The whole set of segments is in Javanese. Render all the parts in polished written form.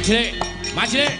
Majlik, Majlik.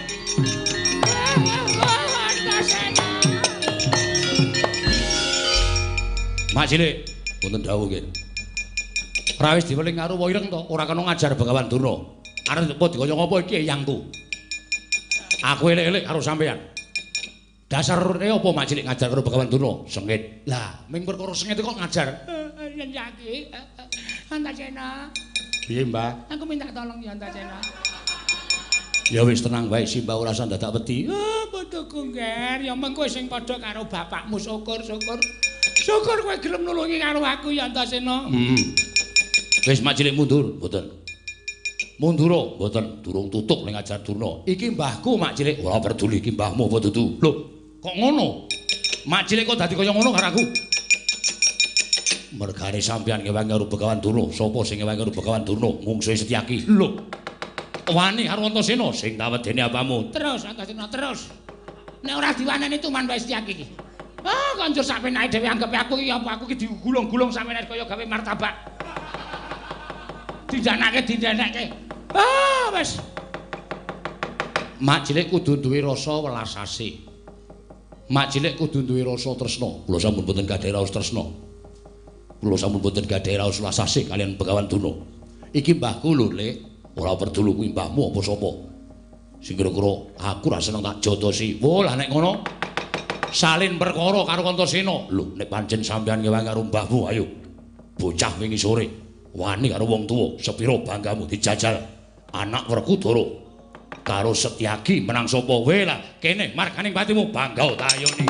Majlik, wonten dawuh nggih. Rawis diweling karo Waireng to, ora kena ngajar Begawan Durna. Arep apa dikaya ngapa iki yangku. Aku elek-elek karo sampean. Dasare apa Majlik ngajar karo Begawan Durna? Sengit. Lah, ming perkara sengit kok ngajar. Yen yaki. Antasena. Piye, Mbah? Aku minta tolong ya Antasena. Ya wis tenang wae Simbah ora usah dadak wedi. Putuku Ngger, ya mengko sing padha karo bapakmu syukur-syukur. Syukur kowe gelem nulungi karo aku ya Antasena. Wis Majlik mundur, mboten. Mundura, mboten durung tutuk ning ngajar Durna. Iki mbahku Majlik, ora peduli iki mbahmu apa dudu. Lho, kok ngono? Majlik kok dadi kaya ngono karo aku? Mergane sampeyan ngewangi karo Begawan Durna, sapa sing ngewangi karo Begawan Durna? Mungsuhe Setyaki. Lho. Wani karo Antasena sing tawedene apamu. Terus Antasena terus. Nek ora diwaneni tuman wae Setyaki iki. Kanjur sampenake dhewe anggepe aku iki apa aku iki digulung-gulung sampeyan kaya gawe martabak. Dindanake. Wes. Majlik kudu duwe rasa welas asih. Majlik kudu duwe rasa tresna. Kula sampun boten gadhah raos tresna. Kula sampun boten gadhah raos welas asih kalian Begawan Durna. Iki mbahku lho, Lek. Ora perlu kuwi mbahmu apa sapa. Sing kira-kira aku ra seneng tak jotosi. Wo lah nek ngono salin perkara karo Antasena. Lho, nek pancen sampeyan ngewangi karo mbahmu ayo. Bocah wingi sore wani karo wong tuwa, sepira banggamu dijajal anak Werkudara karo Setyaki menang sapa wae lah. Kene marganing patimu bangga tak ayoni.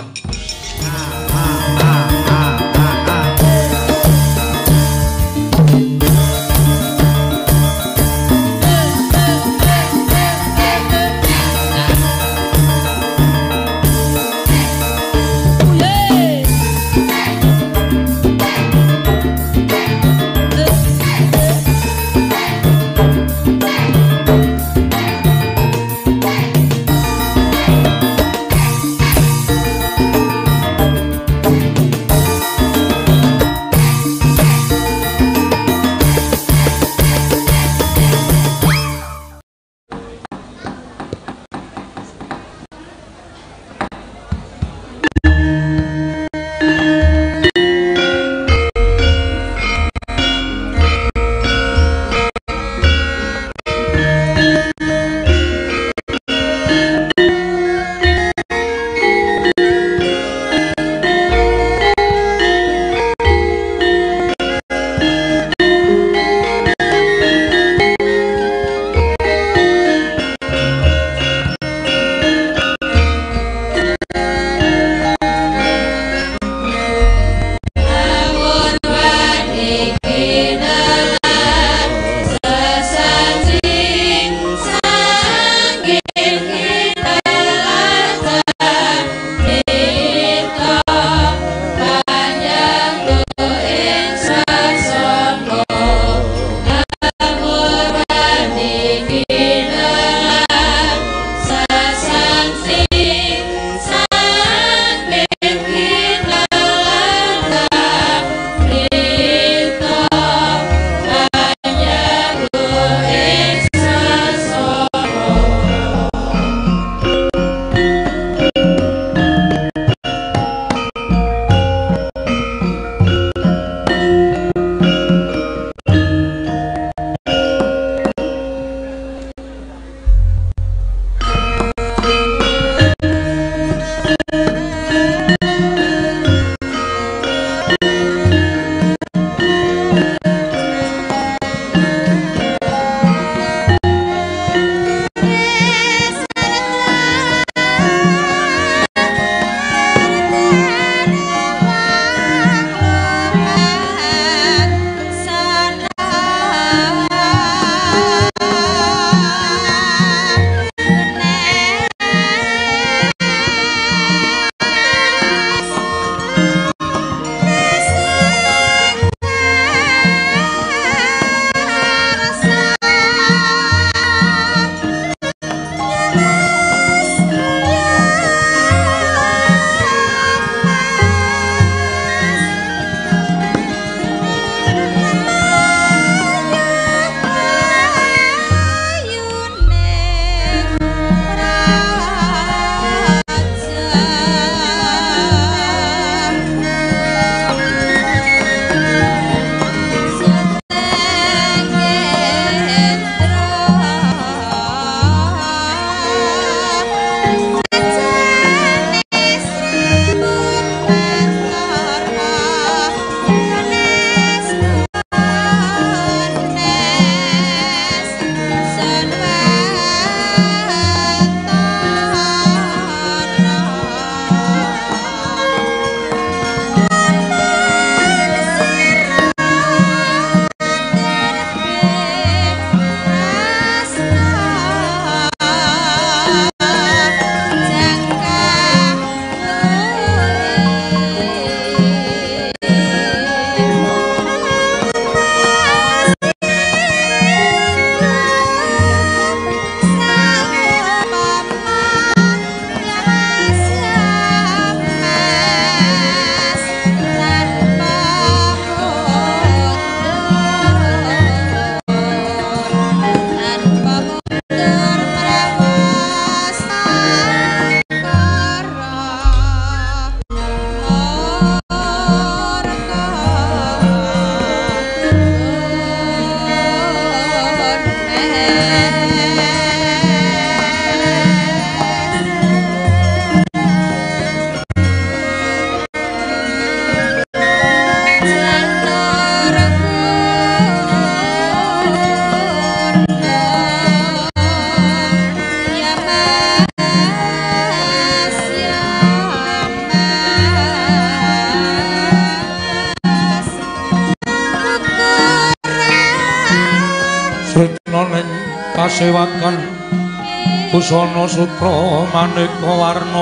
sewakan busana sutra maneka warna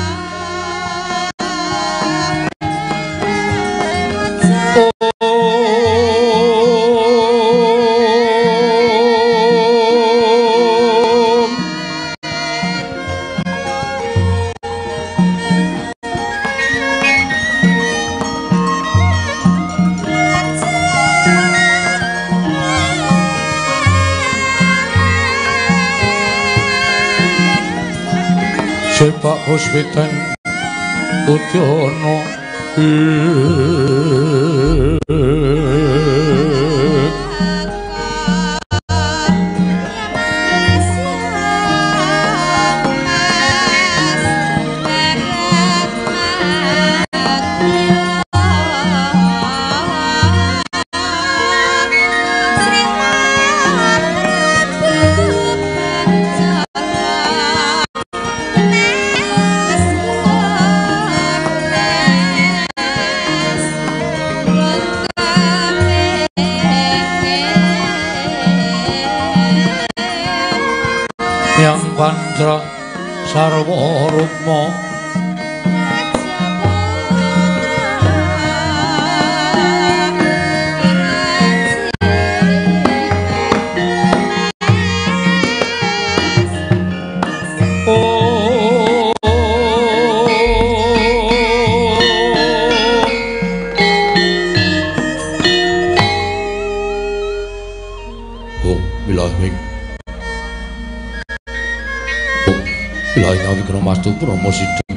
Sepak Puspiten Udyono yang Pandra Sarwa Rukma Mastu Promosideng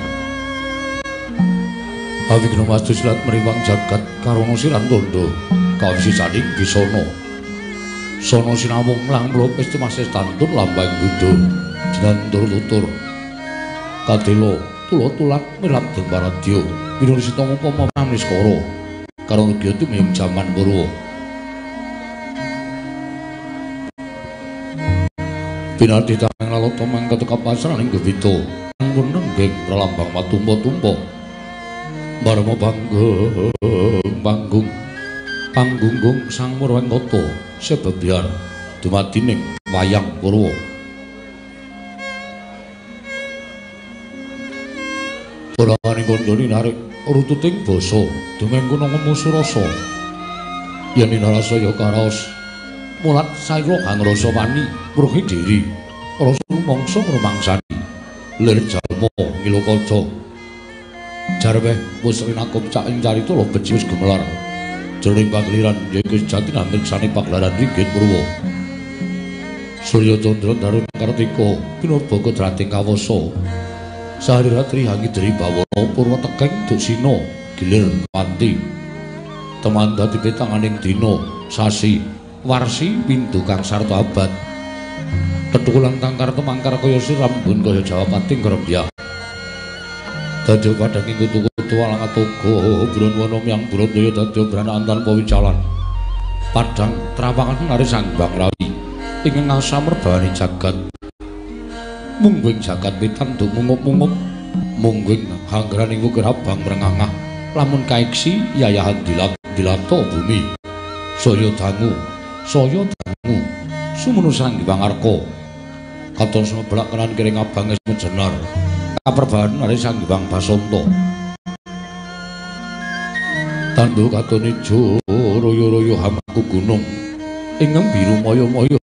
Awigna Mastu silat meriwang jagat karana siran tondo kawisisaning bisana sono sinamung langmula pesta masestantun lambang Buddha dinandur tutur kadelo tulo-tulat mirap deng paradya winurita upama pamniskara karo nugia tumiyung jaman Purwa pinarti tameng lalata mangkat kapasraning Gevita anggun nenggeng pralambang matumpa-tumpa marma panggung sang Murwengkata sebebyar dumadining wayang Purwa Puraning kandhani narik rututing basa dumengkuna ngumusu rasa yen narasaya karaos mulat saira kang rasa wani mruhi diri rasa mangsa ngrumangsani lir jalma Ngilokaca jarweh musrinakum cak ing carita lho beci wis gemelar jroning pagliran yaiku sejati namirsani pagelaran Ringgit Purwa Surya Candra Darun Kartika pinurba kodrating kawasa sahari-ratri hangidri bawana purwa tekeng dusina gilir panti teman dadi petanganing dina sasi warsi pintu kang sarta abad ketukulan tangkar temangkar kaya sirambun kaya Jawa Pating Grembyak dadi padang ing kutu-kutu alang atoga Bronwana Myang Brataya dadi branaan tanpa wicalan padang trawangan nari sangbang rawi ingkang ngasamrebani jagat mungguing jagat pitandu mungup-mungup mungguing hanggraning wukir abang mrengangah lamun kaiksi yayahan dilato bumi saya dangu sumunu Sanghyang Arka katon semebelak kenan kiring abang es menjenar kaperbahan nari Sanghyang Basanta tandu katon ijo royo-royo hamaku gunung ingkang biru moyo-moyo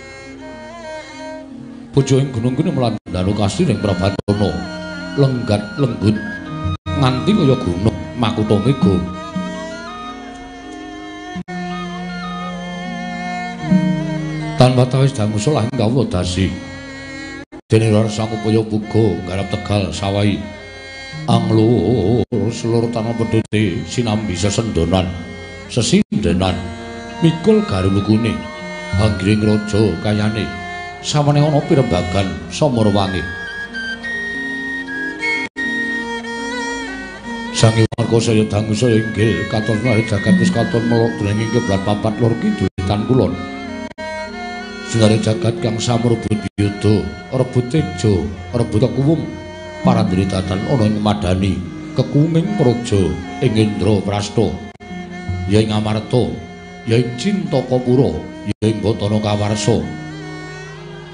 bojo ing gunung kene melandanu kasih ning Prabatono lenggat lenggut nganti kaya gunung Makutha Mega tanpa tawis dangusa lan kawedasi dene rasa upaya buga garap Tegal Sawai anglo seluruh tanah pedute sinambi sesendonan sesindenan mikul garulukune anggiring raja kayane samane ana pirembagan Samarwangi Sang Hyang Arka saya dangu saya inggil katon nari jagat wis katon melok drenging kiblat papat lor kidul tan kulon Sinare jagat kang samrebut yudha, rebut teja, rebut kuwung, parandritatan ana ing madani, kekuwunging praja ing Indraprastha. Ya ing Amarta, ya ing Cintakapura, ya ing Batana Kawarsa.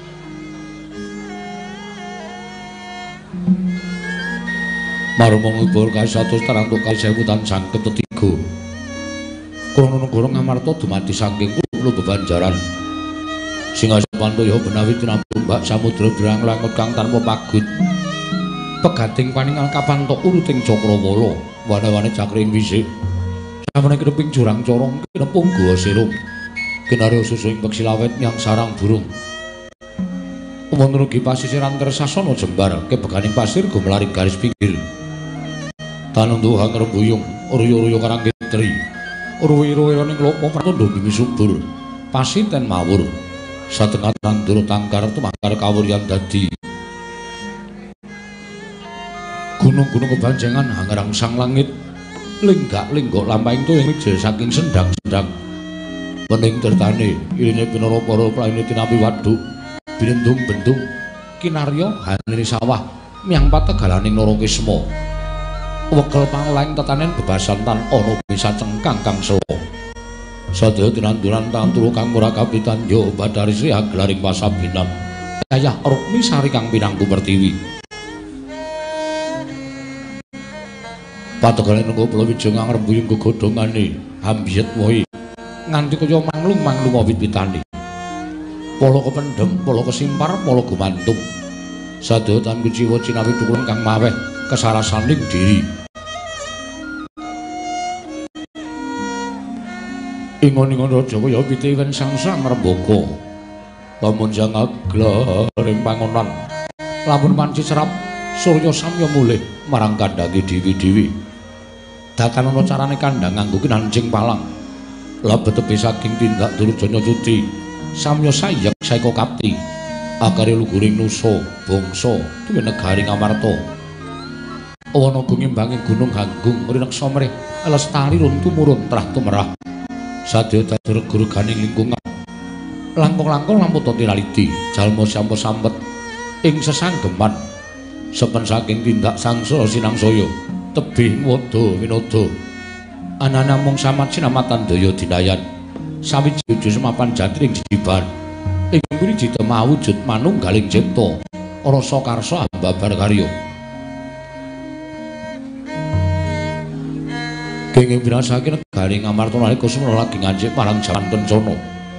Marmong ubur kae 100 tarang tok kae 1000 tansang ketiga. Krana negara Ngamarta dumadi saking kulo bebanjaran. Singasapantoya benawi tinambung mbak samudra berang langut kang tanpa pagut. Pegating paningal kapantok uruting Cakrawala, wane-wane cakring wisik. Samene kreping jurang corong kinepung gawa sirung. Kinarya susuing peksi lawet nyang sarang burung. Umunugi pasisir antar sasana jembar kebeganing pasir gumlari garis pinggir. Tanunduhang rembuyung, ruyo-ruyo karang getri. Ruwi-ruwi-ruwi klopo pratandha bumi subur. Pasiten mawur. Satengah tandur tangkar tumangkar kawuryan dadi. Gunung-gunung kebanjengan hangerang sang langit. Linggak-linggok lampahing tuyung ijil saking sendang-sendang. Wening tertane irine pinara para praine tinapi waduk. Binendung-bendung kinarya hanene sawah miyang pategalaning Nara Kisma. Wekal panglaing tetanen bebasan tan ana bisa cengkang kang sela. Sadaya tinanduran tanturu kang ora kapitanjo badari sri aglaring pasabinan. Yayah Rukmi Sari kang pinangku pertiwi. Pategane nunggu pulo wijung ngrembuyung gegodhongane ambiyet wohi nganti kaya manglung-manglung wit-witane. Polo kependhem, polo kesimpar, polo gumantung. Sadaya tan kuciwa cinawi dhuwur kang maweh kesarasaning diri. Ingon-ingon Raja kaya pitiwen sangsang rembaka. Lamun sang aglaring pangonan. Lamun panci serap Surya samya mulih marang kandhange dewi-dewi. Datan ana carane kandhang nganggo kinancing palang. Labet tepi saking tindak Durjana Cuti. Samya sayek saeka kapti. Akare luguring nusa bangsa duwe negari Ngamarta. Ana gunging gunung Ganggung rineksa mrih lestari run tumurun trah tumerah. Sadaya dadur guruganing lingkungan. Langkung-langkung lamputa tinaliti jalma sampa sampet ing sesanggeman. Sepen saking tindak sangsara sinangsaya tebih wada winada. Anana mung samat sinamatan daya dinayan. Sawiji semapan jatring jiban. Ing mriji temawujud manunggaling cipta rasa karsa ambabar karya. Kenging wirasake negari Ngamarta nalika semana lagi ngancik marang jaman kencana.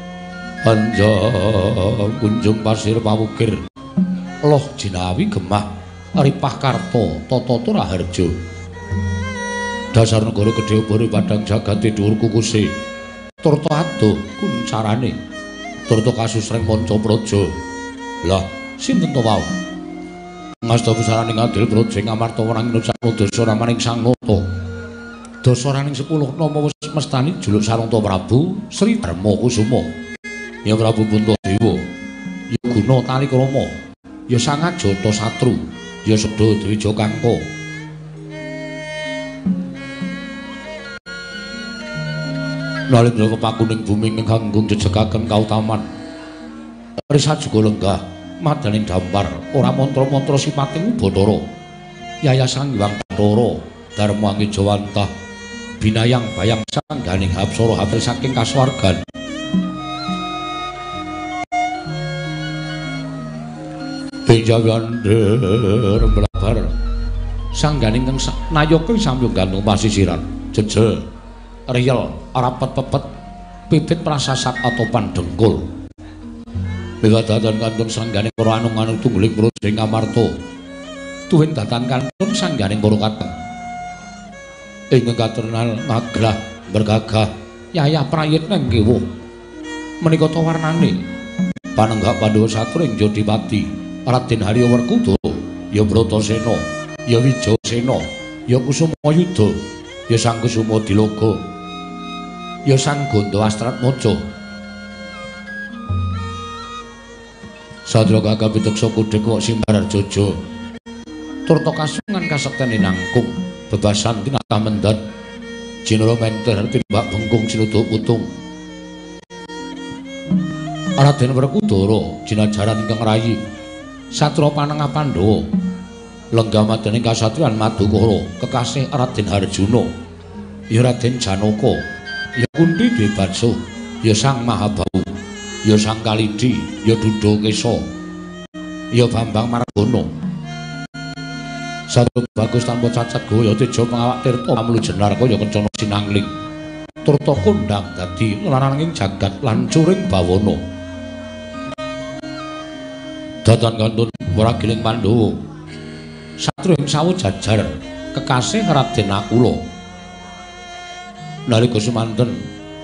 Anjang kunjung pasir pawukir. Loh jinawi gemah ripah karta tata Turaharja. Dasar negara gedhe obore padang jagate dhuwur kukuse. Turta adoh kuncarane. Turta kasusreng Pancapraja. Lah sinten to wau? Ngasta pusaraning adil Praja Ngamarta wenang nucapno dasa ramaning Sang Nata. Dasaraning 10 nama wis mestani juluk Saranta Prabu Sri Darma Kusuma. Ya Prabu Puntadewa, ya Guna Talikrama, ya Sangajata Satru, ya Seda Dwija Kangka. Nalindra kepakuning bumi ing Ganggung jejegaken kautaman. Risa juga lenggah madaning dampar ora mantra-mantra sipating Bathara. Yayasan Hyang Bathara Darma Angijawantah binayang bayang sangganing hapsara hapri saking kasuwargan. Benjawander blabar sangganing kang nayaka samya gantung pasisiran jeje riyel rapet pepet pipit prasasat atopan dengkul. Bewadadan kantun sangganing para anung-anung tungguling Praja Ngamarta. Tuwin datan kantun sangganing para kateng. Ingkang katernal magrah bergagah yayah prayitna nggih menika ta warnane panenggak Pandhawa Satru ing Jodipati Raden Harya Werkudara ya Bratasena ya Wijayasena ya Kusumayuda ya Sang Kusumadilaka ya Sang Ganda Astratmaja. Sadra gagah piteksa kudhek kok simbar jaja turta kasungan kasektene nangkung bebasan tinata mendat Jinara menter timbak bengkung sinuduk putung. Raden Werkudara jinajaran ingkang rayi satra panengah Pandhawa lenggah madening kasatriyan Madukara kekasih Raden Harjuna ya Raden Janaka ya Kunti Dwebatsa ya Sang Mahabau ya Sang Kalidi ya Dudha Kesa ya Bambang Margana Satu bagus tanpa cacat gaya teja pengawak tirta mamlu jenar kaya kencana sinangling. Turta kondang dadi lananging jagat lan curing bawana. Datan kantun Waragiling Pandhawa. Satru ing sawu jajar kekasih Raden Nakula. Nalika semanten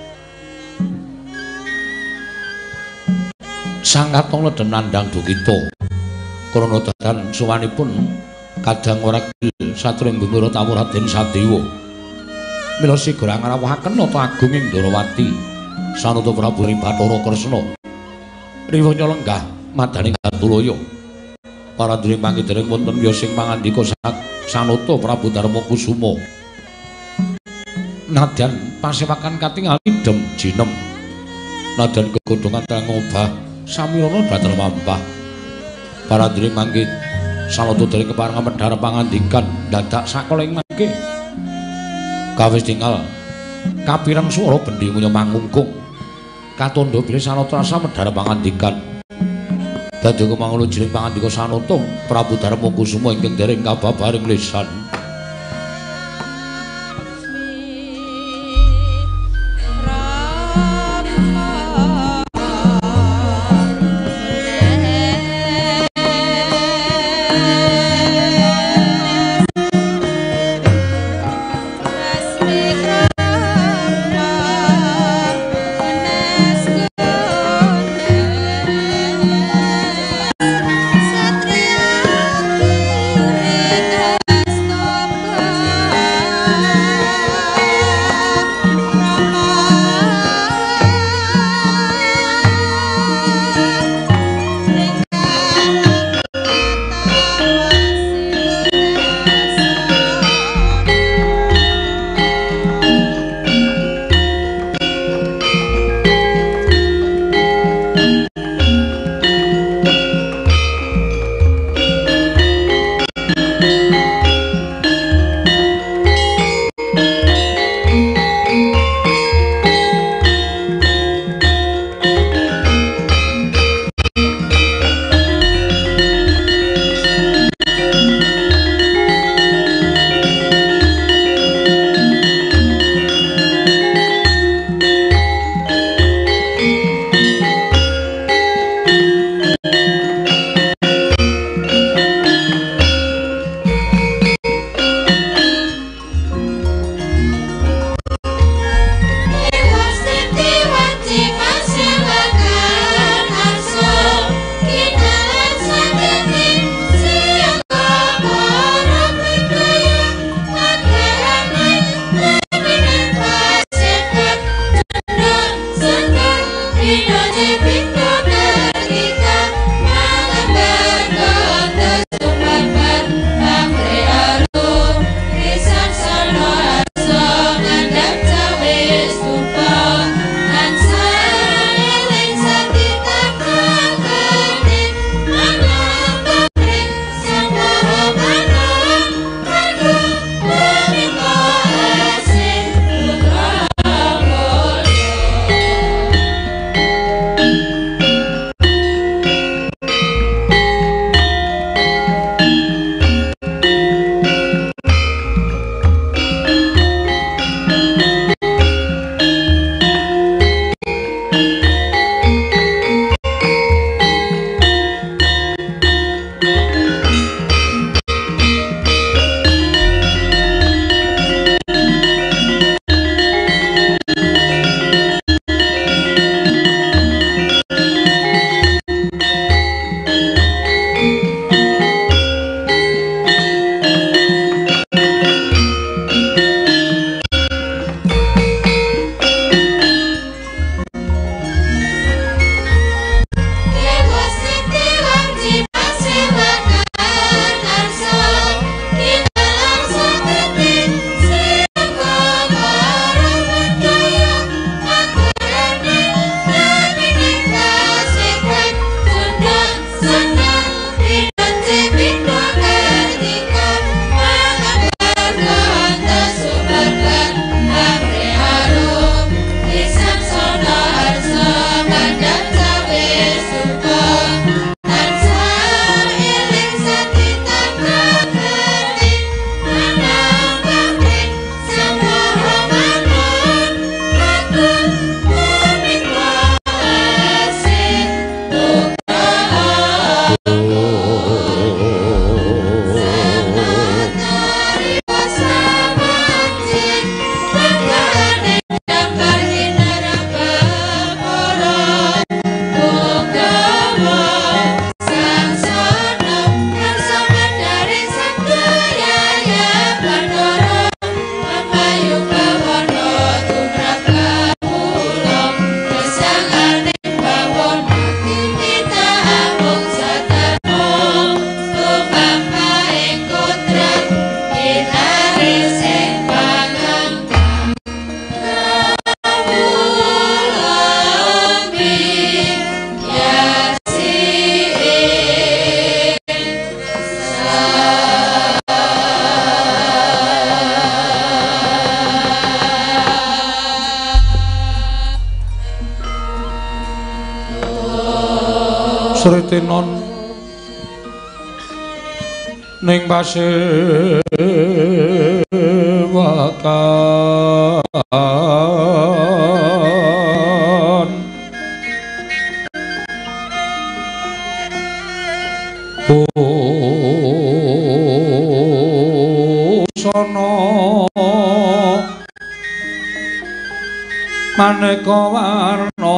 Sang Katong leden nandhang dukita. Krana dadan suwanipun kadang Waragil satru ing bumi tamu Raden Sadewa. Mila sigara ngrawuhaken nata agung ing Ndarawati. Sanuta Prabu Bathara Kresna. Riwanya lenggah madani Katulaya. Paranduring pangidering wonten ya sing pangandika Sanuta Prabu Darma Kusuma. Nadyan pasewakan katingal idem jinem. Nadyan kegodhongan kang obah samirana dhateng mampah. Paranduring mangke Sanuta dereng keparengan medhar pangandikan dadak sakala ing mangke. Kawis tinggal kapireng swara bendi munya mangungkung. Katandha bilih Sanuta rasa medhar pangandikan. Dadi kemangulu jiring pangandika Sanuta Prabu Darma Kusuma ingkang dereng kababaring lisan. tinon ning pasewakan sono maneka warna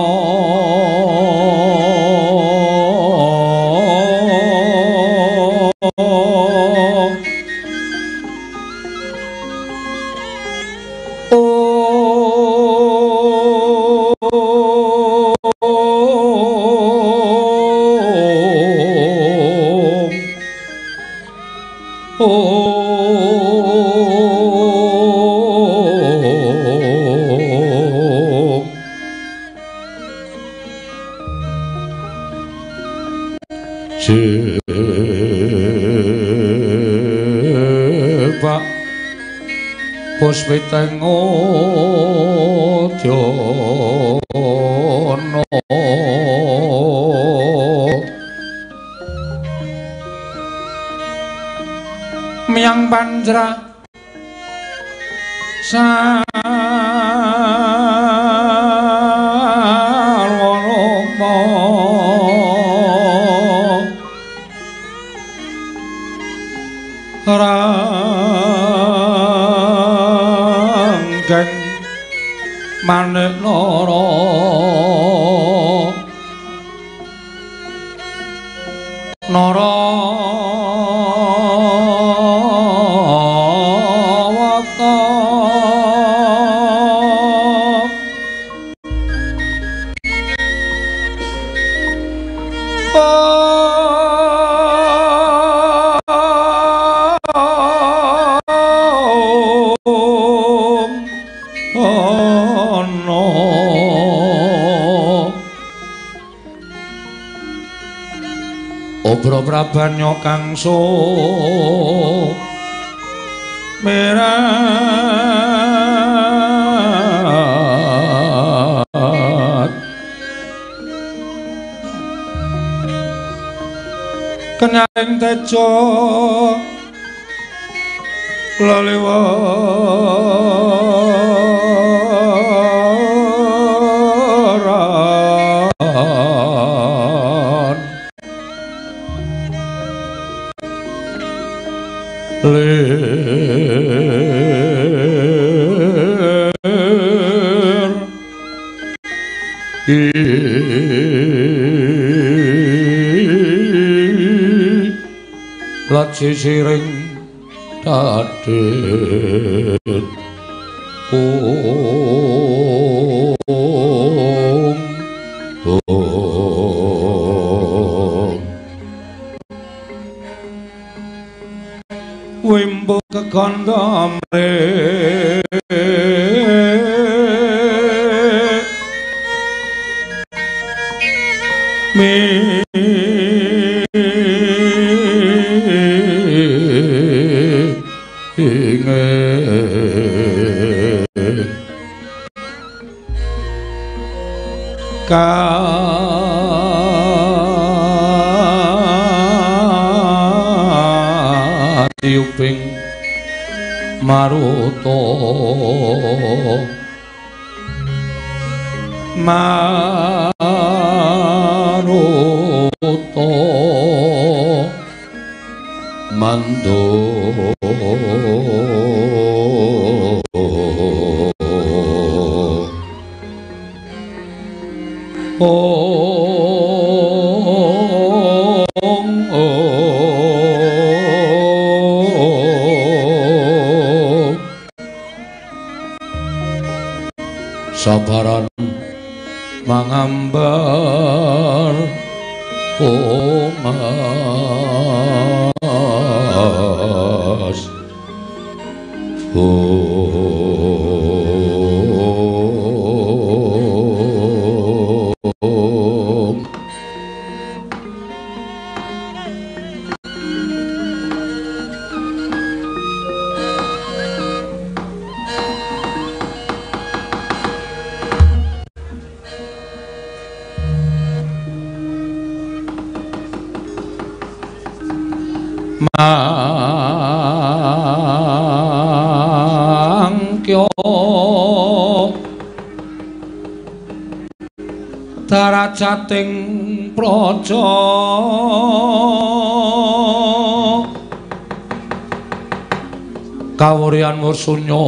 Pak Puspiteng Udyono Miang Panjra Sarwarama Ranggeng Maneknara Narawata Obra Prabanya Kangso merat kenyaring tejo laliwaran lir lat sisiring dadet wimbo kekondom Tiuping Maruta Mando sabaran mangambar komas mangkyo darajating praja kawurian mursunya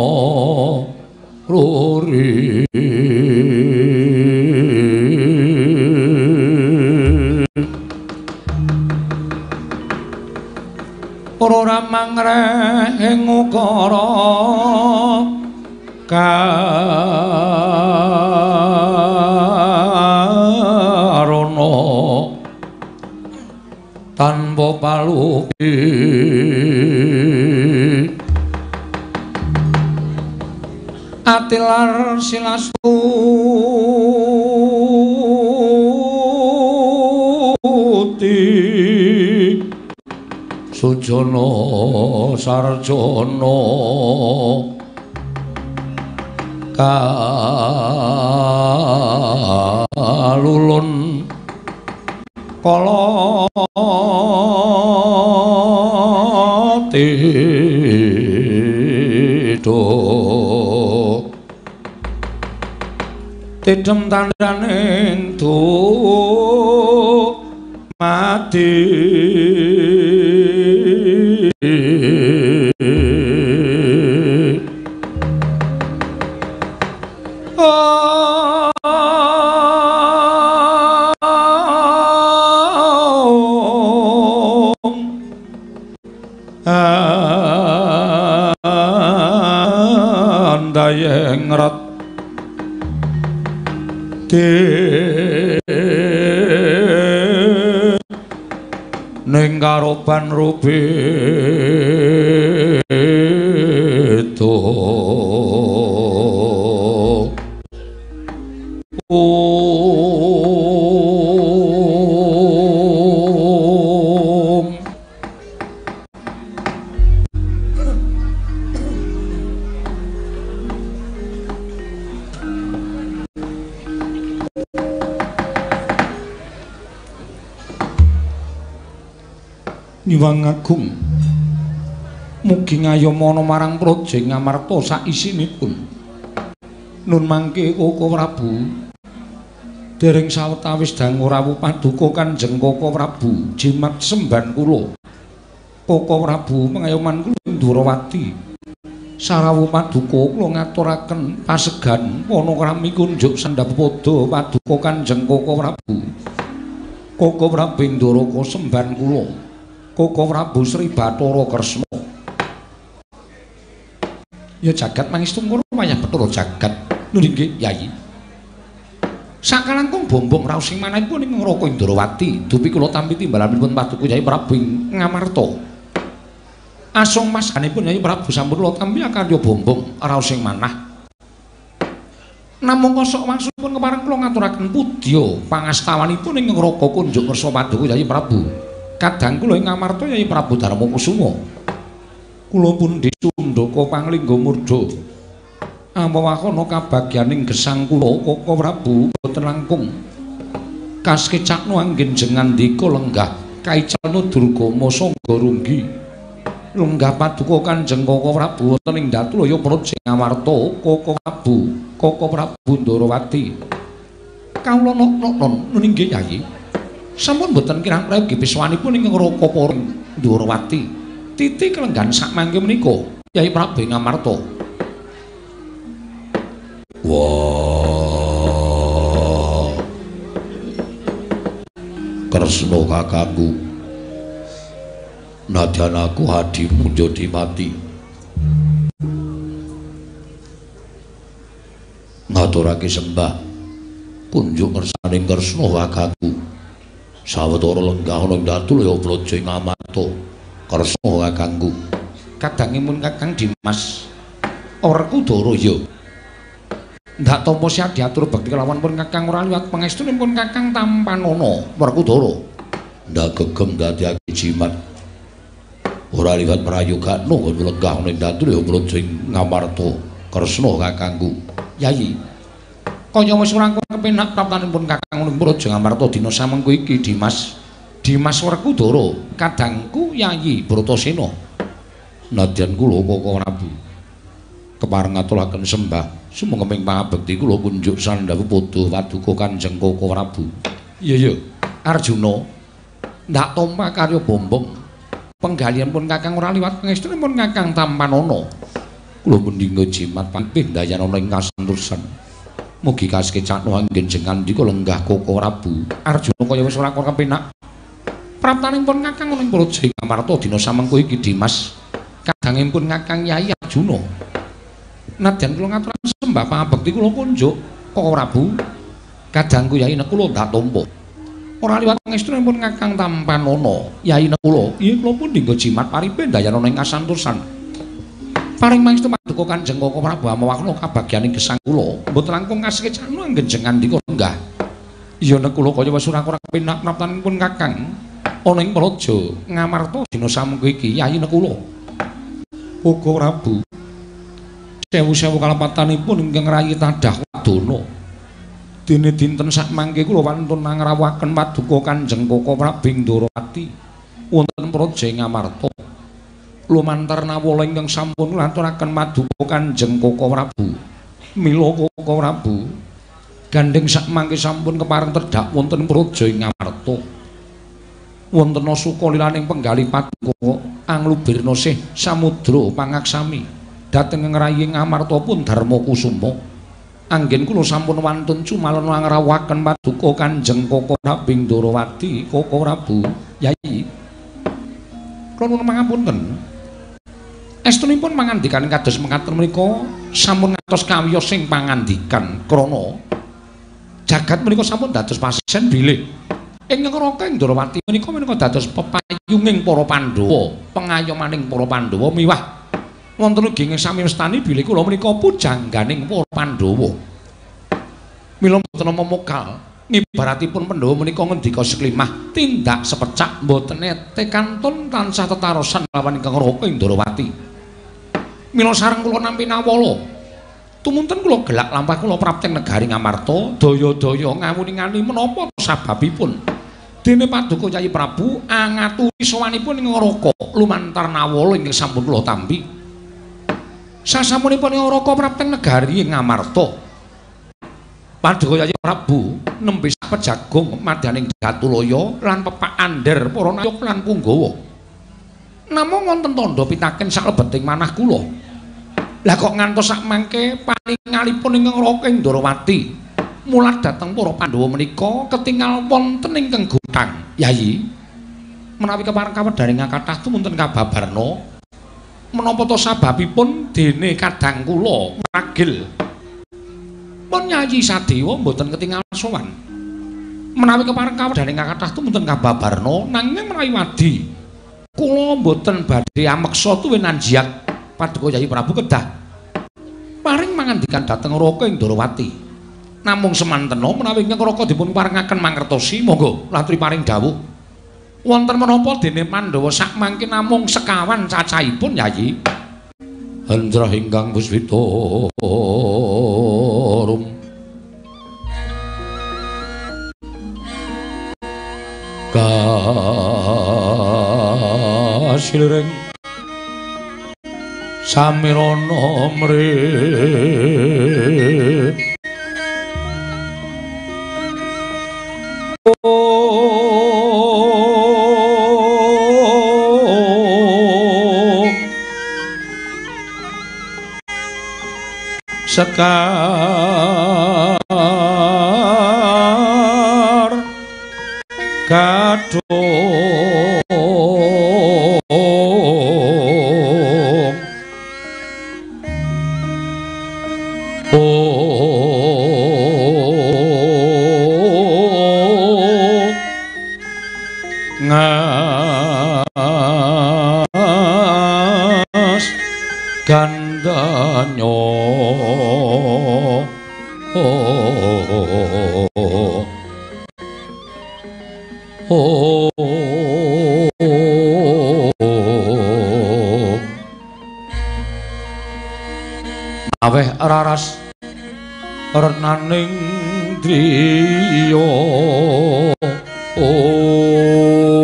ruri ora mangreng ukara karana tanpa paluki atilar silastuti sujana sarjana kalulun kala tidem tandhaning mati andayeng rat ning karoban rubeto Nyuwun Agung mugi ngayomana marang praja Ngamarta sak isinipun. Nun mangke Koko Prabu dereng sawetawis dangu rawuh paduka Kanjeng Koko Prabu jimat semban kula. Koko Prabu pangayoman kula Durawati sarawuh paduka kula ngaturaken pasegan panakrami kunjuk sandhapada paduka Kanjeng Koko Prabu. Koko Prabu Ndoraka semban kula. Koko Prabu Sri Bathara Kresna. Ya jagat mangestu ngono wayah Bathara jagat. Lho nggih, Yayi. Sakalangkung bombong raos sing manahipun ing Ngraka Indrawati, dupi kula tampi timbalanipun paduka Yayi Prabu Ngamarta. Asung maskanipun Yayi Prabu sampun kula tampi akarya bombong raos sing manah. Namung kosok maksudipun kepareng kula ngaturaken pudya pangastawanipun ing Ngraka kunjuk ngersa paduka Yayi Prabu. Kadang kula ing Ngamarta Yayi Prabu Darma Kusuma. Kula pun disundhaka panglingga murda. Ampawakana kabagyaning gesang kula Koko Prabu boten langkung. Kaskecakna anggen jengandika lenggah kaicalna Durgama sangga runggi. Lenggah paduka Kanjeng Koko Prabu wonten ing Datulaya Praja Ngamarta Koko Prabu Ndarawati. Kawula nok-nok nggih Yayi. Sampun boten kirang prayogi piswanipun ing Ngraka Ndarawati. Titi kelenggan sak mangke menika Yayi Prabu Ngamarta. Wah. Kresna kakangku. Nadyan aku hadirmu njodi mati. Ngaturake sembah kunjuk ngersaning Kresna kakangku. Sawetara lenggah ana ing Datulaya Praja Ngamarta. Kresna kakangku. Kadangipun Kakang Dimas Werkudara ya. Ndak tampa siat diatur bekti kelawan pun Kakang ora liwat pangestunipun Kakang Tampanana Werkudara. Ndak gegem dadiake jimat. Ora liwat prayogana nggon lenggah ana ing Datulaya Praja Ngamarta. Kresna kakangku. Yayi. Kaya wis ora kepenak praptanipun Kakang Praja Ngamarta dina samengko iki Dimas. Dimas Werkudara kadangku Yayi Bratasena. Nadyan kula Koko Prabu kepareng ngaturaken sembah sumengkeping pangabekti kula kunjuk sandhawuh padha paduka Kanjeng Koko Prabu. Iya Arjuna ndak tampa karya bombong penggalianipun Kakang ora liwat pangestunipun Kakang Tampanana. Kula mendhinga jimat pindhayanana ing kasantosan. Mugi kasekecakno anggenjengan dika lenggah Koko Prabu. Arjuna kaya wis ora kepenak. Praptanipun Kakang ing Praja Ngamarta dina samengko iki Dimas kadangipun Kakang Yayi Arjuna. Nadyan kula ngaturaken sembah pangabekti kula kunjuk Koko Prabu. Kadangku Yayi kula ndak tampa. Ora liwat pangestunipun Kakang Tampanana. Yayi kula, iya kula pun dinggo jimat paripendhayanana ing kasantosan. Paring pangestu paduka Kanjeng Koko Prabu amawakna kabagyaning gesang kula mboten langkung kasekecakno anggenjengan dika lenggah. Iya nek kula kaya wis ora kepenak praptanipun Kakang ana ing Praja Ngamarta dina samengko iki Yayi kula. Koko Prabu sewu-sewu kalepatanipun ingkang rayi tadah wadana. Dene dinten sak mangke kula wantun ngrawuhaken paduka Kanjeng Koko Prabu Ndorowati wonten Praja Ngamarta. Lumantar nawala ingkang sampun ngaturaken paduka Kanjeng Koko Prabu. Mila Koko Prabu gandeng sak mangke sampun kepareng tedhak wonten Praja Ngamarta. Wonten sukaliraning penggalih paduka anglubirna sih samudra pangaksami dhateng ngrayi Ngamarta pun Darma Kusuma. Anggen kula sampun wantun cumalon ngrawuhaken paduka Kanjeng Koko Prabu Ndorowati. Koko Prabu Yayi kula nuwun pangapunten. Estunipun pangandikan kados mekaten menika sampun ngantos kawiyos sing pangandikan krana jagat menika sampun dados pasisen bilih. Ing Raka Ndorowati menika dados pepayunging para Pandhawa, pengayomaning para Pandhawa miwah wonten ugi ing sami mestani bilih kula menika pujangganing para Pandhawa. Mila mboten momokal ngibaratipun Pandhawa menika ngendika seklimah tindak sepecak mboten ete kantun tansah tetarosan lawan ingkang Raka Ndorowati. Mila sareng kula nampi nawala tumunten kula gelak lampah kula prapteng negari Ngamarta daya-daya ngawuningali menapa sababipun dene paduka Yayi Prabu angaturi sowanipun ing Raka lumantar nawala ingkang sampun kula tampi. Sasampunipun ing Raka prapteng negari Ngamarta paduka Yayi Prabu nembe pejagung madyaning Gatulaya lan pepak ander para nayok lan punggawa. Namung wonten tandha pitaken saklebeting manah kula. Lah kok ngantos sak mangke paningalipun ingkang Raka Ndorowati mulat dhateng para Pandhawa menika ketingal wonten ingkang gutang. Yayi, menawi kepareng kawedharing kathah tumunten kababarna menapa to sababipun dene kadang kula meragil. Pun Yayi Sadewa mboten ketingal sowan. Menawi kepareng kawedharing kathah tumunten kababarna nanging menawi wadi kula mboten badhe ameksa tuwinan jiak paduka Yayi Prabu kedah paring mangandikan dhateng Raka Ndorowati. Namung semantena menawi ingkang Raka dipun paringaken mangertosi monggo latri paring dawuh. Wonten menapa dene Pandhawa sak mangke namung sekawan cacahipun Yayi? Handrah ingkang Puspitarum kasilring samirana mrit sekar kadung ngas gandanya aweh raras renaning driya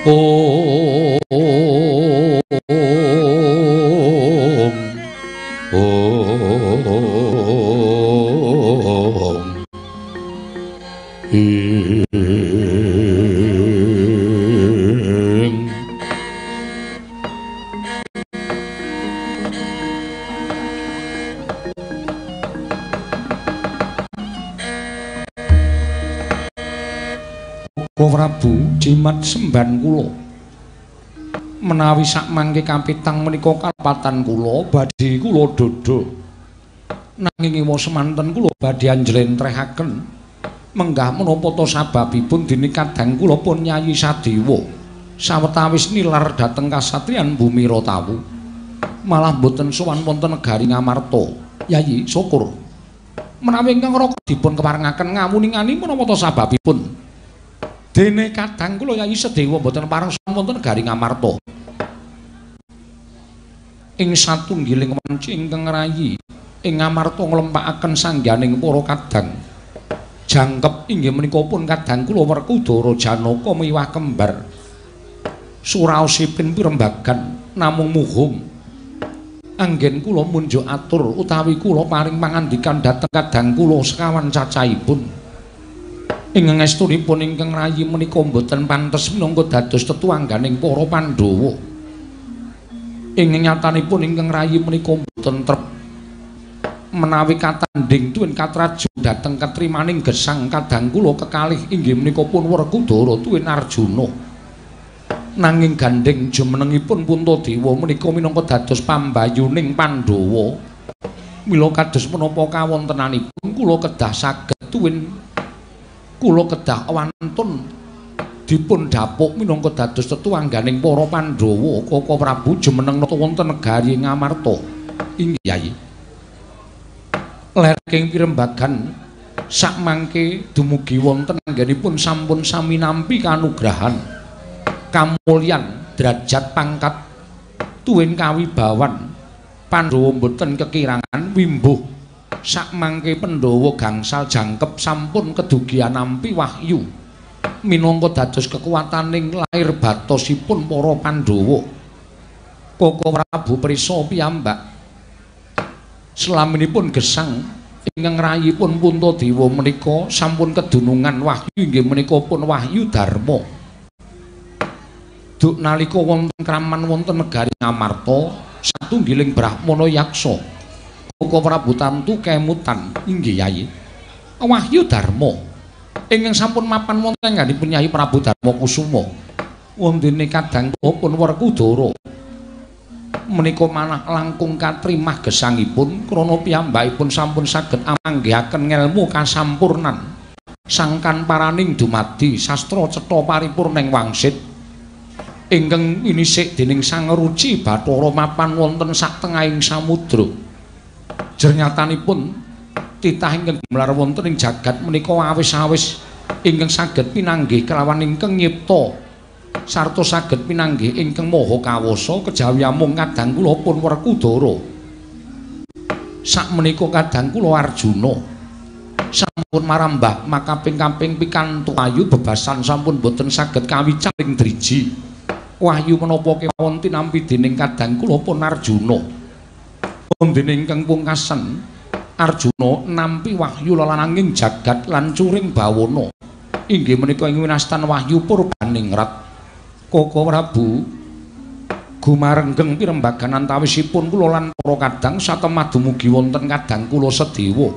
Prabu jimat semban kula menawi sak mangke kapitang menika kalpatan kula badhe kula dodo nanging ewa semanten kula badhe anjlentrehaken menggah menapa ta sababipun dene kadang kula pun Nyai Sadewa sawetawis nilar dhateng kasatriyan bumi Ratawu malah boten sowan wonten negari Ngamarta. Yayi syukur menawi ingkang raka dipun keparengaken ngawuningani menapa ta sababipun dene kadang kula Yayi Sadewa boten pareng sowan wonten negari Ngamarta. Ing satunggiling wanci ingkang rayi ing Ngamarta nglempakaken sangganing para kadang jangkep inggih menika pun kadang kula Werkudara Janaka miwah kembar suraosipun pirembagan namung muhung anggen kula munjuk atur utawi kula paring pangandikan dhateng kadang kula sekawan cacahipun ing ngestunipun ingkang rayi menika boten pantes minangka dados tetuangganing para Pandhawa. Ing nyatanipun ingkang rayi menika boten trep menawi katanding tuwin katraju dhateng katrimaning gesang kadang kula kekalih inggih menika pun Werkudara tuwin Arjuna. Nanging gandeng jumenengipun Puntadewa menika minangka dados pambayuning Pandhawa. Mila kados menapa kawontenanipun kula kedah saged tuwin kula kedah wantun dipun dapuk minangka dados tetuangganing para Pandhawa Kaka Prabu jumeneng wonten negari Ngamarta. Inggih Yayi. Lerking pirembagan sakmangke dumugi wonten anggenipun sampun sami nampi kanugrahan kamulyan derajat pangkat tuwin kawibawan Pandhawa boten kekirangan wimbuh sakmangke Pandhawa gangsal jangkep sampun kedugian nampi wahyu minangka dados kekuwataning lair batosipun para Pandhawa. Kaka Prabu prisa piyambak selaminipun gesang ingkang rayipun Puntadewa menika sampun kedunungan wahyu inggih menika pun wahyu dharma. Duk nalika wonten kraman wonten negari Ngamarta satunggiling Brahmana yaksa Kaka Prabu tamtu kemutan. Inggih Yayi. Wahyu Dharma ingkang sampun mapan wonten anggenipun Nyai Prabu Darma Kusuma wondene kadang pun Werkudara menika manah langkung katrimah gesangipun krana piyambakipun sampun saged amanggihaken ngelmu kasampurnan sangkan paraning dumadi sastra cetha paripurning wangsit ingkang winisik dening Sang Ruci Bathara mapan wonten sak tengahing samudra. Jernyatanipun titah ingkang gumelar wonten ing jagat menika awis-awis ingkang saged pinanggih kelawan ingkang nyipta sarta saged pinanggih ingkang maha kawasa kejawi amung kadang kula pun Werkudara. Sakmenika kadang kula Arjuna sampun marambah makaping-kaping pikantuk ayu bebasan sampun boten saged kawicaring driji. Wahyu menapa kewon tinampi dening kadang kula pun Arjuna. Wondene ingkang pungkasan Arjuna nampi wahyu lelananging jagat lan curing bawana inggih menika ing winastan wahyu Purbaningrat. Kaka Prabu gumarenggeng pirembagan antawisipun kula lan para kadang satemah dumugi wonten kadang kula Sedewa.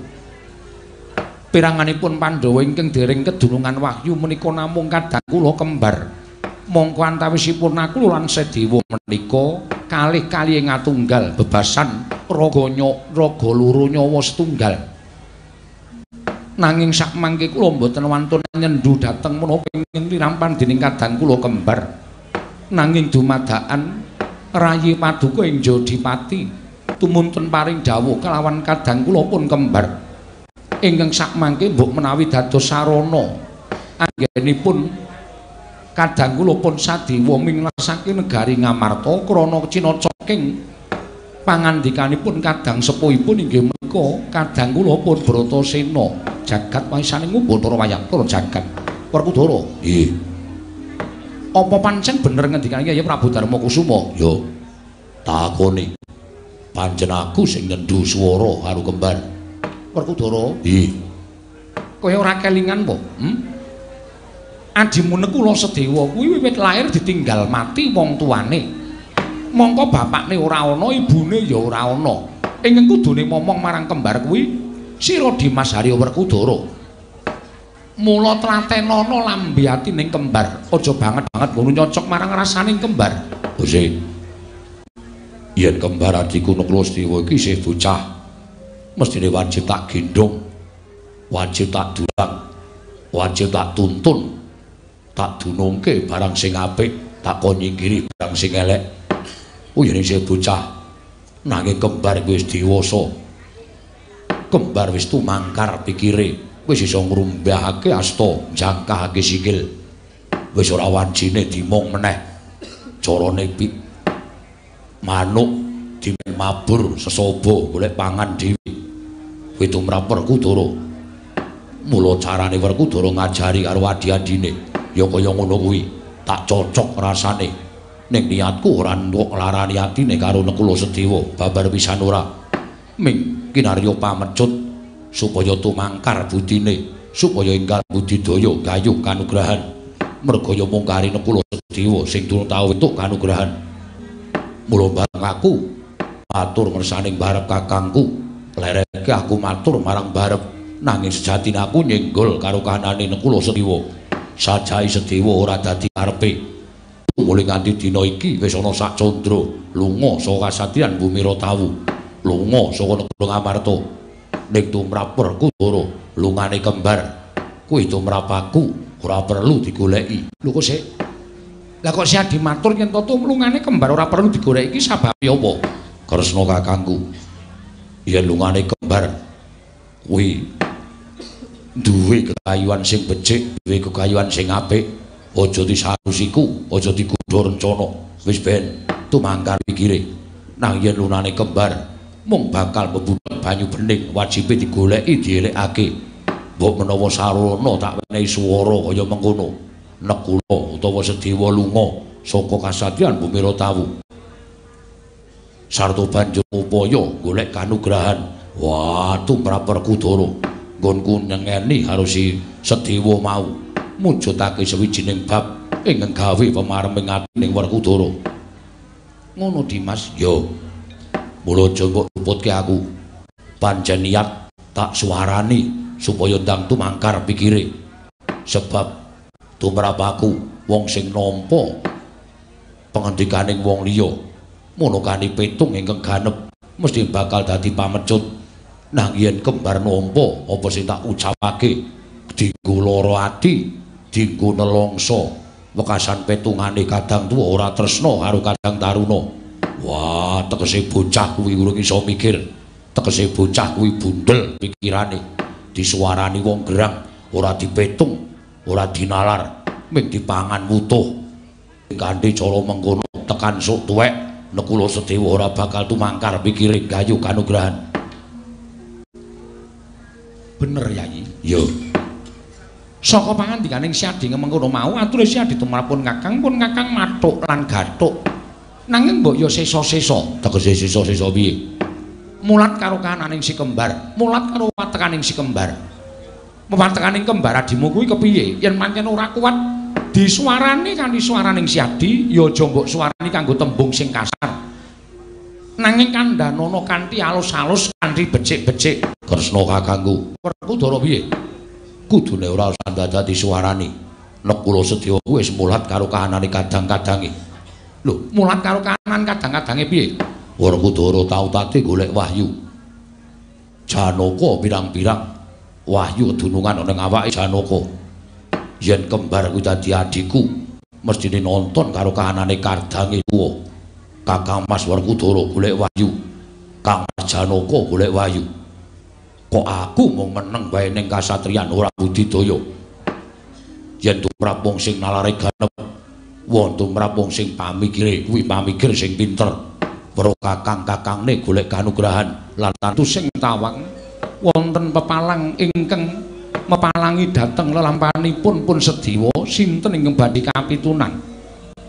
Piranganipun Pandhawa ingkang dereng kedunungan wahyu menika namung kadang kula kembar. Mongko antawisipun aku lan Sedewa menika kalih-kalih ngatunggal bebasan raga loro nyawa setunggal. Nanging sakmangke kula mboten wantun nyendu dhateng menapa ingkang pirampan dening kadang kula kembar. Nanging dumadakan rayi paduka ing Jodipati tumuntun paring dawuh kelawan kadang kula pun kembar. Ingkang sakmangke mbok menawi dados sarana anggenipun kadang kula pun Sadewa minglasake negari Ngamarta krana cinacaking pangandikanipun kadang sepuhipun inggih menika kadang kula pun Bratasena jagat waisaning Bathara Wayakura jagat Werkudara. Nggih. Apa pancen bener ngendikan Kyai Prabu Darmakusuma? Yo. Takoni. Pancen aku sing nyendu swara karo kembar. Werkudara. Ih. Kowe ora kelingan po? Adimu Nekula Sedewa kuwi wiwit lair ditinggal mati wong tuane. Mongko bapakne ora ana, ibune ya ora ana. Ing kudune momong marang kembar kuwi sira Dimas Harya Werkudara. Mula tlatenana lambe atining kembar. Aja banget-banget ngono nyocok marang rasaning kembar. Ose. Yen kembar adikku Nekula Sedewa iki isih bocah, mestine wajib tak gendong, wajib tak dulang, wajib tak tuntun, tak dunungke barang sing apik, tak kon nyinggiri barang sing elek. Yen isih bocah, nanging kembar wis dewasa. Kembar wis tumangkar pikire, wis iso ngrumbahake asta, jangkahake sikil. Wis ora wancine dimong meneh. Carane manuk dimen mabur sesaba golek pangan dhewe. Kuwi tumrap Werkudara. Mula carane Werkudara ngajari karo adi-adine ya kaya ngono kuwi, tak cocok rasane. Ning niatku ora entuk nglarani atine karo Nekula Sedewa, babar pisan ora. Ming kinarya pamecut supaya tumangkar budine, supaya enggal budidaya gayuh kanugrahan. Merga ya mung kari Nekula Sedewa sing durung tau entuk kanugrahan. Mula bareng aku matur ngersaning barep kakangku, lereke aku matur marang barep, nanging sejatine aku nyenggol karo kahanane Nekula Sedewa. Sajai Sedewa ora dadi karepe. Mulai nganti dina iki wis ana sak candra lunga saka kasatriyan Bumira Tawu, lunga saka negara Ngamarta. Ning tumrap Werkudara lungane kembar kuwi tumrap aku ora perlu digoleki. Lho kok sik? Lah kok sik dimatur yen to lungane kembar ora perlu digoleki iki sababe apa? Kresna kakangku, yen lungane kembar kuwi duwe kekayuan sing becik, duwe kekayuan sing apik, aja disarusiku, aja digudha rencana. Wis ben tumangkar pikire. Nang yen lunane kembar mung bakal mbebudhek banyu bening, wajibe digoleki dielekake. Mbok menawa sarana tak wenehi swara kaya mengkono. Nekula utawa Sedewa lunga saka kasatriyan Bumira Tawu. Sarta banjur upaya golek kanugrahan. Wah, tumrap Werkudara. Nggonku nyengeni karo si Sedewa mau mujudake sawijining bab ingkang gawe pemareming atining Werkudara. Ngono Dimas. Yo. Mula aja mbok luputke aku. Pancen niat tak suarani supaya ndang tumangkar pikire. Sebab tumrap aku wong sing nampa pangendikaning wong liya munukani petung ingkang ganep mesti bakal dadi pamecut. Nang yen kembar nampa apa sing tak ucapake dienggo lara ati, dienggo nelongso, wekasan petungane kadang tuwa ora tresna karo kadang taruna. Wah, tegese bocah kuwi urung iso mikir, tegese bocah kuwi bundel pikirane, disuarani wong gerang ora dipetung, ora dinalar, ming dipangan wutuh. Kanthi cara mengkono tekan sok tuwek Nekula Sedewa ora bakal tumangkar pikire gayuh kanugrahan. Bener Yayi. Yo. Saka pangandikaning Siadi mengkono mau atur Siadi tumrapun Kakang pun Kakang mathuk lan gathuk. Nanging mbok ya sesa-sesa. Tegese sesa-sesa piye? Mulat karo kananing si kembar, mulat karo watekaning si kembar. Watekaning kembar adimu kuwi kepiye? Yen pancen ora kuat disuarani kanthi swaraning Siadi, ya aja mbok suarani kanggo tembung sing kasar. Nanging kandhanono kanthi alus-alus, kanthi becik-becik. Kresna kakangku, Werkudara piye? Kudune ora usah dadi suarani. Nekula Sedewa wis mulat karo kahanane kadang-kadange. Lho, mulat karo kahanan kadang-kadange piye? Werkudara tau tati golek wahyu. Janaka pirang-pirang wahyu kedunungan ana ing awake Janaka. Yen kembar kuwi dadi adikku, mestine nonton karo kahanane kadange tuwa. Kakang Mas Werkudara golek wahyu, Kang Mas Janaka golek wahyu. Kok aku mung meneng bae ning kasatriyan ora budidaya. Yen tumrap wong sing nalare ganep, wong tumrap wong sing pamikire kuwi pamikir sing pinter. Para kakang-kakangne golek kanugrahan lan tantu sing tawang wonten pepalang ingkang mepalangi dhateng lelampahanipun pun Sedewa sinten ingkang badhe kapitunan.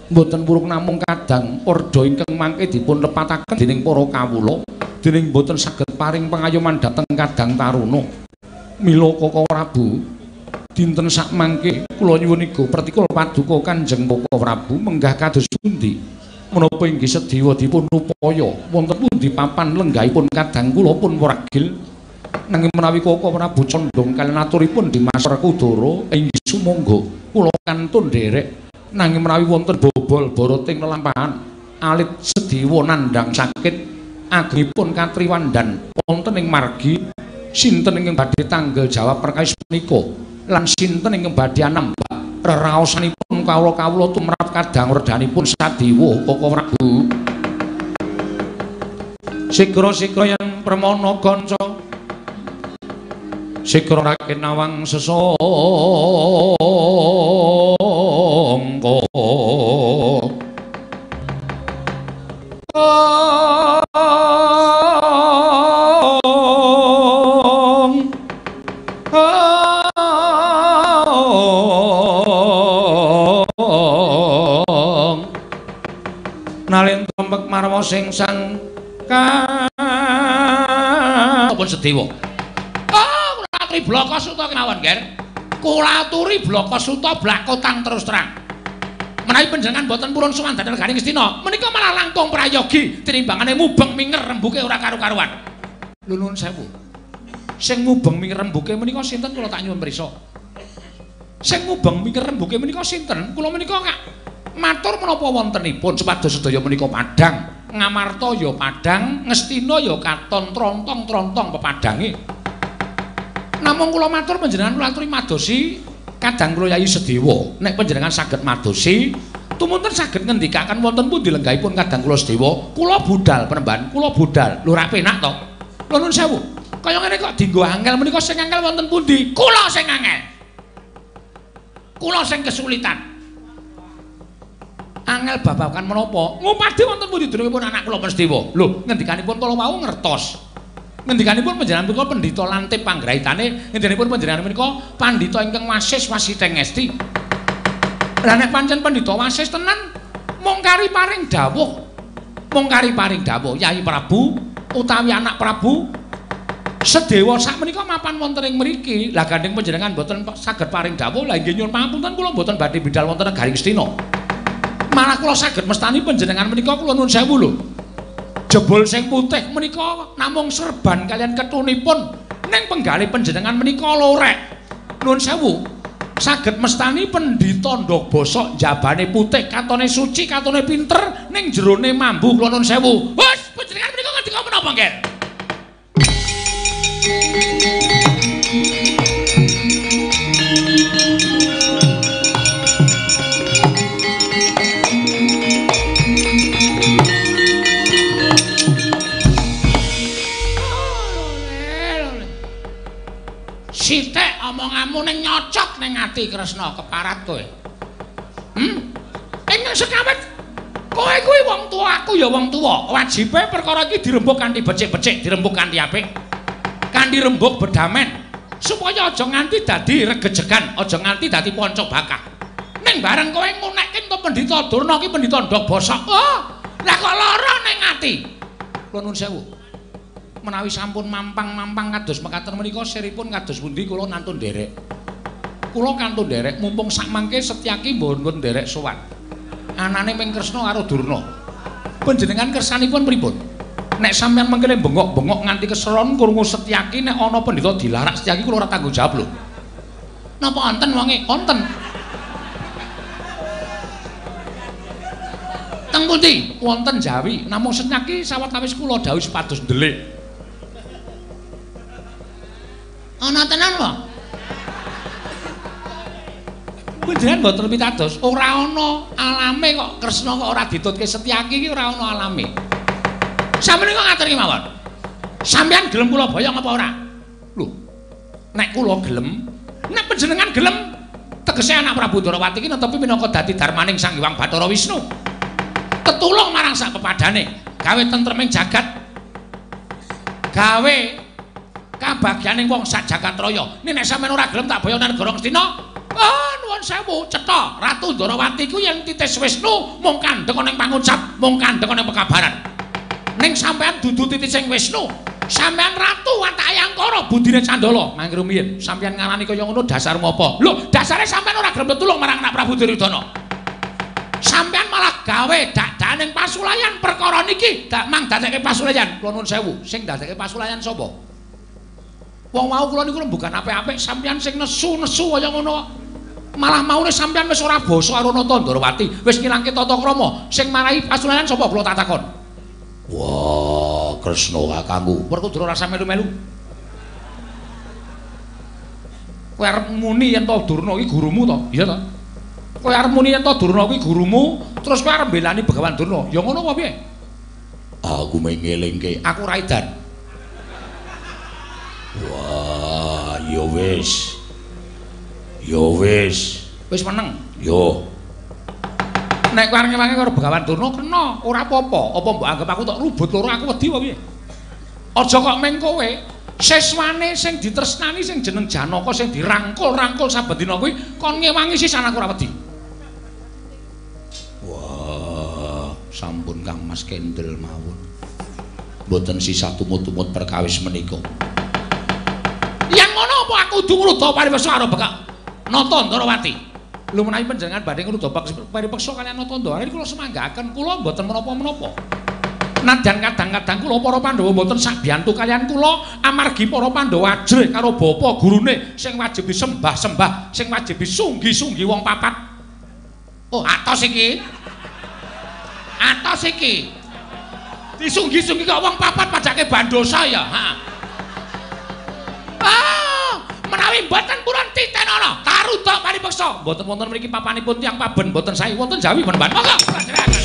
Mboten purung namung kadang ordo ingkang mangke dipun lepataken dening para kawula dening mboten saged paring pangayoman dhateng Kadang Taruna. Mila Koko Prabu dinten sak mangke kula nyuwun iga pertikul paduka Kanjeng Koko Prabu menggah kados pundi menapa inggih sedhiwa dipun upaya wonten pundi papan lenggahipun kadang kula pun waragil nanging menawi Koko Prabu condong kaliyan aturipun Dimas Werkudara inggih sumangga kula kantun nderek. Nanging menawi wonten bobol boroting lelampahan alit sedhiwa nandhang sakit agengipun katriwandan wonten ing margi sinten ingkang badhe tanggel jawab perkawis menika lan sinten ingkang badhe anambak reraosanipun kawula-kawula tumrap kadang werdanipun sadhiwa Koko Prabu. Sigra-sigra yen permana kanca sigra raken nawang sesangka nalin trompek marwa sing sangka pun sedhiwa. Aturi blaka suta kemawon, Ger. Kula aturi blaka suta blakotang terus terang. Menawi panjenengan boten purun sowan dhateng Negaring Astina, menika malah langkung prayogi tinimbangane mubeng minger rembuke ora karu-karuan. Lho nuwun sewu. Sing mubeng minger rembuke menika sinten kula tak nyuwun prisa. Sing mubeng minger rembuke menika sinten? Kula menika matur menapa wontenipun supados sedaya menika padhang. Ngamarta ya padhang, Ngastina ya katon trontong-trontong pepadhange. Namung kula matur panjenengan kula aturi madosi kadang kula Yayi Sedewa nek panjenengan saged madosi tumunten saged ngendikaken wonten pundi lenggahipun kadang kula Sedewa kula budal penemban kula budal lho ra penak to lho nuwun sewu kaya ngene kok dienggo angel menika sing angel wonten pundi kula sing angel kula sing kesulitan angel babagan menapa ngupadi wonten pundi dunungipun anak kula Sedewa lho ngendikanipun kula wau ngertos ngendikanipun panjenengan menika pendhita lantip panggraitane ngendikanipun panjenengan menika pandhita ingkang wasis wasiteng ngesti lah nek pancen pendhita wasis tenan mung kari paring dawuh Yayi Prabu utawi anak Prabu Sedewa sak menika mapan wonten ing mriki lah gandeng panjenengan boten saged paring dawuh lah inggih nyuwun pangapunten kula boten badhe bidhal wonten Negaring Astina malah kula saged mestani panjenengan menika kula nuwun sewu lho jebul sing putih menika namung serban kalian ketunipun ning penggalih panjenengan menika lorek nuwun sewu saged mestani pendhita ndok bosok jabane putih katone suci katone pinter ning jerone mambu kula nuwun sewu wis panjenengan menika ngendika menapa nggih sithik omonganmu ning nyocok ning ati Kresna keparat kowe. Ingkang sekawit kowe kuwi wong tuwa, aku ya wong tuwa. Wajibe perkara iki dirembug kanthi becik-becik, dirembug kanthi apik. Kanthi rembug bedamen supaya aja nganti dadi regejegan, aja nganti dadi panca bakah. Ning bareng kowe ngunekke to Pendhita Durna ki Pendhita Ndok Bosok. Oh, lah kok lara ning ati. Kula nuwun sewu. Menawi sampun mampang-mampang kados mekaten menika siripun kados pundi kula nantun nderek. Kula kantun nderek mumpung sak mangke Setyaki mboten nderek sowan. Anane Ming Kresna karo Durna. Panjenengan kersanipun pripun? Nek sampeyan mengkene bengok-bengok nganti keseron krungu Setyaki nek ana pendhita dilarak Setyaki kula ora tanggung jawab lho. Napa wonten wonge? Wonten. Teng pundi? Wonten Jawi. Namung Setyaki sawetawis kula dawuh supados ndelik. Ana tenan apa? Panjenengan mboten pitados, ora ana alame kok Kresna kok ora ditutke Setyaki iki ora ana alame. Sampeyan kok ngatur iki mawon. Sampeyan gelem kula boyong apa ora? Lho. Nek kula gelem, nek panjenengan gelem, tegese anak Prabu Darawati iki netepi minangka dadi darmaning Sang Hyang Bathara Wisnu. Tetulung marang sak pepadane, gawe tentreming jagat. Gawe kabagyaning wong sak jagat raya. Nek sampeyan ora gelem tak boyo nang Negara Ngastina. Oh, nuwun nuwun sewu, cetha Ratu Ndarawati ku yen titis Wisnu mung kandhek ana ing pangucap, mung kandhek ana pekabaran. Ning sampean dudu titis sing Wisnu. Sampean ratu watake angkara budine Candala. Mangke rumiyin, sampean ngarani kaya ngono dasar ngopo? Lho, dasare sampean ora gelem tulung marang anak Prabu Duryudana. Sampean malah gawe dadaning pasulayan perkara niki, dak mang dadekke pasulayan. Kula nuwun sewu, sing dadekke pasulayan sapa? Wong mau kula niku bukan apik-apik, sampean sing nesu-nesu kaya ngono. Malah maune sampean wis ora basa karo Nata Ndarawati, wis ngilangke tata krama. Sing marahi pasulayan sapa kula tak takon? Wah, Kresna kakangku. Werkudara rasa melu-melu. Kowe arep muni yen to Durna iki gurumu to? Iya to? Kowe arep muni yen to Durna kuwi gurumu, terus kowe arep mbelani Begawan Durna. Ya ngono apa piye? Aku mengelingke, aku ora edan. Wah, ya wis. Ya wis. Wis meneng. Yo. Nek kowe arep ngewangi karo Begawan Durna kena, ora apa-apa. Apa mbok anggap aku tok rubut loro aku wedi apa piye? Aja kok meng kowe siswane sing ditresnani sing jeneng Janaka sing dirangkul-rangkul saben dina kuwi kon ngewangi sisan aku ora wedi. Wah, sampun Kang Mas Kendel mawon. Mboten sisa tumut-tumut perkawis menika. Yang ngono apa aku kudu ngruda pariwasa karo Nata Ndarawati? Lho menawi panjenengan badhe ngruda paripeksa kaliyan Nata Ndarawati kula semanggaken kula mboten menapa-menapa. Nadyan kadang-kadang kula para Pandhawa mboten sak biyantu kaliyan kula amargi para Pandhawa ajrih karo bapa gurune sing wajib disembah-sembah, sing wajib disunggi-sunggi wong papat. Oh, atos iki. Atos iki. Disunggi-sunggi kok wong papat padake bandosa ya. Menawi mboten purun titenana taruda paripeksa mboten wonten mriki papanipun tiyang paben mboten sae wonten jawi menemban monggo lajeraken.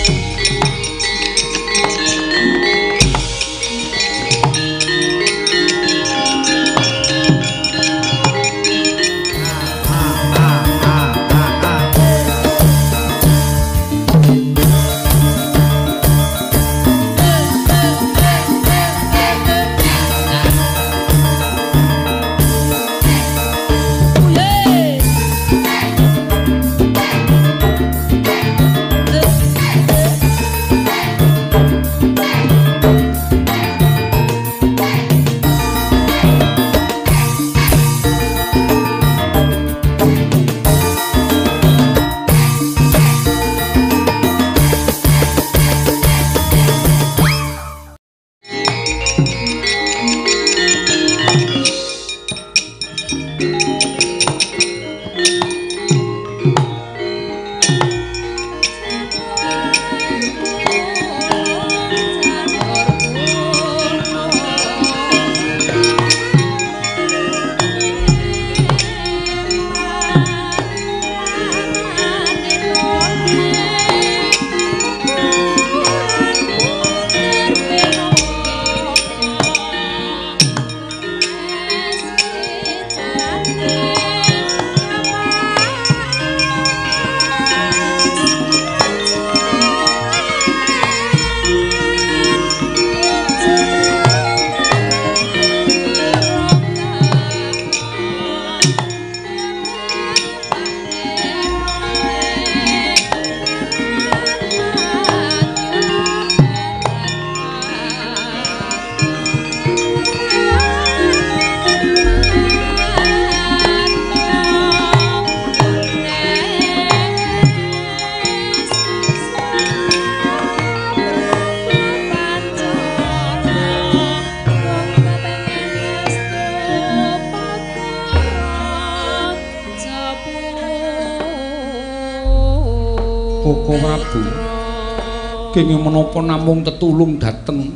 Kenging menapa namung tetulung dhateng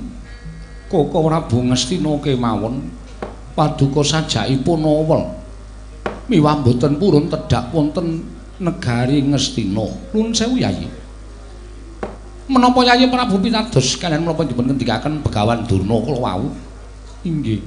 Kaka Prabu Ngastina kemawon paduka sajakipun awel miwah boten purun tedhak wonten negari Ngastina. Nuwun sewu Yayi. Menapa Yayi Prabu pitados kaliyan menapa dipun ngendikaken Begawan Durna kula wau? Inggih.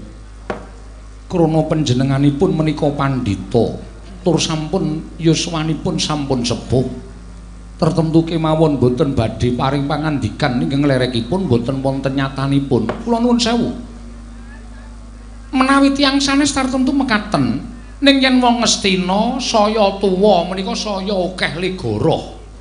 Krana panjenenganipun menika pandhita tur sampun yuswanipun sampun sepuh. Tertentu kemawon boten badhe paring pangandikan ingkang lerekipun boten wonten nyatanipun. Kula nuwun sewu. Menawi tiyang sanes tertentu mekaten Ning yen wong Ngastina saya tuwa menika saya akeh legara.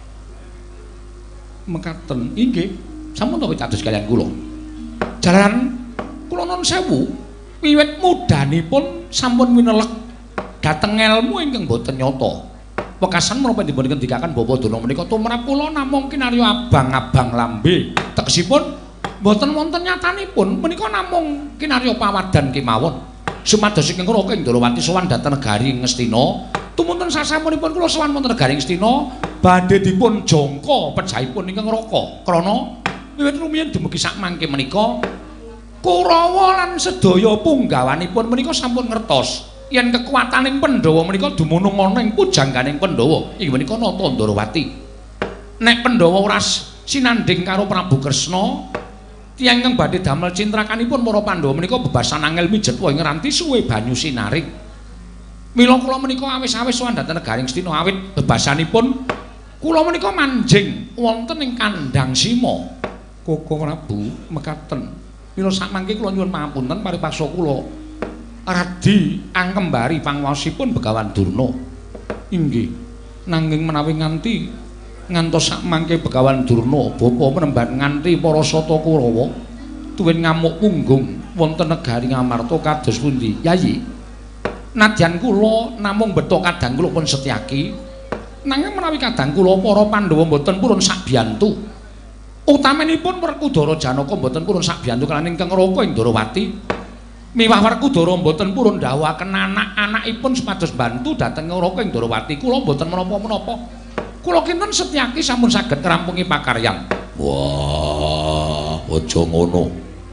Mekaten. Inggih. Sampun to kados kalian kula. Jalaran kula nuwun sewu. Wiwit mudanipun sampun winelek dhateng ilmu ingkang boten nyata. Wekasan menapa dipun ngendikaken Bapak Durna menika tumrap kula namung kinarya abang-abang lambe. Tegesipun boten wonten nyatanipun menika namung kinarya pawadan kemawon. Sumados ingkang kula Ndrawati sowan dhateng negari Ngastina, tumunten sasampunipun kula sowan wonten negari Ngastina badhe dipun jangka pejahipun ingkang Raka. Krana wiwit rumiyin dumugi sak mangke menika Kurawa lan sedaya punggawanipun menika sampun ngertos yen kekuwataning Pandhawa menika dumunung ana ing pujangganing Pandhawa inggih menika Nata Ndrawati. Nek Pandhawa ora sinandhing karo Prabu Kresna, tiyang ingkang badhe damel cintrakanipun para Pandhawa menika bebasan angel mijet wae nganti suwe banyu sinaring. Mila kula menika awis-awis sowan dhateng negari Ngastina awit bebasanipun kula menika manjing wonten ing kandhang Sima. Koko Prabu mekaten. Mila sakmangke kula nyuwun pangapunten paripaksa kula radi angkembari panguwasipun Begawan Durna. Inggih. Nanging menawi ngantos sakmangke Begawan Durna bapa menemban nganti para sata Kurawa tuwin ngamuk punggung wonten negari Ngamarta kados pundi? Yayi. Nadyan kula namung betha kadang kula pun Setyaki. Nanging menawi kadang kula para Pandhawa mboten purun sakbiyantu. Utamanipun Werkudara Janaka mboten purun sakbiyantu kaliyan ingkang Raka Ndrawati. Miwah Werkudara mboten purun ndhawuhaken anak-anakipun supados bantu dhateng Raka Ndrawati. Kula mboten menapa-menapa. Kula kinten Setyaki sampun saged ngrampungi pakaryan. Wah, aja ngono.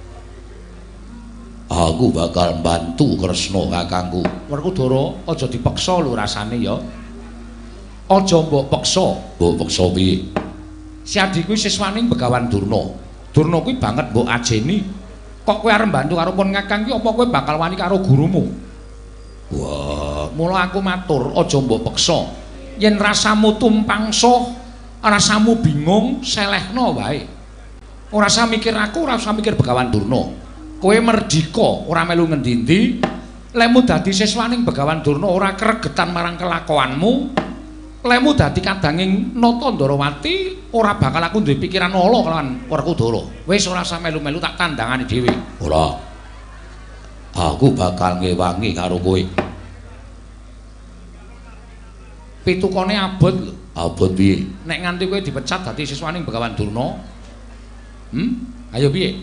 Aku bakal bantu Kresna kakangku. Werkudara, aja dipeksa lho rasane ya. Aja mbok peksa. Mbok peksa piye? Si Adi kuwi siswaning Begawan Durna. Durna kuwi banget mbok ajeni. Kok kowe arep bantu karo pun Kakang ki apa kowe bakal wani karo gurumu? Wah, mula aku matur aja mbok peksa. Yen rasamu tumpangsuh, rasamu bingung, selehno wae. Ora usah mikir aku, ora usah mikir Begawan Durna. Kowe merdika, ora melu ngendi-endi. Lemu dadi siswaning Begawan Durna ora kregetan marang kelakuanmu. Lemu dadi kadanging Nata Ndrawati ora bakal aku duwe pikiran ala kelawan Werkudara. Wis ora usah melu-melu tak tandangani dhewe. Ora. Aku bakal ngewangi karo kowe. Pitukane abot lho. Abot piye? Nek nganti kowe dipecat dadi siswaning Begawan Durna. Ayo piye?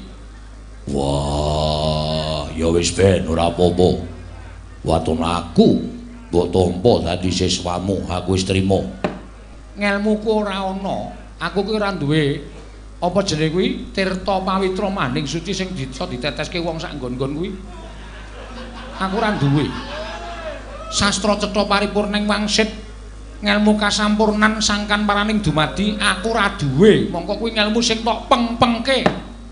Wah, ya wis ben ora apa-apa. Waton aku mbok tampa dadi siswamu, aku wis trima. Ngelmuku ora ana. Aku ki ora duwe apa jenenge kuwi tirta pawitra maning suci sing bisa diteteske wong sak nggon-nggon kuwi. Aku ora duwe. Sastra cetha paripurning wangsit, ngelmu kasampurnan sangkan paraning dumadi, aku ora duwe. Mongko kuwi ngelmu sing tok peng-pengke.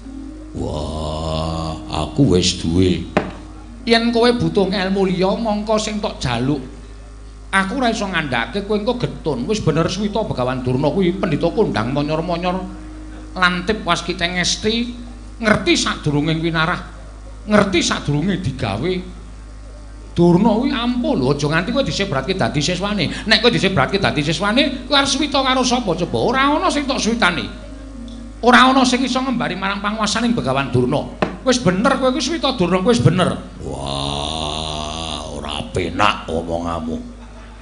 Wah, aku wis duwe. Yen kowe butuh ngelmu liya mongko sing tok jaluk. Aku ora iso ngandhake kowe engko getun. Wis bener Swita Begawan Durna kuwi pendhita kondang monyor-monyor lantip waskita ngesti, ngerti sadurunge winarah, ngerti sadurunge digawe. Durna kuwi ampuh lho, aja nganti kowe disebratke dadi siswane. Nek kowe disebratke dadi siswane, kowe arep Swita karo sapa coba? Ora ana sing tok switane. Ora ana sing iso ngembari marang panguwasaning Begawan Durna. Wis bener kowe kuwi Swita Durna, kowe wis bener. Wah, ora penak omonganmu.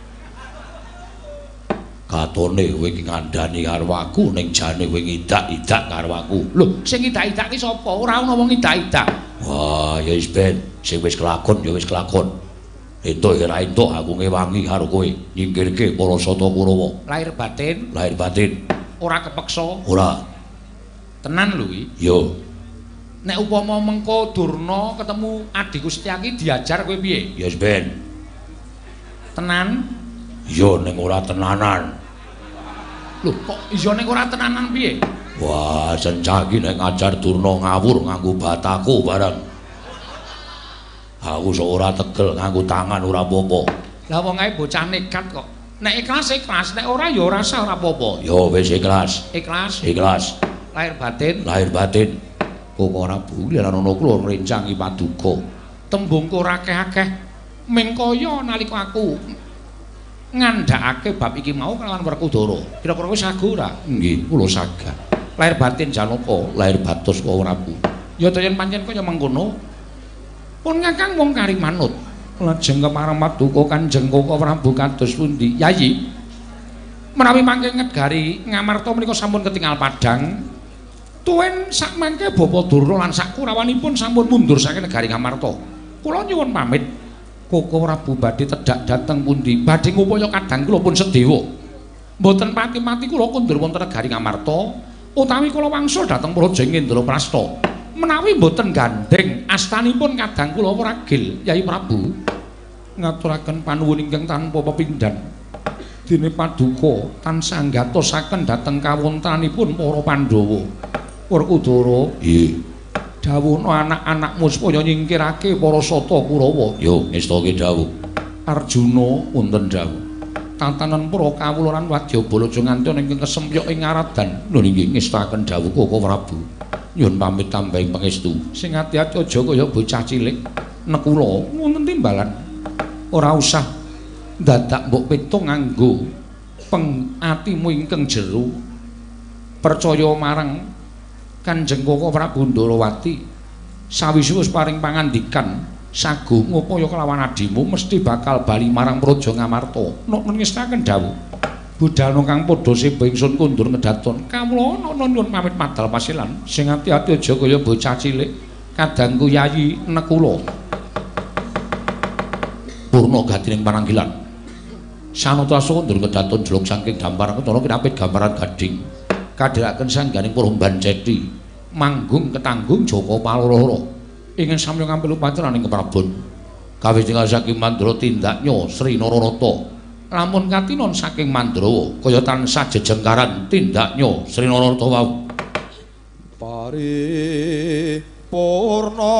Katone kowe iki ngandani karo aku ning jane kowe ngidak-idak karo aku. Lho, sing ngidak-idak ki sapa? Ora ana wong ngidak-idak. Wah, ya wis ben, sing wis kelakon ya wis kelakon. Entuk ora entuk aku ngewangi karo kowe nyingkirke para sata Kurawa. Lahir batin? Lahir batin. Ora kepeksa? Ora. Tenan lho iki. Yo. Nek upama mengko Durna ketemu adikku Setyaki diajar kowe piye? Ya wis ben. Tenan? Yo ning ora tenanan. Lho, kok iya ning ora tenanan piye? Wah, Setyaki nek ngajar Durna ngawur nganggo bataku bareng. Aku sok ora tegel nganggo tangan ora apa-apa. Lah wong ae bocah nekat kok. Nek ikhlas ikhlas, nek ora ya ora usah ora apa-apa. Yo wis ikhlas. Ikhlas. Ikhlas. Lahir batin. Lahir batin. Kok ora buli lan ana kula ngrencangi paduka. Tembungku ora akeh-akeh. mengkaya nalika aku ngandhakake bab iki mau kelawan Werkudara. Kira-kira wis sagu ora? Nggih, kula saged. Lair batin Janaka, Lair batos kula Prabu. ya to yen pancen kaya mengkono. Pun Kakang mung kari manut. Lajeng kemarang paduka Kanjeng Koko Prabu kados pundi? Yayi. Menawi mangke ngedgari Ngamarta menika sampun ketingal padhang, tuwin sak mangke Bapa Durna lan sak kurawanipun sampun mundur saking negari Ngamarta. Kula nyuwun pamit. Koko Prabu badhe tedhak dhateng pundi? Badhe ngupaya kadang kula pun sedewa. Mboten pati-pati kula kondur wonten negari Ngamarta, utawi kula wangsul dhateng Praja Indraprasta. Menawi mboten gandeng astanipun kadang kula pragil, Yai Prabu. Ngaturaken panuwun ingkang tanpa pepindhan. Dene paduka tansah nggatosaken dhateng kawontenanipun para Pandhawa. Werkudara, nggih. dawuhna anak-anakmu supaya nyingkirake para Sata Kurawa. Yo, ngestake dawuh. Arjuna wonten dawuh. Tatanan para kawula lan wadyabala aja nganti ana ingkang kesempyok ing ngaradan. Lho nggih ngestaken dawuh Koko Prabu. Nyuwun pamit tambahing pangestu. Sing ati-ati aja kaya bocah cilik. Nekula wonten timbalan. Ora usah dadak mbok pitung nganggo atimu ingkang jero. Percaya marang Kanjeng Koko Prabu Ndorowati. Sawise wis paring pangandikan sagu ngupaya kelawan adimu mesti bakal bali marang Praja Ngamarta. Nek ngestaken dawuh. Budal kang padha seba ingsun kundur ngedaton. Kawula ana nyuwun pamit madal pasilan. Sing ati-ati aja kaya bocah cilik. Kadangku Yayi Nekula. Purna gatining pananggilan. Sanotrasa kundur ngedaton jeluk saking dampar ketara kinapit gambaran gading. Kadhiraken sangganing Purban Ceti. Manggung ketanggung Joko Paloro. Ingin samya ngambil upacaraning keprabon. Kawijinan saking Mandra tindaknya Sri Nararata. Lamun katinon saking Mandrawa kaya tansah jejengkaran tindaknya Sri Nararata wau. Paripurna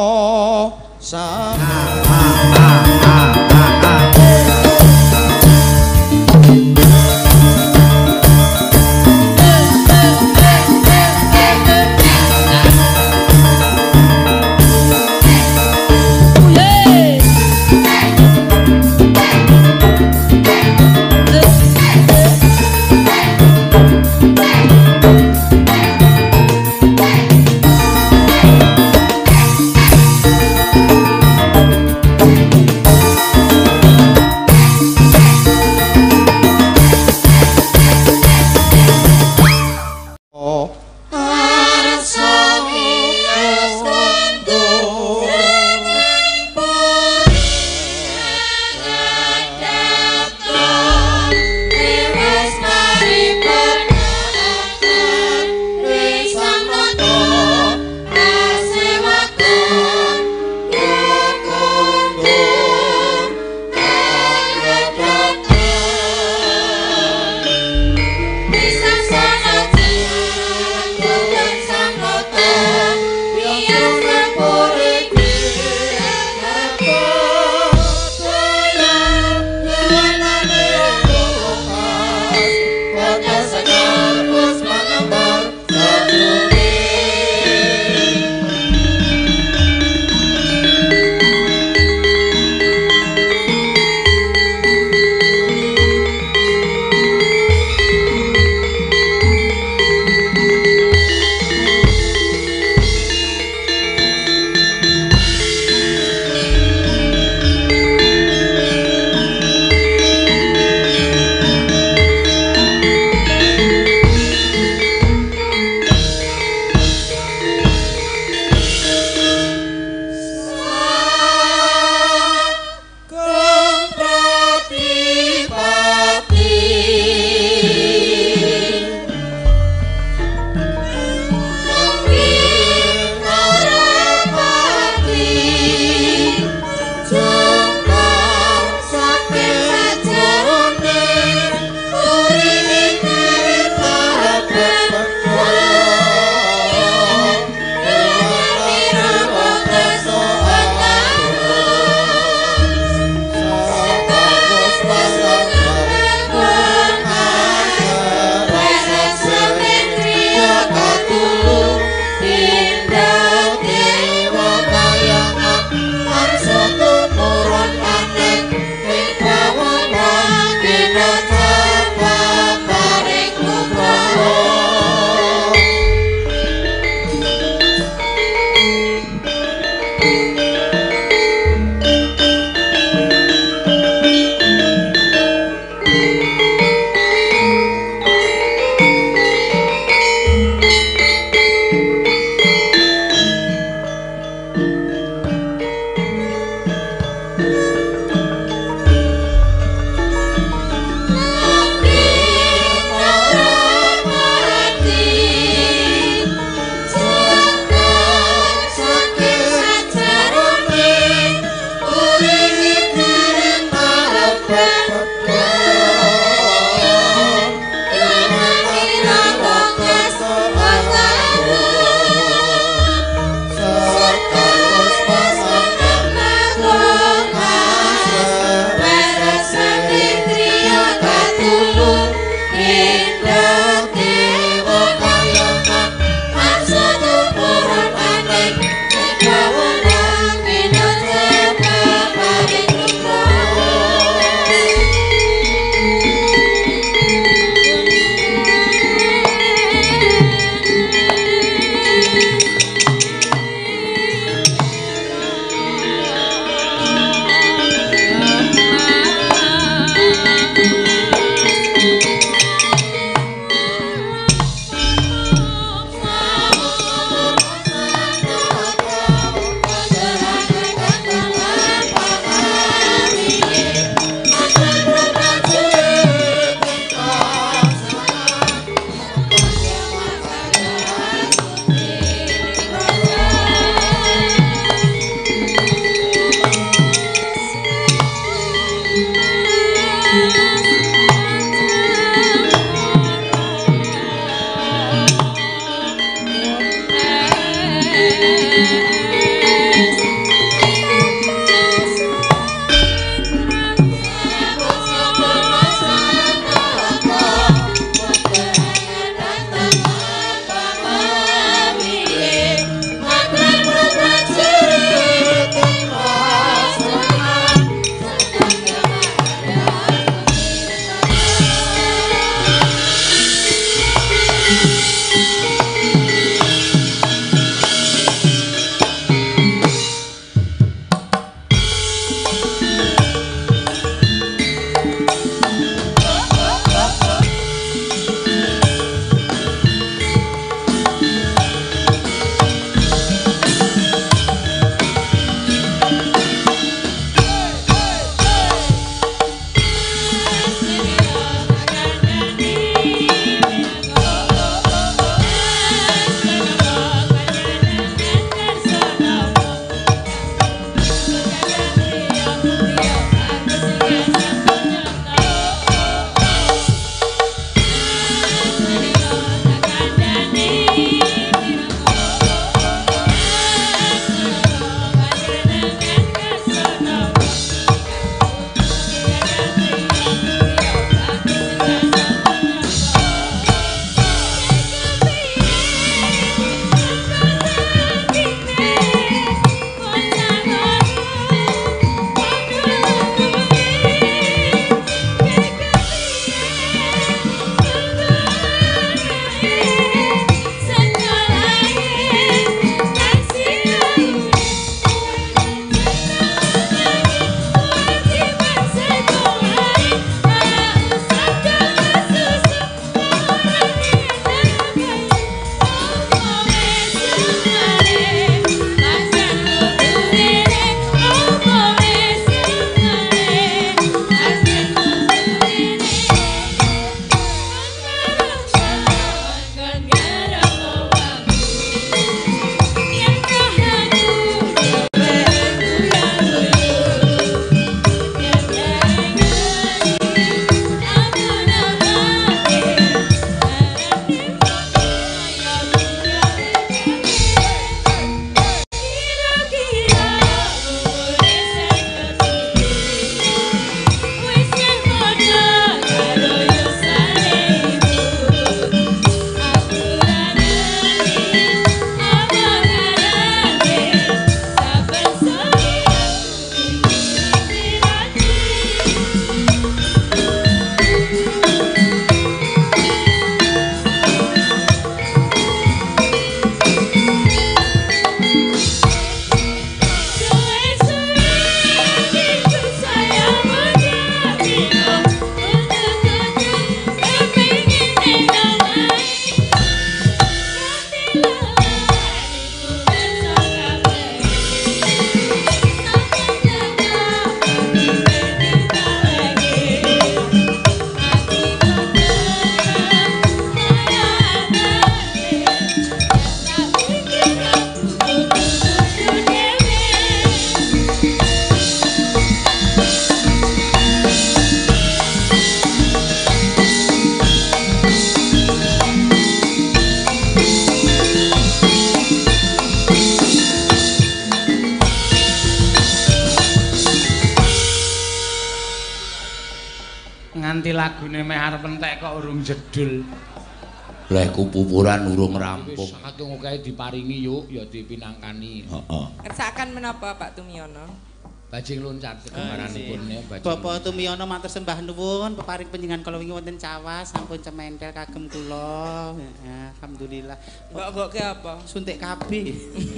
lagune meh arep entek kok urung jedul. Leh kupupuran urung rampung. Saking akeh diparingi yuk ya dipinangkani. Heeh. Kersakan menapa Pak Tumiono? Bajing loncat kemaranipun ya bajing. Bapak Tumiono matur sembah nuwun peparing panjenengan kala wingi wonten Cawas sampun cemendel kagem kula. Heeh, alhamdulillah. Mbok-mbokke apa? Suntik kabeh.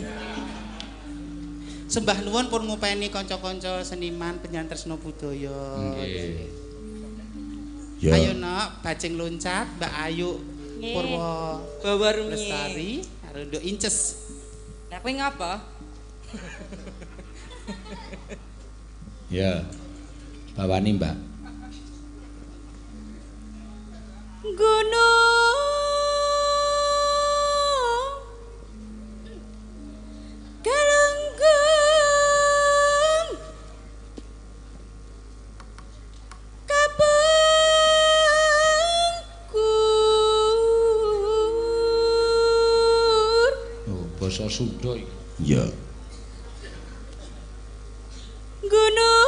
Sembah nuwun pun ngupeni kanca-kanca seniman penyanyi tresna budaya. Nggih. Ya. Ayo nak bajing loncat Mbak Ayu Purwo Bawarmi. Lestari karo Nduk Inces. Lah kowe ngapa? Ya. Bawani, Mbak. Gunung Galunggung Kapungkur. Oh, basa Sunda iki. Ya. Gunung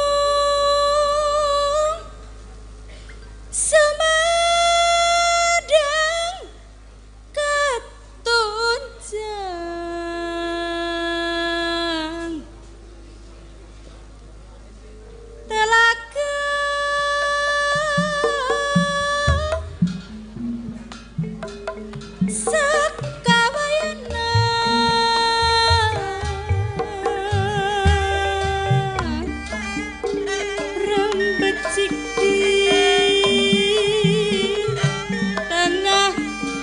Sumedang Ketunjang Telaga Sakawayanan Rembet Ciki Tengah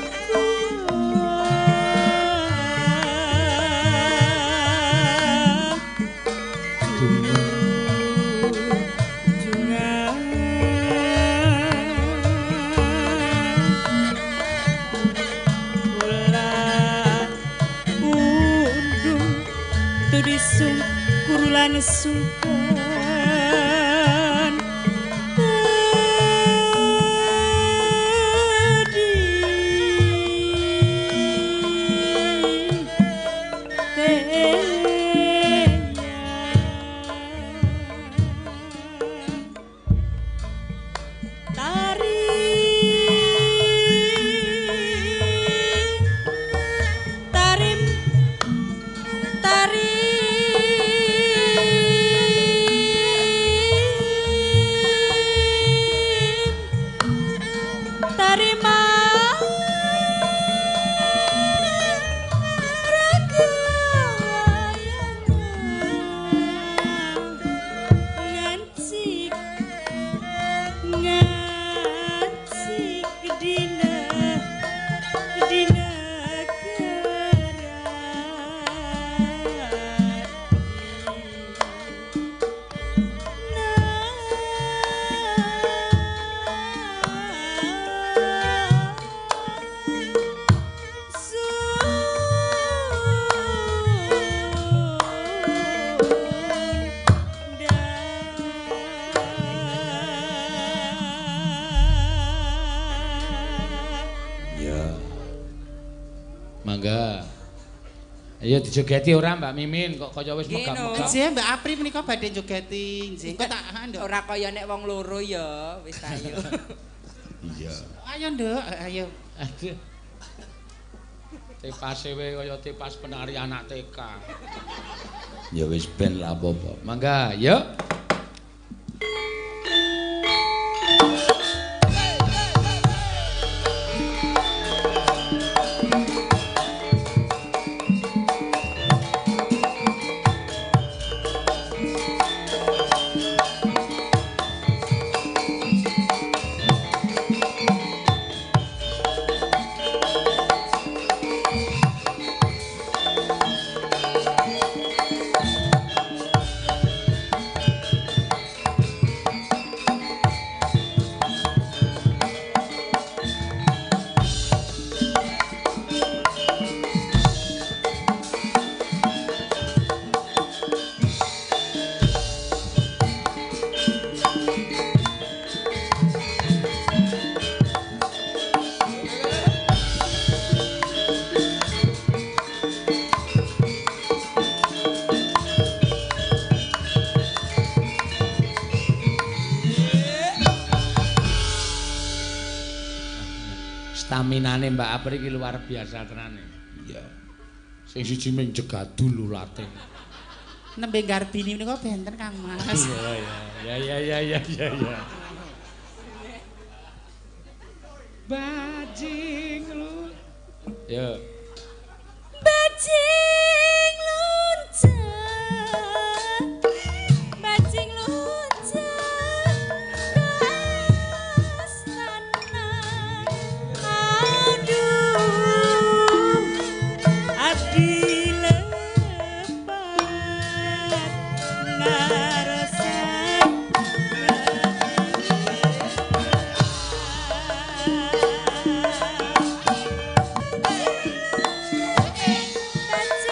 Tudisung kurulan sungkan Tarim Mangga. Ayo dijogeti ora Mbak Mimin kok kaya wis megah-megah. Nggih Mbak Apri menika badhe njogeti nggih. Kok tak nduk. Ora kaya nek wong loro ya, wis ayo. Iya. Ayo nduk, ayo. Aduh. Tepase wae kaya tepas penari anak TK. Ya wis ben lah apa-apa. Mangga, yuk. Staminane Mbak April iki luar biasa tenane. Iya. Sing siji ming jegadu lulate. Nembe Gardini menika benten Kang Mas. Ya. Bajing lu. Ya. Bajing luncang, bajing luncang, gas tanah, aduh, abdi lepat ngarosan. Bajing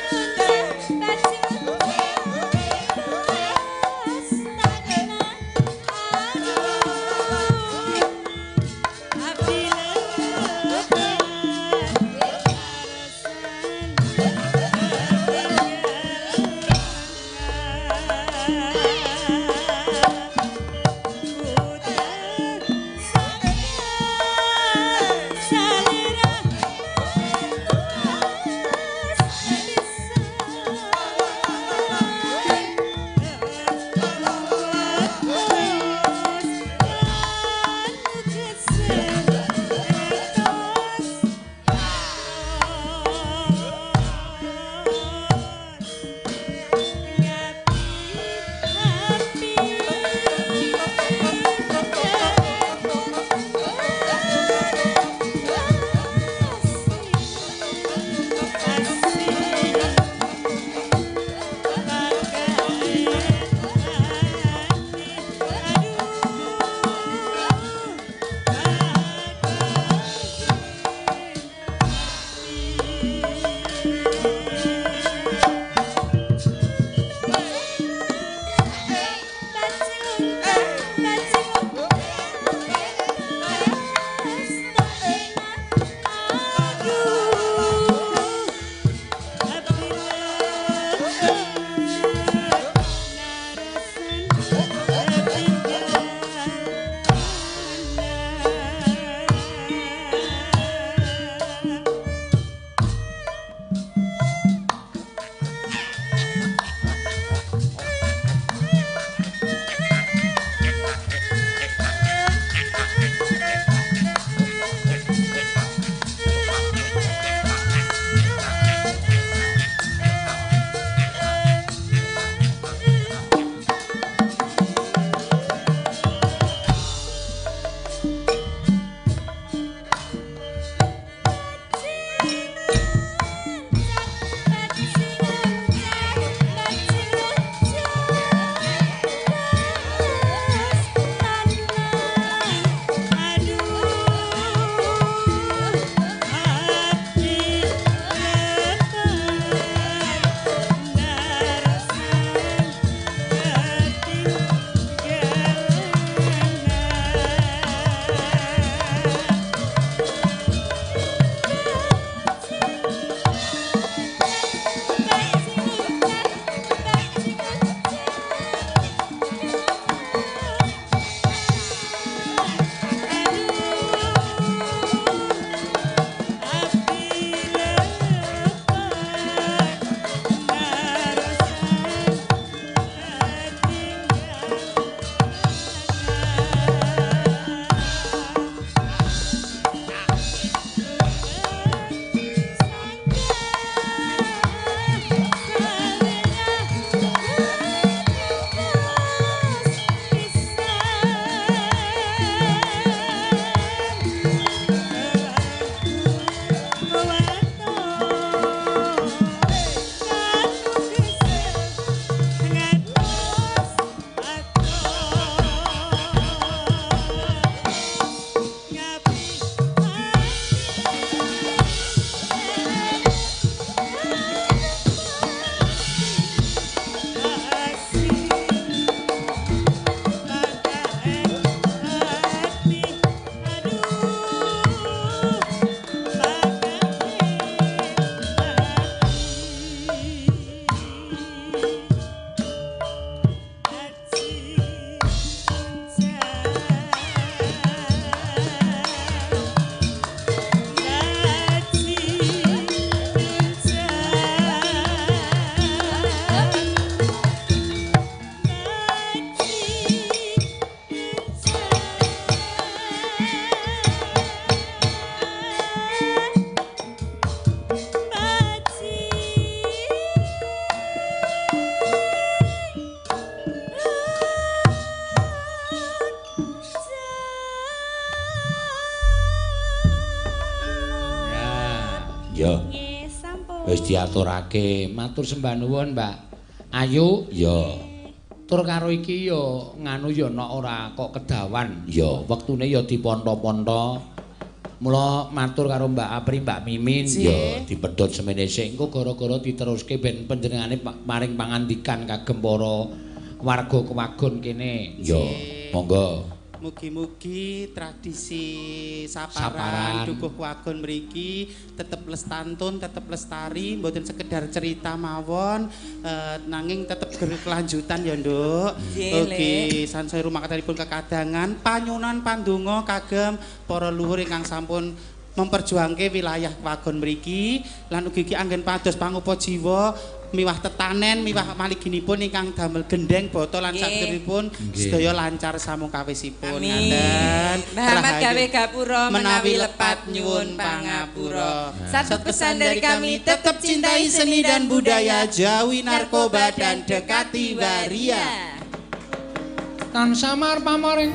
Ya. Nggih, sampun. Wis diaturake. Matur sembah nuwun, Mbak. Ayu, ya. Tur karo iki ya nganu ya nek ora kok kedawan. Ya, wektune ya diponto-ponto. Mula matur karo Mbak Apri, Mbak Mimin ya dipedhot semene sik engko gara-gara diteruske ben panjenengane maring pangandikan kagem para warga kewagon kene. Ya, monggo. Mugi-mugi tradisi saparan dukuh wagon mriki tetep lestantun, tetep lestari, mboten sekedar cerita mawon, nanging tetep berkelanjutan ya, Nduk. Ugi sansaya rumakatipun kekadangan panyunan pandonga kagem para luhur ingkang sampun memperjuangke wilayah wagon mriki lan ugi anggen pados pangupa jiwa miwah tetanen miwah maliginipun ingkang damel gendeng bata lan sakderipun sedaya lancar samungkawisipun ngaten. Rahmat gawe gapura menawi lepat nyuwun pangapura. Satu pesan dari kami, tetap cintai seni dan budaya, jauhi narkoba dan dekati waria. Tan samar pamaring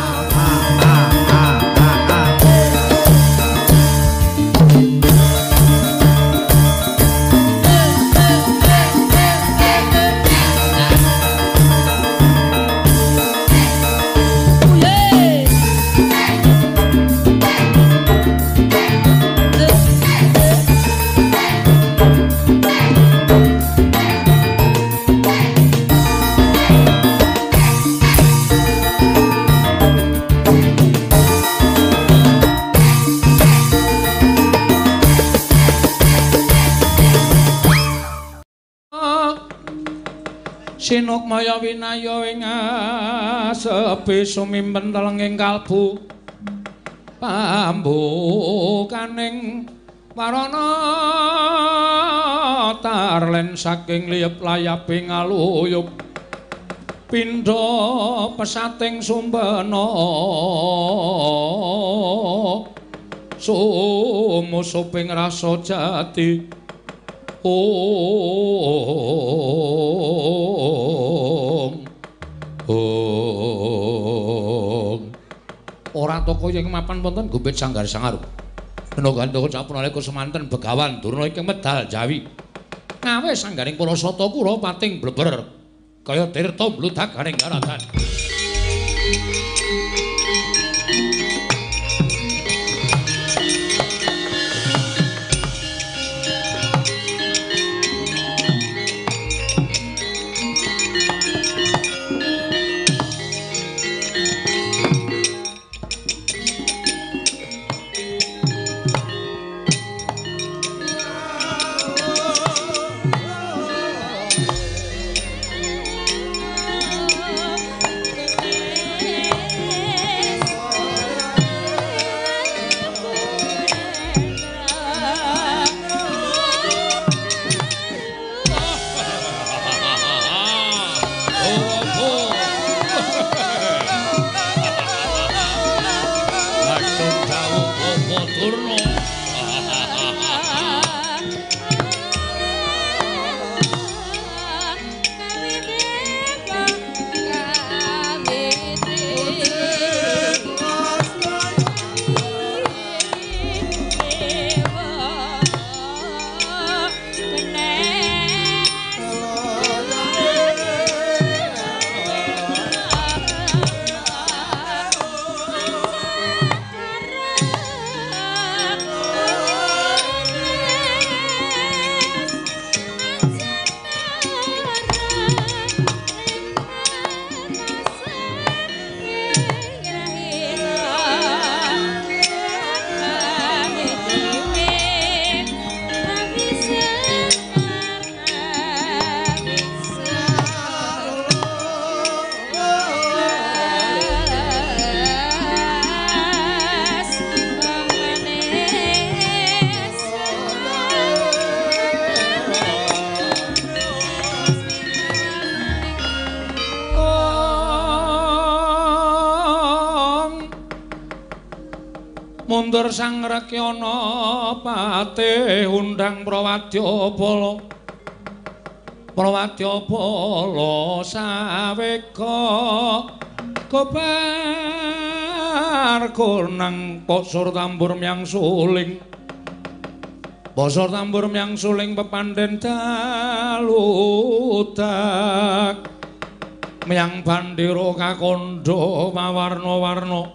Sinuk maya winaya ing asepe sumimpen telenging kalbu pambukaning warana tarlen saking liyep layaping aluyup pindha pesating sumbana sumusuping rasa jati ora toko ing mapan wonten gombet sanggar sangaru menogandha sapunalika semanten Begawan Durna ingkang medal Jawi ngawe sanggaring para sata kula pating bleber kaya tirta mludhaganing daratan. Mundur sang Rekyana patih undang Prawadyabala. Prawadyabala saweka kobar kunang posur tambur myang suling. Basa tambur myang suling pepandhen daludak myang bandira kakandha mawarna-warna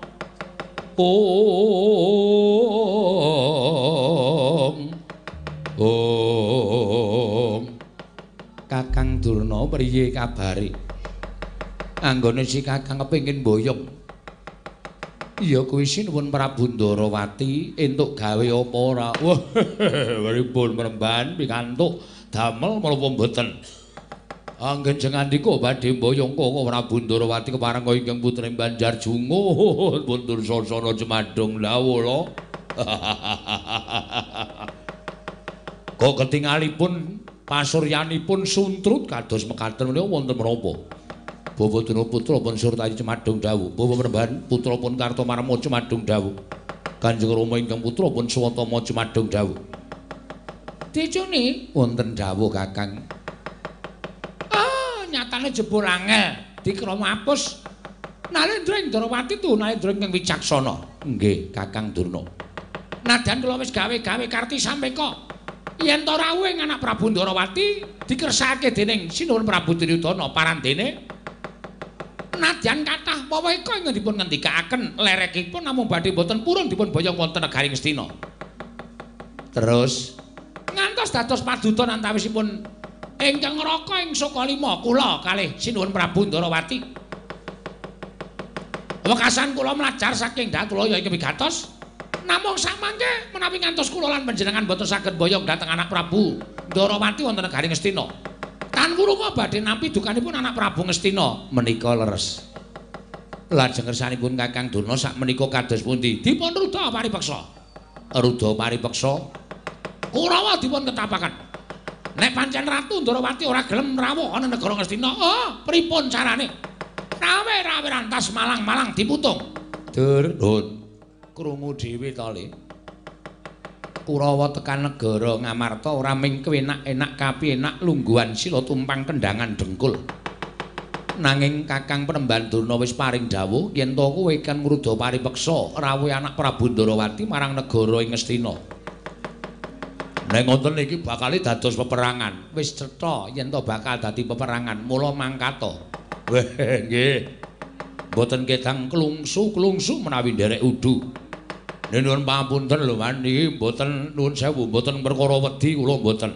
Om Kakang Durna priye kabare anggone si Kakang kepengin boyong iya kuwi sinuwun Prabu Ndarawati entuk gawe apa ora wah pripun mremban pikantuk damel menapa mboten anggen jeng andika badhe mboyong kok Prabu Ndarawati kepareng ingkang putri Banjar Jungut mundur sasana Cemadung lawula kok ketingalipun pasuryanipun suntrut kados mekaten menika wonten menapa Babadana putra pun Surtayu Cemadung dawuh Bapa Mremban putra pun Kartomarma Cemadung dawuh Kanjeng Rama ingkang putra pun Swatama Cemadung dawuh Dicune wonten dawuh Kakang nyatane jebul angel dikrama apus Nalendra Ndarawati tu Nalendra ingkang wicaksana nggih Kakang Durna nadyan kula wis gawe-gawe karti sampeka yen to rawuh anak Prabu Ndarawati dikersakake dening Sinuwun Prabu Duryudana parandene nadyan kathah paweka ingkang dipun ngendikaaken lerekipun namung badhe boten purun dipun boyong wonten negari Ngastina. Terus ngantos dados paduton antawisipun ingkang ngraka ing Sokalima kula kalih Sinuwun Prabu Ndarawati. Wekasan kula mlajar saking Datulaya ing wigatos namung samangke menawi ngantos kula lan panjenengan boten saged boyong dhateng anak Prabu Ndarawati wonten negari Ngastina. Tan wurunga badhe nampi dukanipun anak Prabu Ngastina menika leres. Lajeng kersanipun Kakang Durna sak menika kados pundi? Dipun rudha paripeksa. Rudha paripeksa Kurawa dipun ketapaken. Nek pancen Ratu Ndarawati ora gelem rawuh ana negara Ngastina, pripun carane? Rawe-rawe rantas malang-malang diputung. Durun krungu dhewe to Le. Kurawa tekan negara Ngamarta ora ming kepenak-enak kapienak lungguhan sila tumpang kendangan dengkul. Nanging Kakang Penemban Durna wis paring dawuh yen to kowe kan ngrudha paripeksa rawuh anak Prabu Ndarawati marang negara ing Ngastina. Nek ngoten iki bakal dados peperangan. Wis cetha yen to bakal dadi peperangan, mula mangkata. Weh nggih. Mboten kedang klungsu-klungsu menawi nderek udu. Nuwun pamunten lho Man, niki mboten nuwun sewu, mboten perkara wedi kula mboten.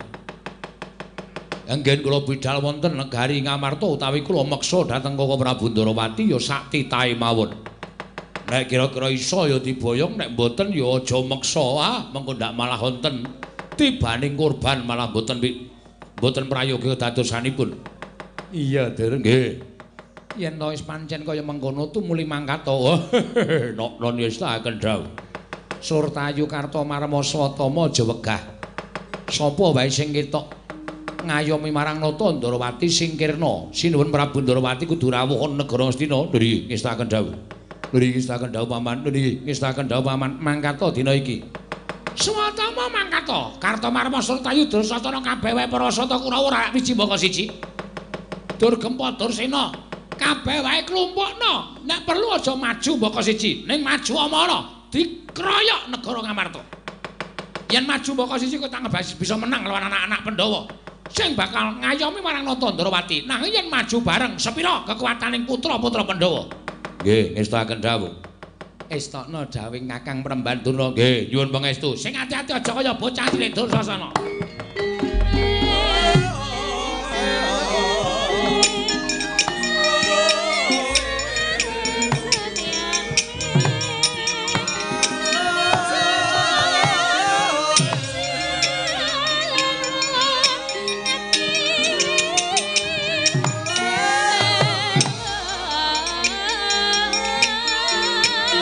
Anggen kula bidhal wonten negari Ngamarta utawi kula meksa dhateng Koko Prabu Ndarawati ya sak titahe mawon. Nek kira-kira iso ya diboyong, nek mboten ya aja meksa, mengko ndak malah wonten tibaning korban malah mboten prayoga dadosanipun. Iya, Der nggih. Yen to wis pancen kaya mengkono tumuli mangkata. Nok-non wis tak aken dawuh. Surtayu Kartomarma Swatama aja wegah. Sapa wae sing ketok ngayomi marang Nata Ndarawati singkirna. Sinuwun Prabu Ndarawati kudu rawuh negara Ngastina. Nggih, ngestaken dawuh. Nggih, ngestaken dawuh paman. Nggih, ngestaken dawuh paman. Mangkata dina iki. Swatama mangkata. Kartomarma Surtayu Dursasana kabeh wae para sata Kurawa ora wiji mbaka siji. Durgempa Dursena kabeh wae klumpukna. Nek perlu aja maju mbaka siji, ning maju amara. Dikroyok negara Ngamarta. Yen maju mbaka siji kowe tak bisa menang lawan anak-anak Pandhawa sing bakal ngayomi marang Nata Ndarawati. Nanging yen maju bareng sepira kekuataning putra-putra Pandhawa. Nggih, ngestaken dawuh. Estokna dawing Kakang Penemban Durna. Nggih, nyuwun pangestu. Sing ati-ati aja kaya bocah cilik Dursasana.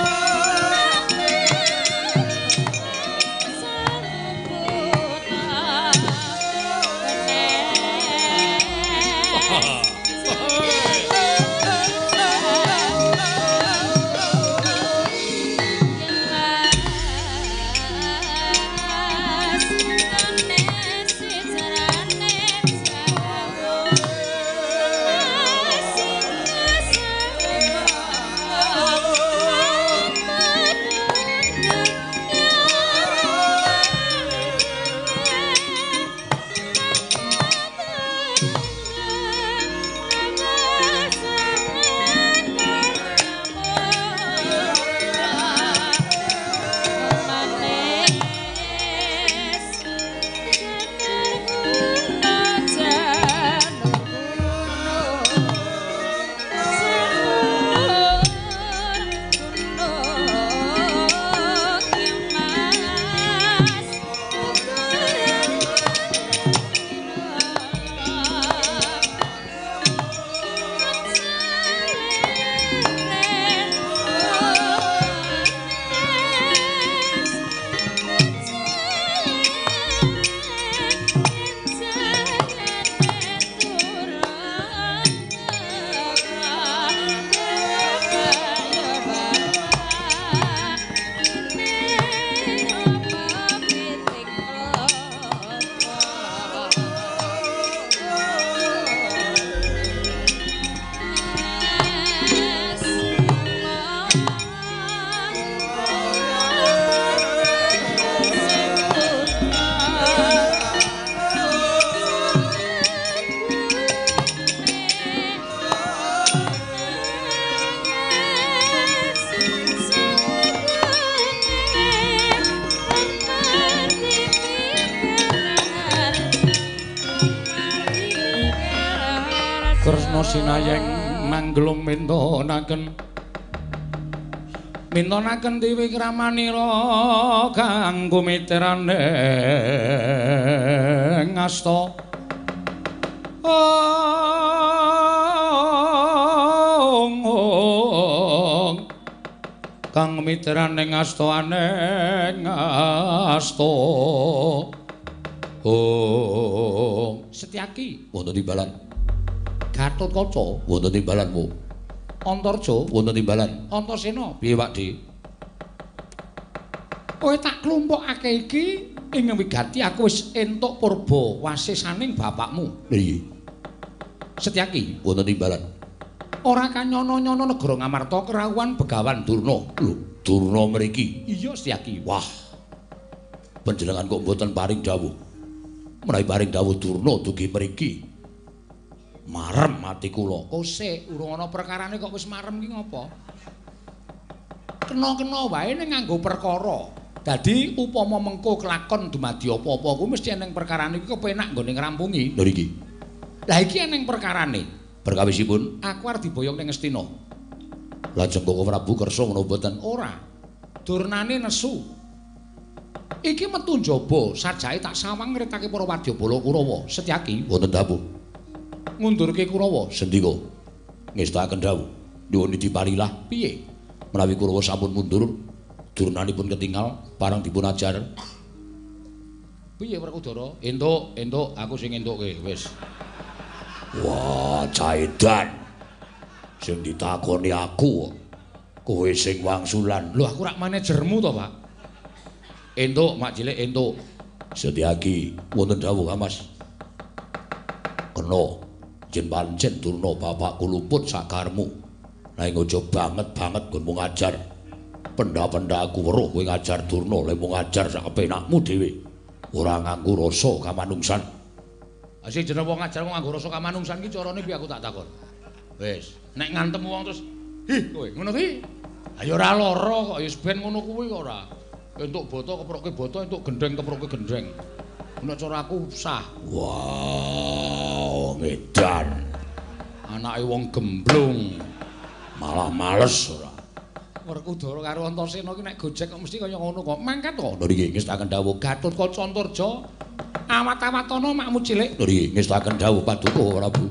Sang putra sinayeng manglung mintonaken dewi kramanira kanggo mitirane ngasta kang mitirane ngasta aneng ngasta Setyaki wonten timbalan Gatotkaca wonten timbalanmu Antarja wonten timbalan Antasena piye Pakde kowe tak klumpukake iki ing wigati aku wis entuk purba wasisaning bapakmu nggih Setyaki wonten timbalan ora kanyono-nyono negara Ngamarta kerawuhan Begawan Durna lho Durna mriki iya Setyaki wah panjenengan kok mboten paring dawuh menawi paring dawuh Durna dugi mriki marem ati kula kok sik urung ana perkarane kok wis marem ki ngopo kena-kena wae ning nganggo perkara dadi upama mengko kelakon dumadi apa-apa kuwi mesti eneng perkarane iki kepenak nggone ngrampungi lho iki lah iki eneng perkarane berkawisipun aku arep diboyong ning Ngastina lajeng Koko Prabu kersa ngono mboten ora durnane nesu iki metu njaba sajae tak sawang ngritake para wadyabala Kurawa Setyaki wonten dawuh ngundurke Kurawa sendika ngestakaken dawuh nyuwun diparilah piye menawi Kurawa sampun mundur durnanipun ketingal parang dipun ajar piye Werkudara entuk aku sing entukke wis wah caedan sing ditakoni aku kowe sing wangsulan lho aku rak manajermu to Pak entuk mak cilik entuk Setyaki wonten dawuh Mas kena jen pancen Durna bapakku luput sakarmu nanging aja banget nggonmu ngajar pendha-pendha aku weruh kowe ngajar Durna lek mung ngajar sak kepenakmu dhewe ora nganggo rasa kamanungsan asih jeneng wong ngajar nganggo rasa kamanungsan ki carane piye aku tak takon wis nek ngantem wong terus hi kowe ngono ki ayo ora lara kok ya ben ngono kuwi kok ora entuk boto keprokke boto entuk gendeng keprokke gendeng nek cara aku sah wow ngedan anake wong gemblung malah males ora Werkudara karo Antasena ki nek gojek kok mesti kaya ngono kok mangkat kok lho nggih ngestaken dawuh Gatotkaca Antarja awat-awatana makmu cilik lho nggih ngestaken dawuh Paduka Prabu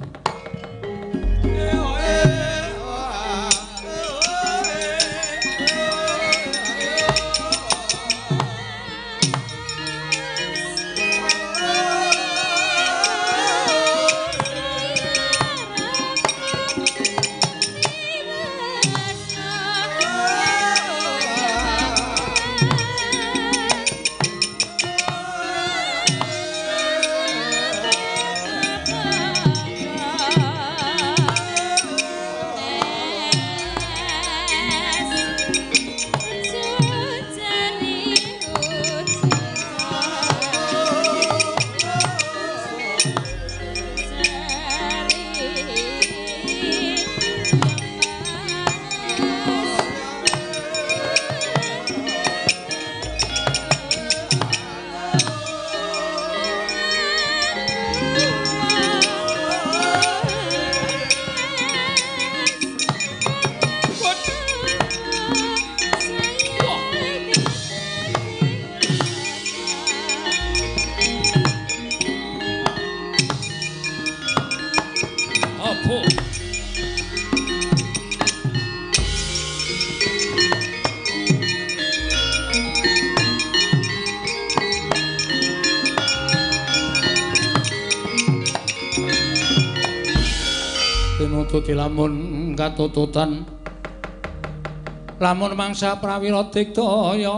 Pinututi lamun katututan lamun mangsa prawira digdaya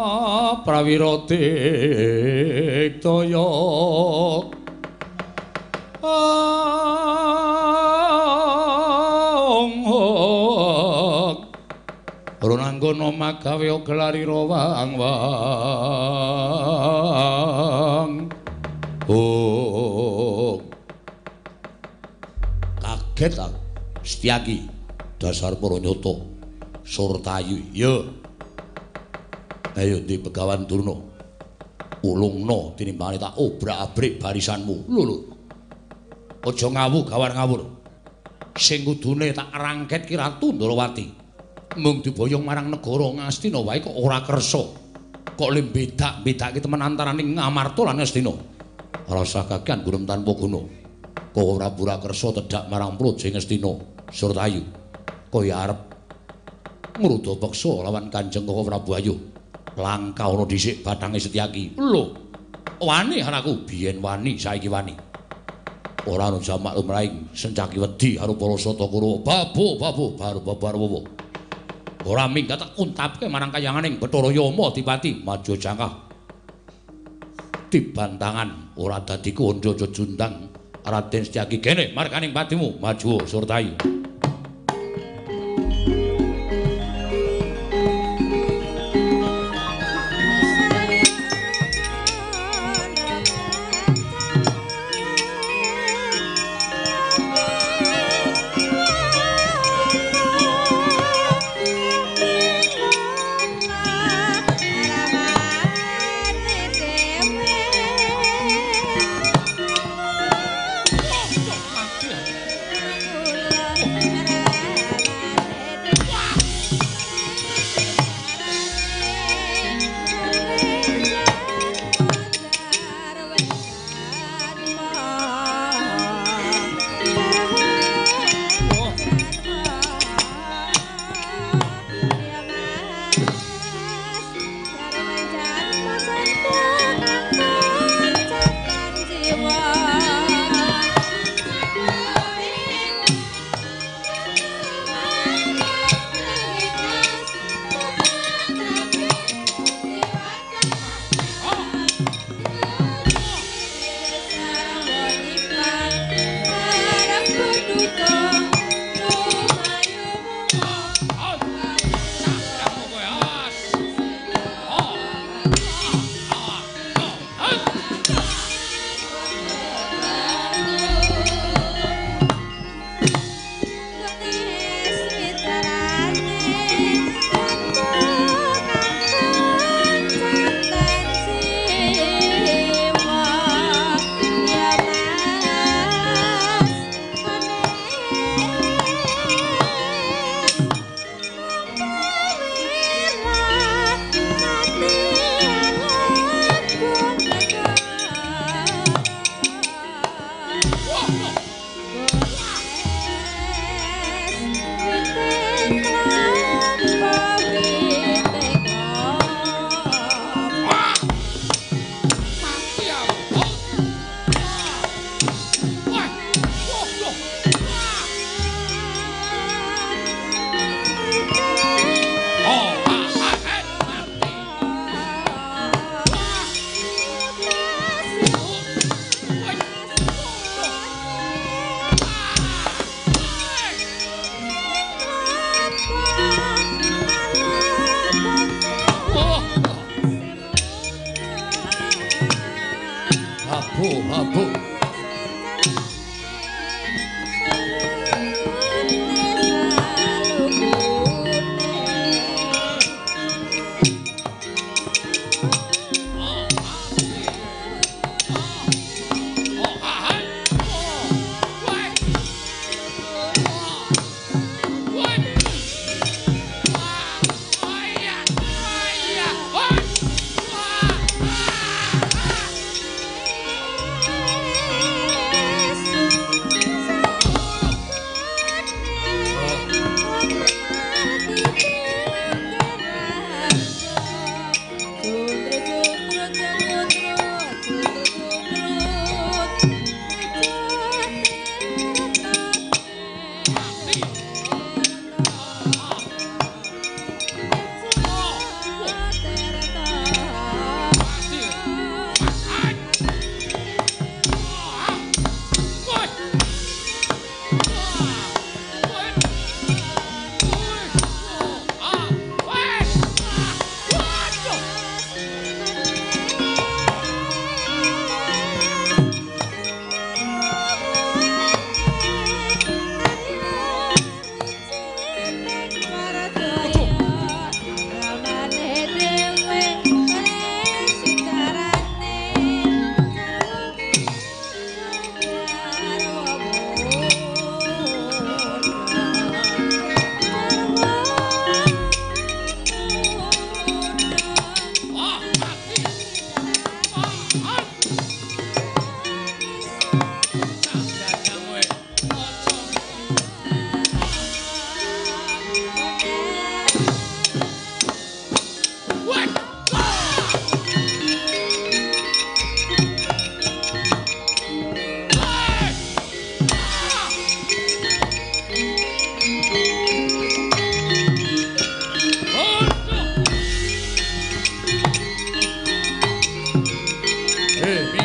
Runanggana magawe gelarira wang-wang kaget aku Setyaki dasar Pranyata Surtayu ya ayo di Begawan Durna ulungna tinimbangane tak obrak-abrik barisanmu lho aja ngawur gawar ngawur sing kudune tak rangket ki Ratu Ndrawati. Mung diboyong marang negara Ngastina wae kok ora kersa. Kok le bedak-bedake temen antaraning Ngamarta lan Ngastina. Rasa kakehan gurem tanpa guna. Kok ora pura kersa tedhak marang Praja Ngastina, Surtayu. Kaya arep ngruda peksa lawan Kanjeng Koko Prabu Ayuh. Langka ana dhisik bathange Setyaki. Lho, wani anakku, biyen wani, saiki wani. Ora ana jamak lumrahing Sencaki wedi karo para Sata Kurawa. Babu baru. Ora minggat tak untapke marang kayanganing Bathara Yama Dipati Maja Jangkah. Dibantangan ora dadi kandha jundang Raden Setyaki kene markaning patimu maju Surtayu.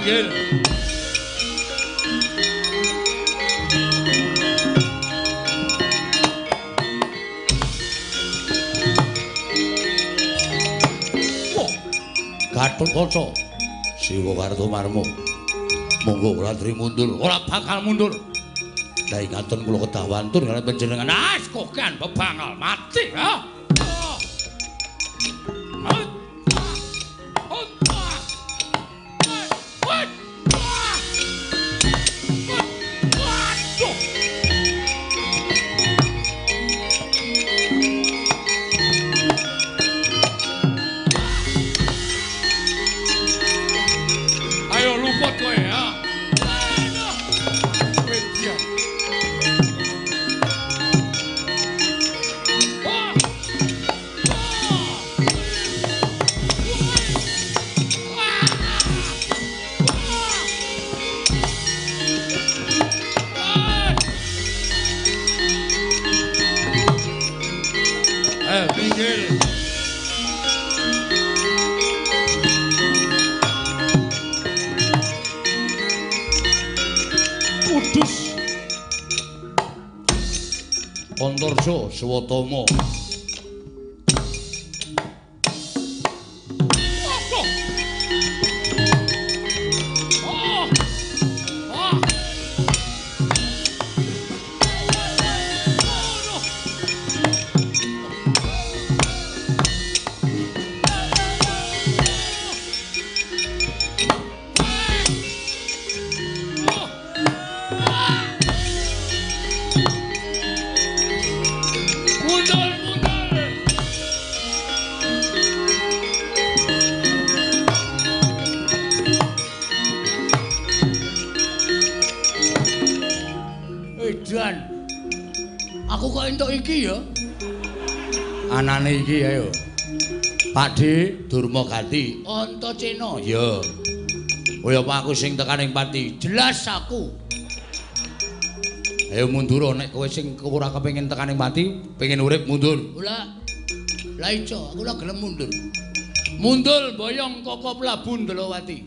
pinggir. Gatotkaca Siwa Kartomarma monggo Ratri mundur ora bakal mundur la ingaten kula kedah wantun kaliyan panjenengan kokan bebangal mati ha Antarja Swatama anane iki ayo Pakde Durmagati Antacena ya kaya apa aku sing tekaning pati jelas aku ayo mundur nek kowe sing ora kepengin tekaning pati pengen urip mundur la ijo aku ora gelem mundur boyong Koko Prabu Ndrawati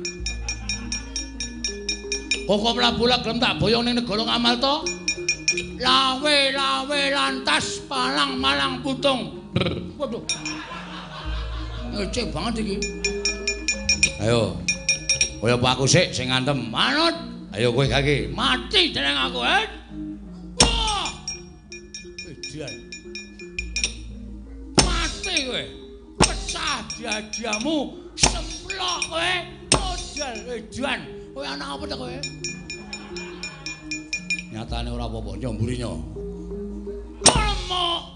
Koko Prabu lak gelem tak boyong ning negara Ngamarta lawe lantas palang malang putung. Waduh. Ngecek banget iki. Ayo. Kaya apa aku sik sing ngantem. Manut. Ayo kowe gake. Mati dening aku, Wah. Edan. Mati kowe. Pecah jajamu, semplok kowe. Modal edan. Kowe anak apa ta kowe? Nyatane ora apa-apa nyomburinya. Lemok.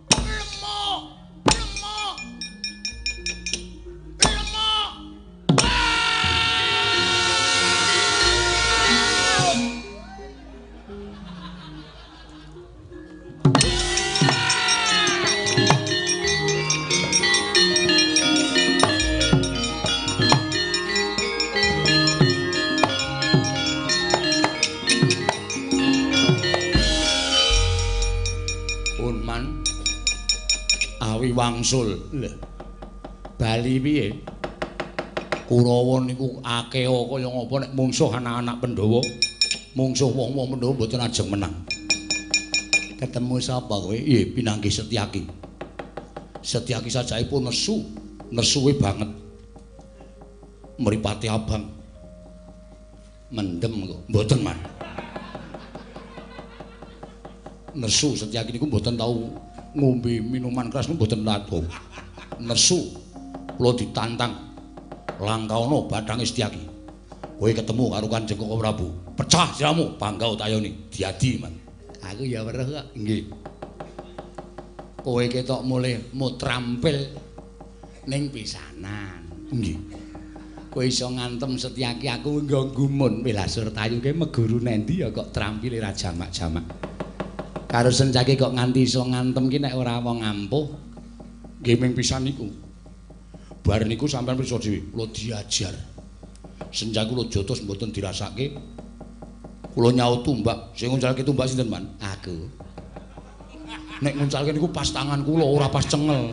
Wangsul Bali piye Kurawa niku akeh kaya ngapa nek mungsuh anak-anak Pandhawa mungsuh wong-wong Pandhawa mboten ajeng menang ketemu sapa kowe pinanggih Setyaki sajaipun nesuwe banget mripate abang mendem kok mboten man nesu Setyaki niku mboten tau ngombe minuman keras niku mboten lato. Nesu kula ditantang langkauna bathang Setyaki. Kowe ketemu karo Kanjeng Koko Prabu, pecah siramu, bangga utayoni, diadi man. Aku ya weruh kok. Nggih. Kowe ketok mulih mutrampil ning pisanan. Nggih. Kowe iso ngantem Setyaki aku nggo gumun Wilasur Tayu ke meguru nendi ya kok trampile ra jamak-jamak. Karo Setyaki kok nganti iso ngantem ki nek ora wong ampuh nggih ming pisan niku. Bar niku sampean prisa dhewe, kula diajar. Setyaki kula jotos mboten dirasake. Kula nyaut tumbak, sing nguncalke tumbak sinten man? Aku. Nek nguncalke niku pas tangan kula ora pas cengel.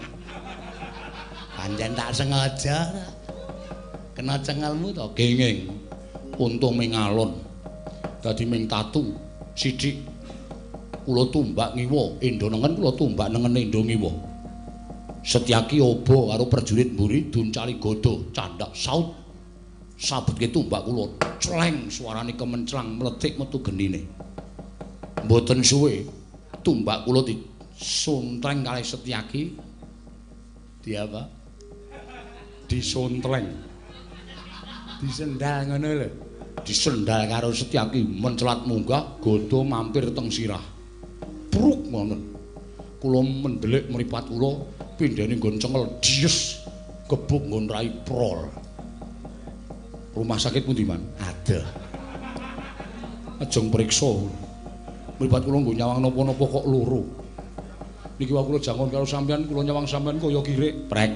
Pancen tak sengaja. Kena cengelmu to, gengeng. untung ming alon. Dadi ming tatu sithik kula tumbak ngiwa, endo nengen kula tumbak nengen endo ngiwa. Setyaki oba karo prajurit mburi duncali godo candak saut. Sabetke tumbak kula cleng suarane kemenclang mletik metu genine. Mboten suwe tumbak kula disuntreng kalih Setyaki. Di apa? Disuntreng. Disendal ngono lho. Disendal karo Setyaki mencelat munggah godo mampir teng sirah. Pruk ngoten. Kula mendelik mripat kula pindhane nggon cengel dies gebuk nggon rai prol. Rumah sakit pundi man? Ada. Ajeng priksa. Mripat kula nggo nyawang napa-napa kok loro. Niki wae kula jangon karo sampean, kula nyawang sampean kaya kirik, prek.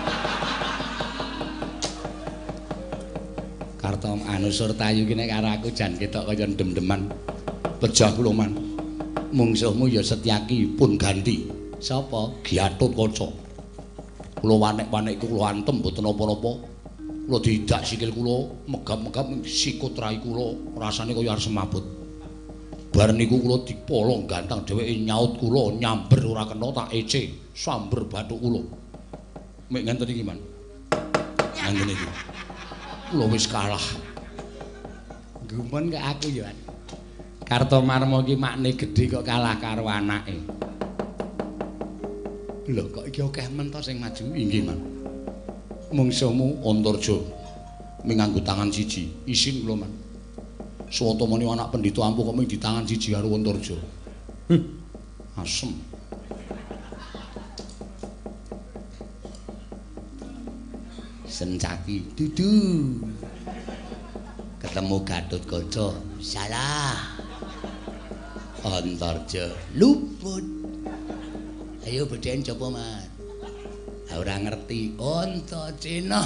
Karta anu Surtayu ki nek karo aku jan ketok kaya dem-deman. Pejah kula man. Mungsuhmu ya Setyaki pun ganti. Sapa? Giatut Kaca. Kula wanek-wanek iku kula antem mboten napa-napa. Kula didak sikil kula, megap-megap sikut rai kula, rasane kaya arep semabut. Bar niku kula dipolong gantang dheweke nyaut kula, nyamber ora kena tak ece, samber bathuk kula. Mek ngenten iki, Man. Ngenten iki. Kula wis kalah. Gumun kok aku ya. Kartomarma iki makne gedhe kok kalah karo anake. Lho kok iki akeh men to sing maju inggih, Man. Mungsuhmu Antarja minganggo tangan siji, isin kula, Man. Swatamane anak pendhita ampuh kok mung di tangan siji karo Antarja. Asem. Sencaki dudu. Ketemu Gatotkaca, salah. Antarja luput. Ayo bedhen coba, Man. Ora ngerti Antaséna.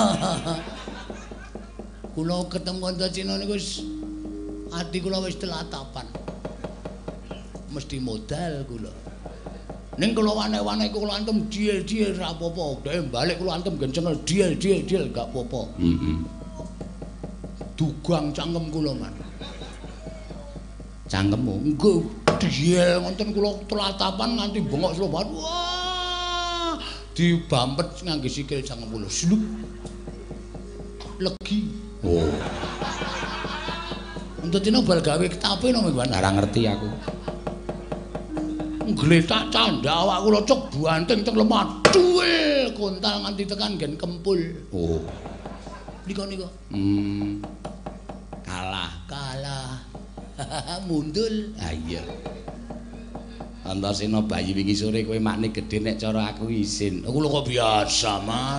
Kula ketemu Antaséna niku wis ati kula wis telatapan. Mesti modal kula. Ning kula wanek-wanek kula antem diel-diel ra apa-apa. Dhek balik kula antem gencengel diel-diel gak apa-apa. Dugang cangkem kula, Man. Cangkemmu? Engko diel wonten kula telatapan nganti bengok slobat. Wah! Dibampet ngangge sikil cangkem kula. Slup. Legi. Oh. Entutina bal gawe ketape no Mbak. Ora ngerti aku. Gletak candha awak kula cek banting teng lemah. Duel kontal nganti tekan gen kempul. Oh. Nika. Kalah. Mundul. Ah iya. Antaséna bayi wingi sore kowe makne gedhe nek cara aku isin. Aku lho kok biasa, Man.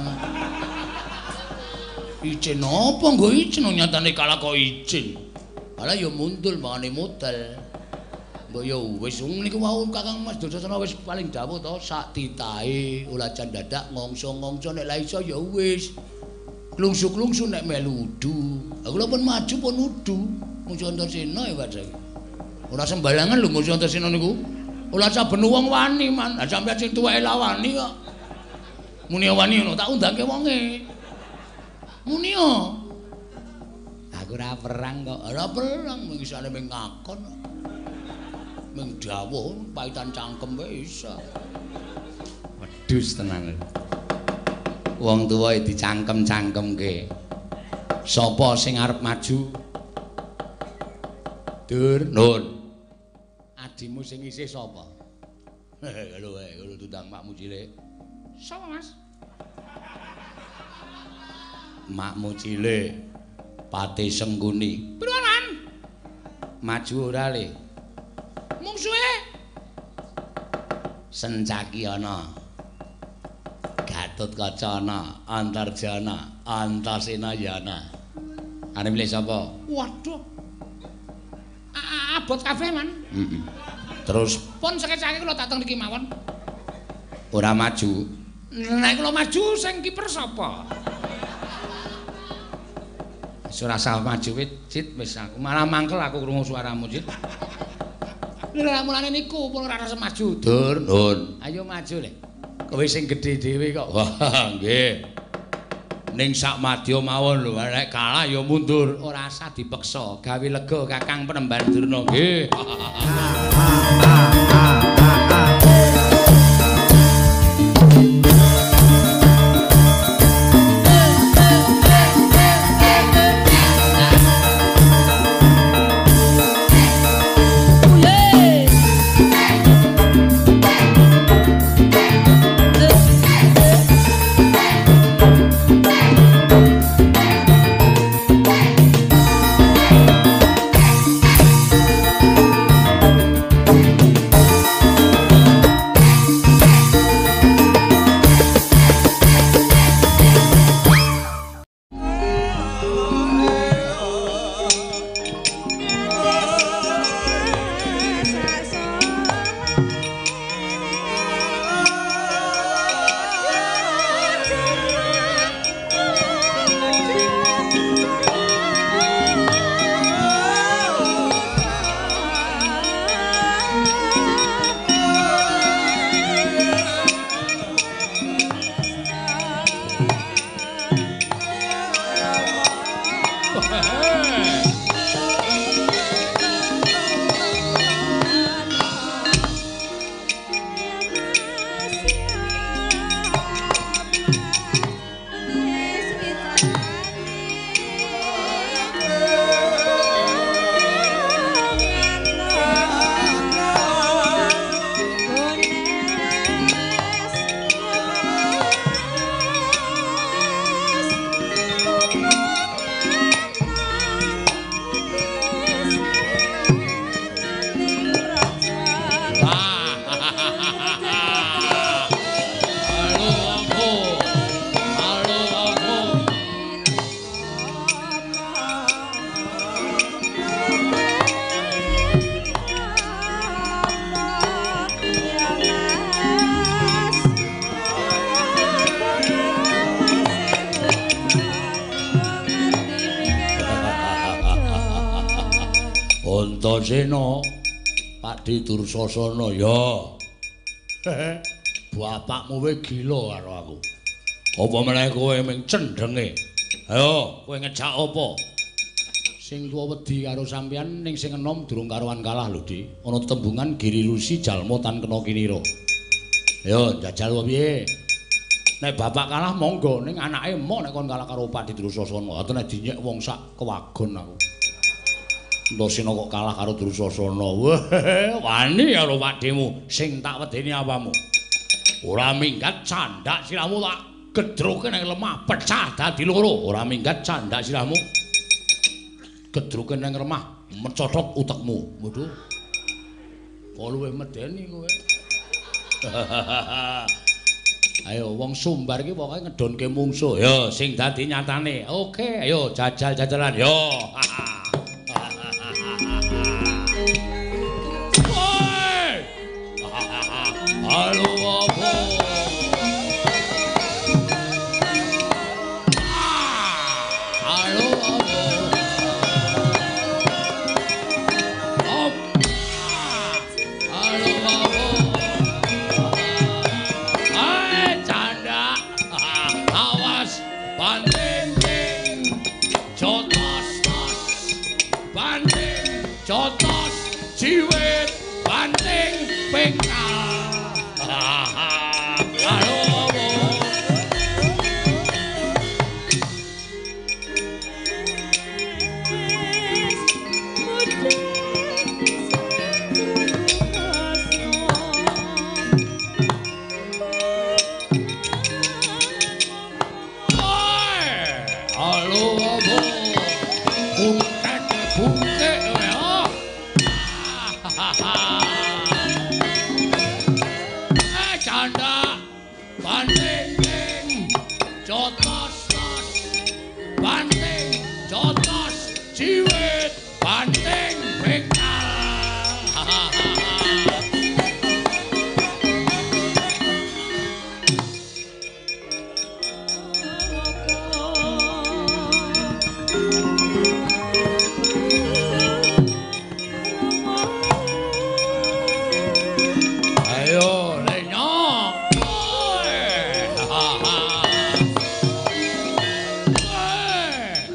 Icin apa nggo icin nyatane kalah kok icin. Alah ya mundul mangane modal. Mbok ya wis niku wau Kakang Mas Dursasana wis paling dawuh to sak titahe ulajan dadak ngongso-ngongso nek la iso ya wis. Klungsu-klungsu nek melu udu. Aku lho pun maju pun udu. Musuh Antaséna ya Pak saiki. Ora sembarangan lho musuh Antaséna niku. Ora saben wong wani, Man. Lah sampeyan sing tuweke lawani kok. Muni wani ngono tak undangke wonge. Muni yo. Aku ora perang kok. Ora perang, mung isane mung ngakon. Mung dawuh paitan cangkem wae isa. Wedhus tenan. Wong tuwa dicangkem-cangkemke. Sapa sing arep maju? Dur, Nun. Adimu sing isih sapa? Lho wae, kulo tutang makmu cilik. Sapa, Mas? Makmu cilik. Pati Sengkuni. Pironan? Maju ora le? Mungsuhe. Sencaki ana. Gatotkaca ana, Antarja ana, Antaséna ya ana. Arep milih sapa? Waduh. Abot kabeh, Man. Terus pun sekecake kula tak teng niki mawon. Ora maju. Nek kula maju sing kiper sapa? Ora usah maju Cit, wis aku malah mangkel aku krungu suaramu Cit. Lha mulane niku pun ora rasa maju. Dur, Nun. Ayo maju le. Kowe sing gedhe dhewe kok. Wah, nggih. ning sak madya mawon lho nek kalah ya mundur ora usah dipeksa gawe lega Kakang Penemban Durna nggih. Antasena Pakdi Dursasana ya. Bapakmu wis gila karo aku. Apa meneh kowe ming cendhenge? Ayo, kowe ngejak apa? Sing tuwa wedi karo sampeyan ning sing enom durung karuan kalah lho, Di. Ana tembungan Giri Lusi jalma tan kena kinira. Ayo, jajal wae piye? Nek bapak kalah monggo, ning anake emok nek kon kalah karo Pakdi Dursasana. Ate nek dinyek wong sak kewagon aku. Antasena kok kalah karo Dursasana. Wah, wani karo pakdemu sing tak wedeni apamu. Ora minggat candhak sirahmu tak gedruke nang lemah pecah dadi loro. Ora minggat candhak sirahmu. Gedruke nang lemah mencothok utekmu. Waduh. Kok luwih medeni kowe. Ayo wong Sumbar iki pokoke ngedonke mungsuh. Yo sing dadi nyatane. Oke, ayo jajal-jajalan yo. Halo apa? Halo apa? Halo apa? Canda. Awas banding jotos banding jotos jiwit banding pengkal.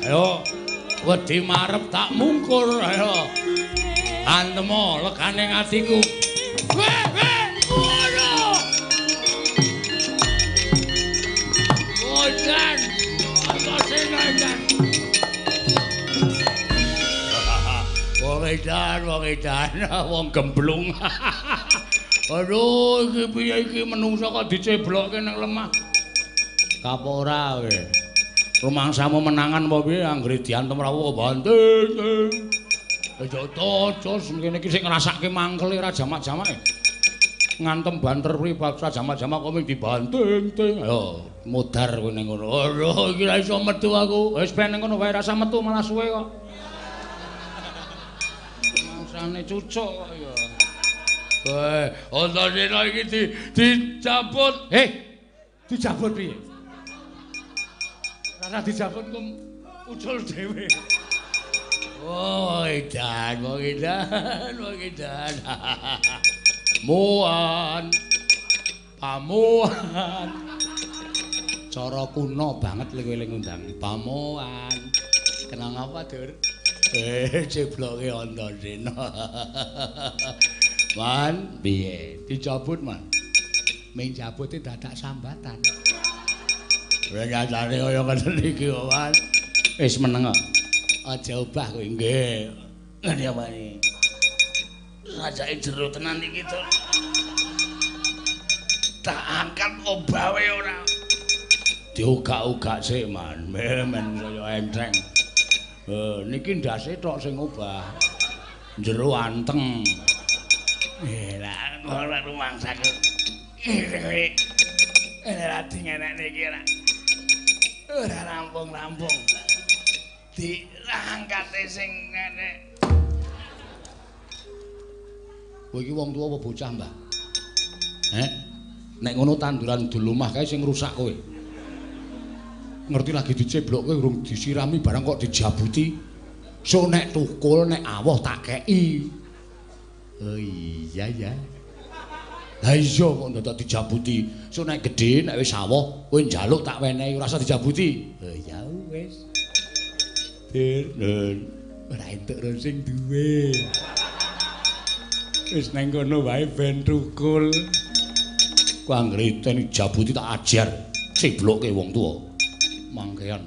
Ayo wedi marep tak mungkur ayo. Antemo legane atiku. Waduh. Ojan. Apa sing ngajan? Wong edan, wong gemblung. Aduh, iki piye iki menungsa kok diceblokke nang lemah. Kapora kowe. Rumangsamu menangan apa piye anggere diantem rawuh banting. Aja tocos ngene iki sing ngrasake mangkele ra jamak-jamake. Ngantem banter pripaksa jamak-jamak kok ming dibanting-ting. Ayo, mudar kowe ning ngono. Aduh, iki ra iso metu aku. Wis ben ning ngono wae rasa metu malah suwe kok. Mangsane cucuk kok ya. Antasena iki dicabut. Dicabut piye? Rasa dicabut kok ucul dhewe. Oh, edan. Muan. Pamuan. Cara kuno banget eling undang. Pamuan. Kenang apa, Dur? Cebloke Antasena. Man, piye? Dicabut, Man. Ming cabute dadak sambatan. Ora nyatane kaya ngene iki, Man. Wis meneng kok. Aja obah kowe nggih. Ngene apa iki? Rajake jero tenan iki to. Tak angkat obahe ora. Diugak-ugak sik, Man. Men saya enteng. Niki ndase tok sing obah. Jero anteng. Lah ora rumangsaku. Ora dingenek niki ora. Ora rampung-rampung. Diangkate sing ngene. Kowe iki wong tuwa apa bocah, Mbah? Nek ngono tanduran dulumah kae sing rusak kowe. Ngerti lagi diceblokke urung disirami barang kok dijabuti. So nek tukul nek awoh tak kei. Oh iya ya. Lah iya kok ndak dijabuti. So nek gedhe nek wis awoh kowe njaluk tak wenehi ora usah dijabuti. Oh ya wis. Nun, ora entuk ro sing duwe. Wis nang kono wae ben tukul. Ku anggere ten jabuti tak ajar. Ceblokke wong tuwa. Mangkean.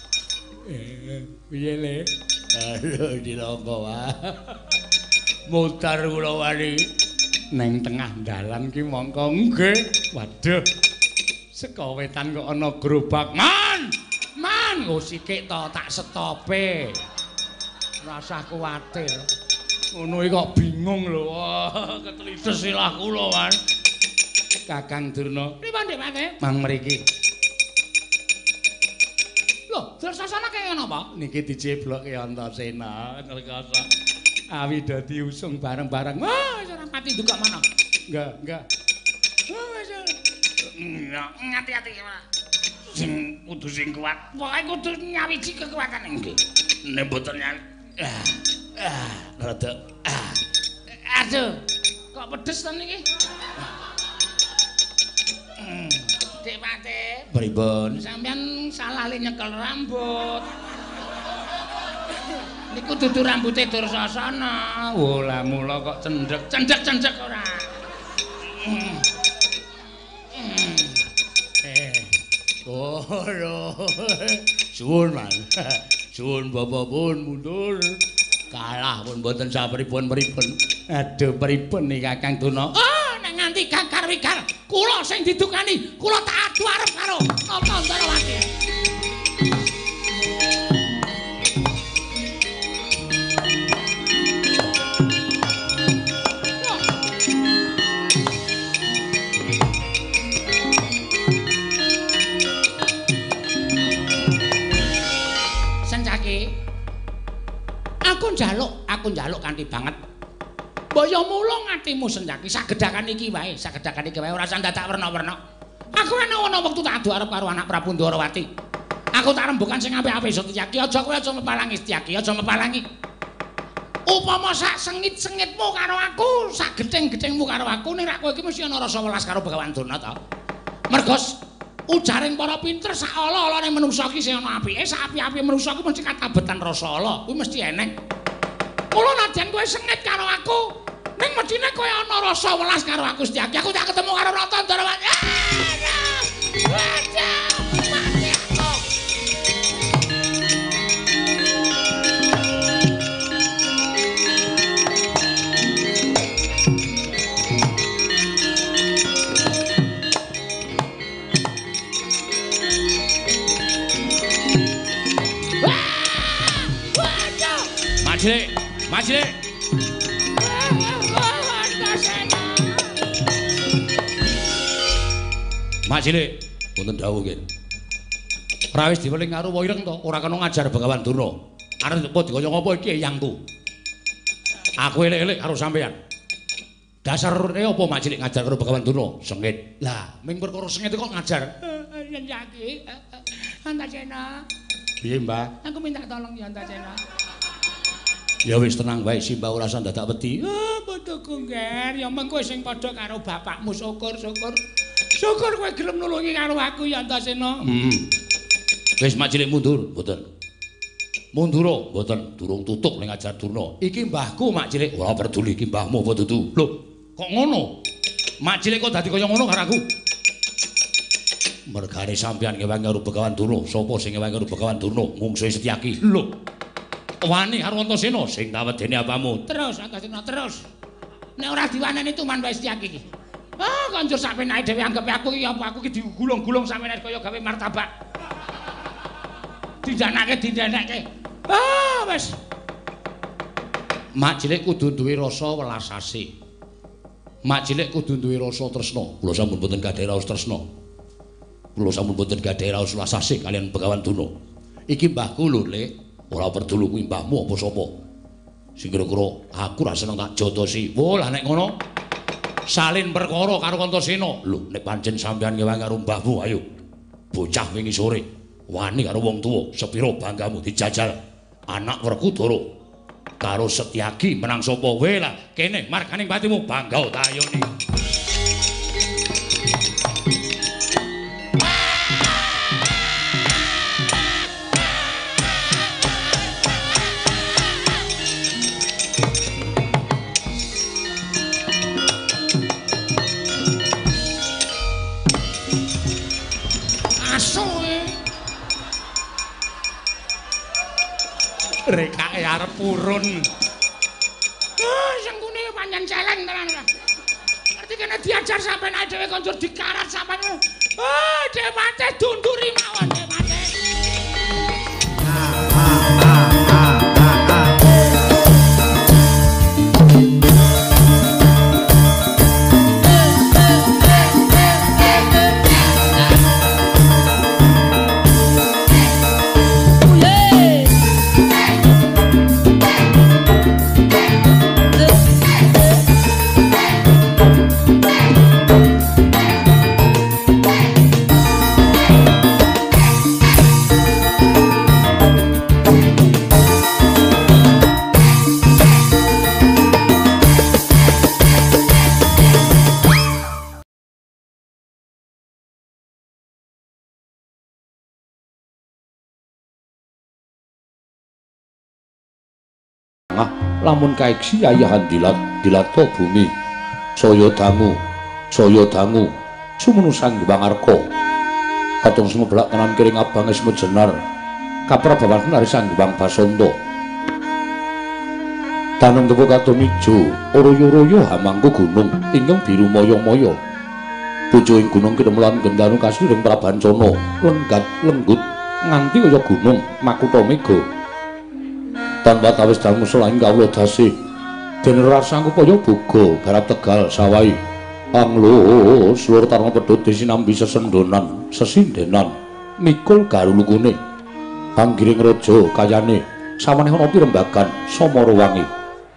Piye le? Aduh dilongko wae. Mutar kula wani neng tengah dalan ki mongko nggih. Waduh. Seka wetan kok ana gerobak. Man, nggo sikik to tak stope. Ora usah kuwatir. Ngono iki kok bingung lho. Ketlides silah kula, Man. Kakang Durna. Pripun, Dik? Mang mriki. Lho, Dursasana kaya napa? Niki diceblokke Antasena ngerkasa. Awi dadi usung bareng-bareng. Wah, wis ora pati ndukak mana. Enggak. Oh, wis. Ngati-ati ora. Sing kudu sing kuat. Pokoke kudu nyawiji kekuatan nggih. Nek mboten nyawi. Rada. Aduh. Kok pedes to niki? Dik Pate. Pripun? Sampeyan salah le nyekel rambut. Niku dudu rambute Dursasana. Wola mula kok cendhek ora. Oh, suwun, Man. Suwun Bapak pun mundur. Kalah pun mboten sapripun-pripun. Aduh, pripun nih Kakang Durna? Oh, nek nganti kakar-wikar, kula sing didukani, kula tak adu arep karo Antasena. Aku njaluk kanthi banget. Mbaya mulung atimu Senjaki sagedakan iki wae ora usah dadak werna-werna. Aku ana wektu tak adu arep karo anak Prabu Ndarawati. Aku tak rembukan sing apik-apik Setyaki, aja kowe aja mepalangi Setyaki, aja mepalangi. Upama sak sengit-sengitmu karo aku, sak gething-gethingmu karo aku, ning rak kowe iki mesti ana rasa welas karo Begawan Durna ta. Mergo Ujaring para pinter sak ala-alane manungsa ki sing ana apike, sak api-api manungsa ki mesti katabetan rasa ala. Kuwi mesti eneng. Mula nadyan kowe sengit karo aku, ning mestine kowe ana rasa welas karo aku Setyaki. Aku tak ketemu karo Rata Ndarawati. Mati aku. Majlik. Majlik, wonten dawuh nggih. Rawis diweling karo Waireng to, ora kena ngajar Begawan Durna. Arep apa dikaya ngapa iki Eyangku. Aku elek-elek karo sampeyan. Dasare apa Majlik ngajar karo Begawan Durna? Sengit. Lah, ming perkara sengit kok ngajar. Yen yaki. Antasena. Piye, Mbah? Aku minta tolong ya Antasena. Ya wis tenang wae Simbah ora usah dadak wedi. Putuku ngger, ya mengko sing padha karo bapakmu syukur-syukur. Syukur kowe gelem nulungi karo aku ya Antasena. Wis Majlik mundur, mboten. Mundura, mboten durung tutuk ning ngajar Durna. Iki mbahku Majlik, ora peduli iki mbahmu apa dudu. Lho, kok ngono? Majlik kok dadi kaya ngono karo aku? Mergane sampeyan ngewangi karo Begawan Durna. Sapa sing ngewangi karo Begawan Durna? Mungsuhe Setyaki. Lho. Wani karo Antasena sing tawedene apamu. Terus Antasena terus. Nek ora diwaneni tuman wae Setyaki iki. Konjur sampeyan dhewe anggepe aku iki apa aku iki digulung-gulung sampeyan kaya gawe martabak. Dindanake. Wis. Majlik kudu duwe rasa welas asih. Majlik kudu duwe rasa tresna. Kula sampun boten gadhah raos tresna. Kula sampun boten gadhah raos welas asih kalian Begawan Durna. Iki mbahku lho, Lek. Ora peduli kuwi mbahmu apa sapa. Sing kira-kira aku ra seneng tak jotosi. Wo lah nek ngono salin perkara karo Antasena. Lho nek pancen sampeyan ngewangi karo mbahmu ayo. Bocah wingi sore wani karo wong tuwa, sepira banggamu dijajal anak Werkudara karo Setyaki menang sapa wae lah. Kene marganing patimu bangga ta ayoni. Rekake arep purun. Sengkune pancen celeng tenan. Ngerti kene diajar sampeyan dhewe konjur dikarat sampeyan. Dhewe mate dunduri mawon dhewe mate. Lamun kaeksi ayahan dilato bumi saya dangu sumunu Sanghyang Arka katong sumebelak kanan kiring abang esmu jenar kaprabawan nari Sanghyang Basanta tanung tepo katon ijo royo-royo hamangku gunung ingkang biru moyo-moyo bojo ing gunung kinemulan gendanu kasiring Prabancana lenggat lenggut nganti kaya gunung Makutha Mega tanpa tawis dalem selaing kawula dasih dene rasangku kaya boga garap Tegal sawai anglo seluruh tarung pedhot disinambi sesendonan sesindenan mikul garulukune panggiring raja kayane sawane ana pirembagan Samara Wangi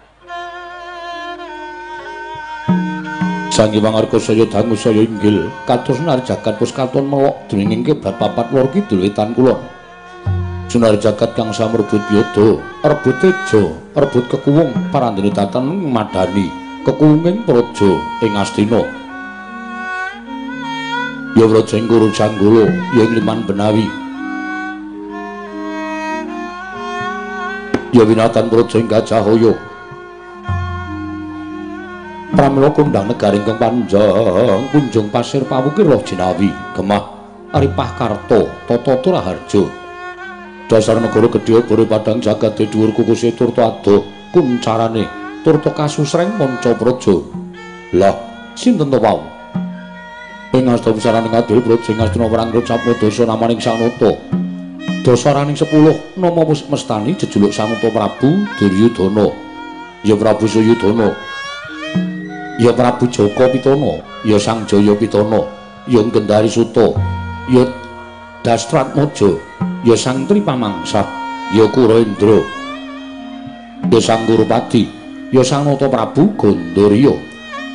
Sanghyang Arka saya dangu saya inggil kados nari jagat pus katon melok dening kebat papat lor kidul wetan kulon Sunar jagat kang samrebut yada, rebut teja, rebut kekuwung parandene tatan madani, kekuwunging praja ing Astina. ya Brajengkuru Janggala ya ing Liman Benawi ya winatan Brajeng Gajahaya pramila kondang negari ingkang panjang kunjung pasir pawukir roh jinawi gemah aripah karto tata turaharja dasar negara gedhe bore padang jagate dhuwur kukuse turta adoh kuncarane turta kasusreng manca praja lah sinten to wau ing asta pusaraning adil Brajeng Astina Prangga Sapradasa namaning Sanata dasaraning 10 nama mestani jejuluk Sanata Prabu Duryudana ya Prabu Suyudana ya Prabu Jaka Pitana ya Sang Jaya Pitana ya Gendari Suta ya Dastratmaja ya Sang Tripamangsa ya Kuraindra ya Sang Kurupadi ya Sanata Prabu Gandharya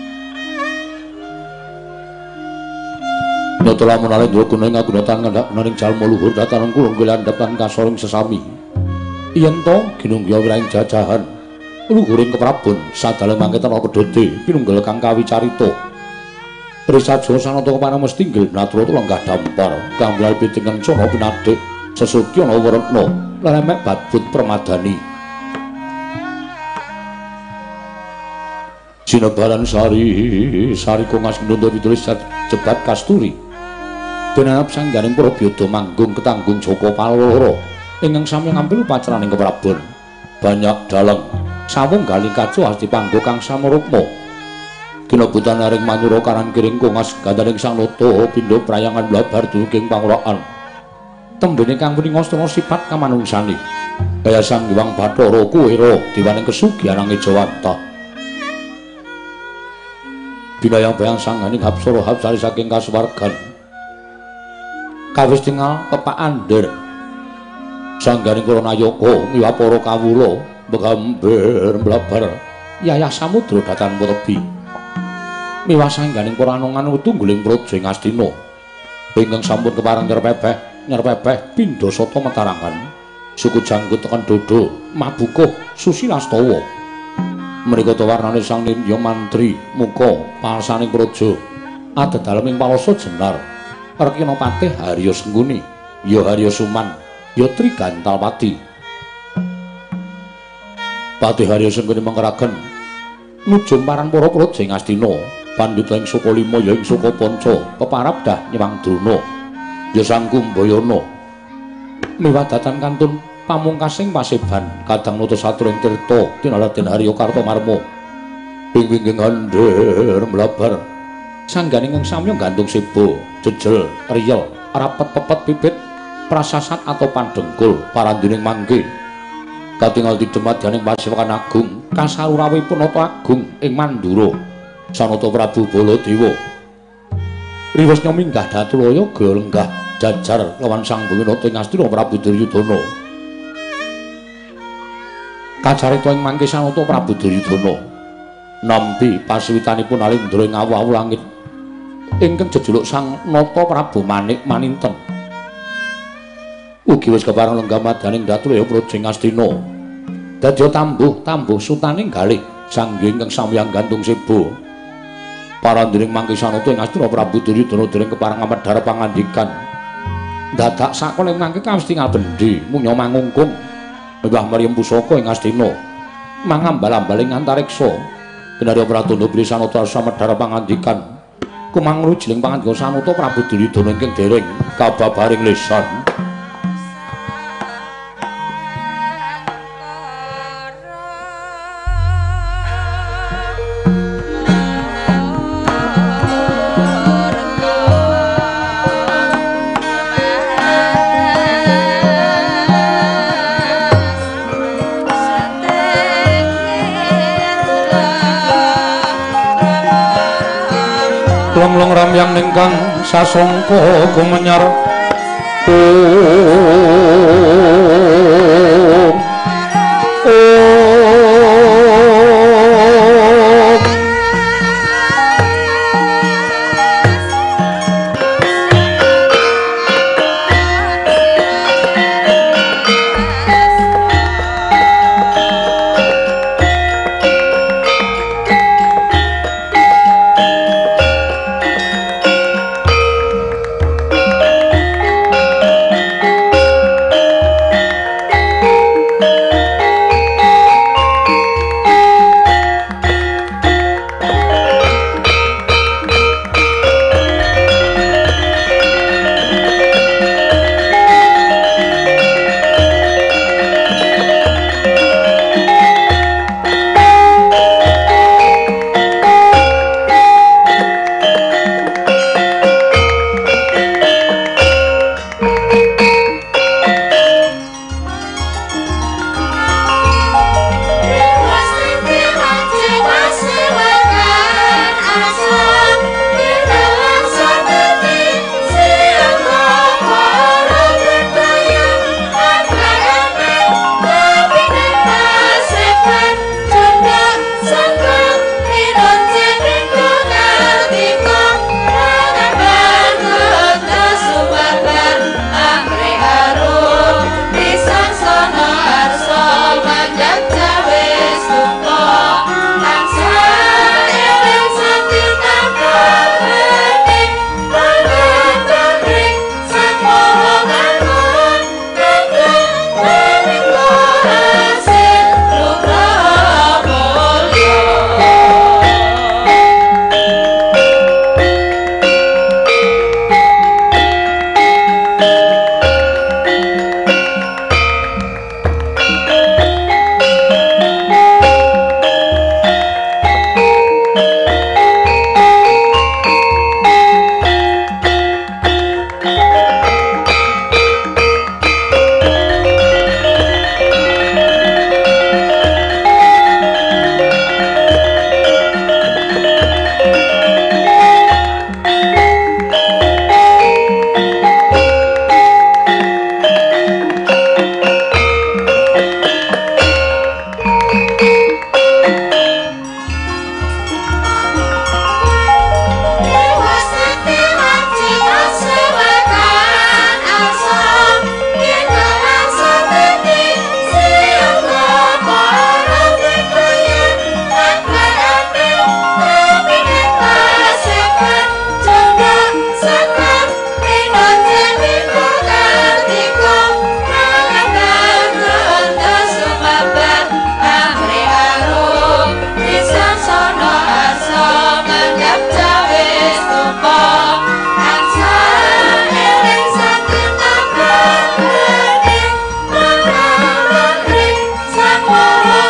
Nata lamun alendra guna ing agunatan ngandhak naring jalma luhur dataran kula nglandhapan kasoring sesami yen to ginungya wirahing jajahan luhuring keprabon sadalem mangke tena kedhete pinunggal kang kawicarita Risaja Sanata Kepanemesti inggil natura lenggah dampar kamblal pitingan cana pinadik sesutyana waretna leremek badbut permadani sinebaran sari kongas nunda pitulis jebat kasturi denanap sangganing Prabyada manggung ketanggung Jaka Paloro ingkang sami ngambil upacaraning keprabon banyak dalem sawung galing kacu asti panggo kang samurukma ginebutan aring manyura karan kiring kongas gandaring Sanata pindha prayangan blabar dumugi pangulaan tembene kang winingastana sifat kamanungsani kaya Sang Hyang Bathara Kuwira diwaning kesugihan Angejawanta binayang bayang sangganing Hapsara Hapsari saking kasuwargan kawis tinggal kepak ander sangganing Kuranayaka miwah para kawula begamber blabar yayah samudra datan Murebi miwah sangganing para anongan tungguling Brajeng Astina ingkang sampun kepareng nyerpepeh pindha sata matarangan suku janggut tekan dodo mabukuh susilastawa menika warnane sang ninya mantri muka palsaning praja adedalem ing palasa jenar Rekina Patih Harya Sengguni ya Harya Suman ya Trigantalpati Patih Harya Sengguni mengkeraken nujum marang para Brajeng Astina pandhita ing Saka Lima ya ing Saka Panca peparab dah nyewang Drona ya Sang Kumbayana miwah datan kantun pamungkasing paseban kadang nutus saturing tirta tinaladen Harya Kartamarma ping-pingging andher mlabar sangganing wong samya gantung sebo jejel riyel rapet pepet pipit prasasat atau pandengkul parandining mangke katingal didemadyaning Pasewakan Agung kasarurawipun nata agung ing Mandura Sanata Prabu Baladewa riwesnya minggah Datulaya gaya lenggah jajar lawan Sang Bawinata ing Astina Prabu Duryudana kacarita ing mangke Sanata Prabu Duryudana nampi pasuwitanipun alindra ing awu-awu langit ingkang jejuluk Sang Nata Prabu Manik Maninten ugi wis kepareng lenggah madyaning Datulaya Brajeng Astina dadya tambuh sutaning galih sang ingkang samyang gantung sebo parandiring mangke Sanata ing Astina Prabu Duryudana dereng kepareng amedhar pangandikan dadak sakone mangke kawis tinggal bendhe munya mangungkung Mbah Maryam Pusaka ing Astina mangambal-ambaling antariksa Kinarya Pratandha Bili Sanata samedhar pangandikan kumangru jiling pangandika Sanata Prabu Duryudana ingkang dereng kababaring lisan Long ramyang ningkang sasongko gumenyar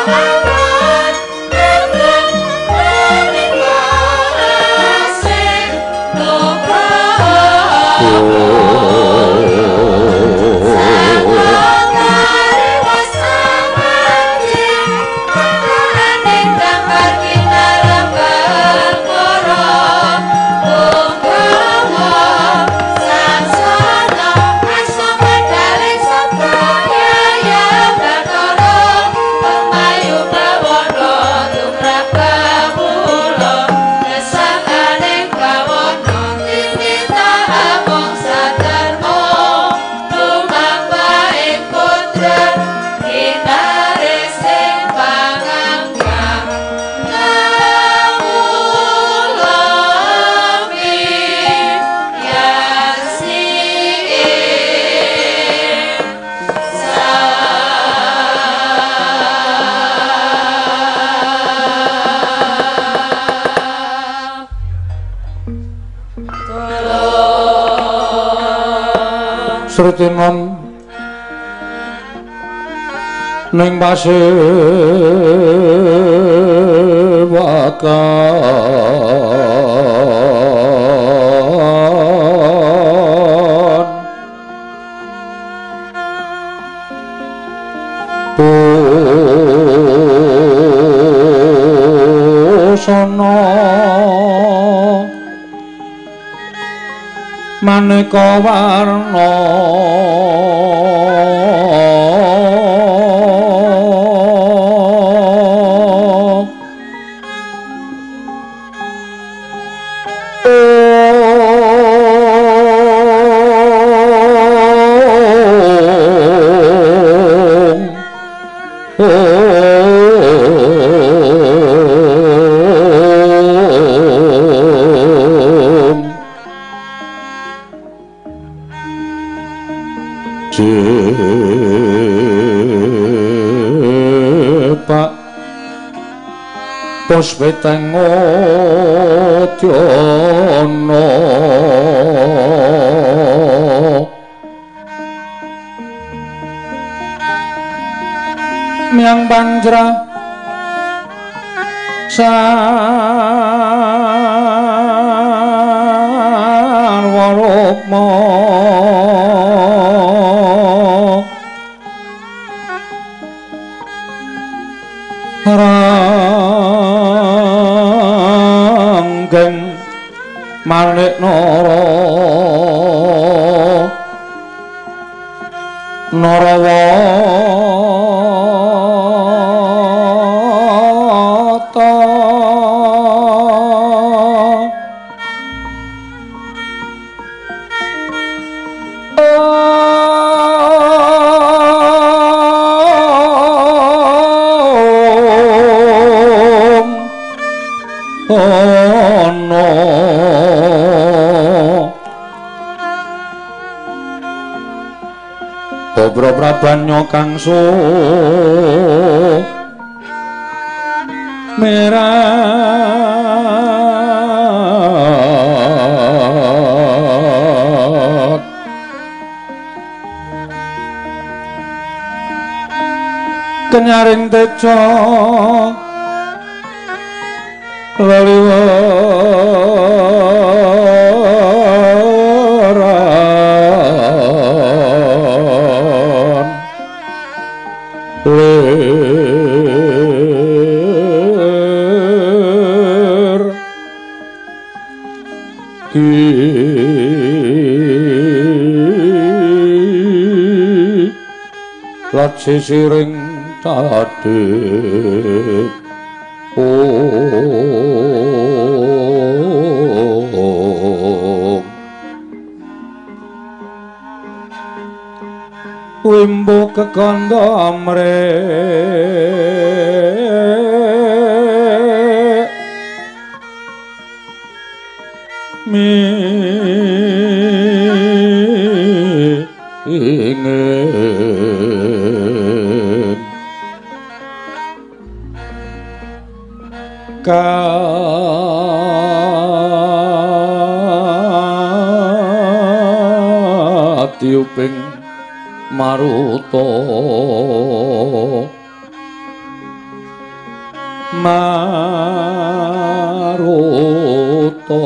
Sretinon ning pasewakan busana maneka warna Pak Puspeteng Odyono Miang Panjra Sarwarukma Ranggeng Manik Narawata ono Bobro Prabanyo kang merat kenyaring teca laliwaran ler lat sisiring tadhep Wimbo kekanda amrek ingin katiuping maruta Maruta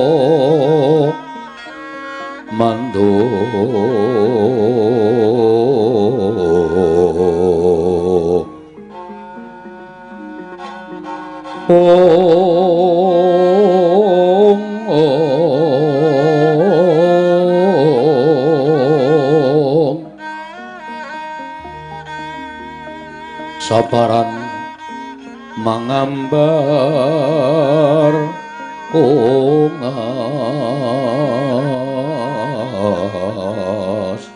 sabaran mangambar kongas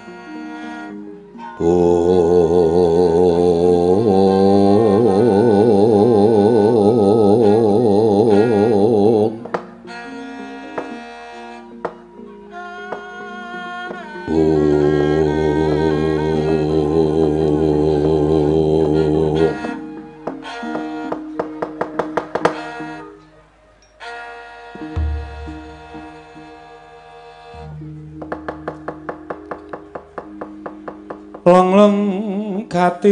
langleng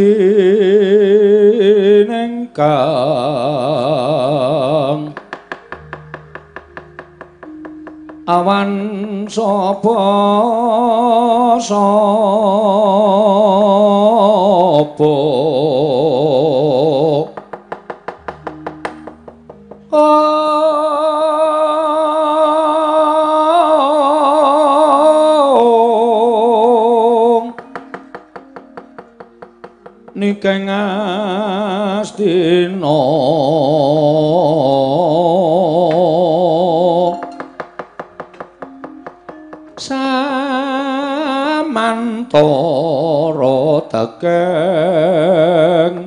katinengkang awan sapa nikeng astina samantara tekeng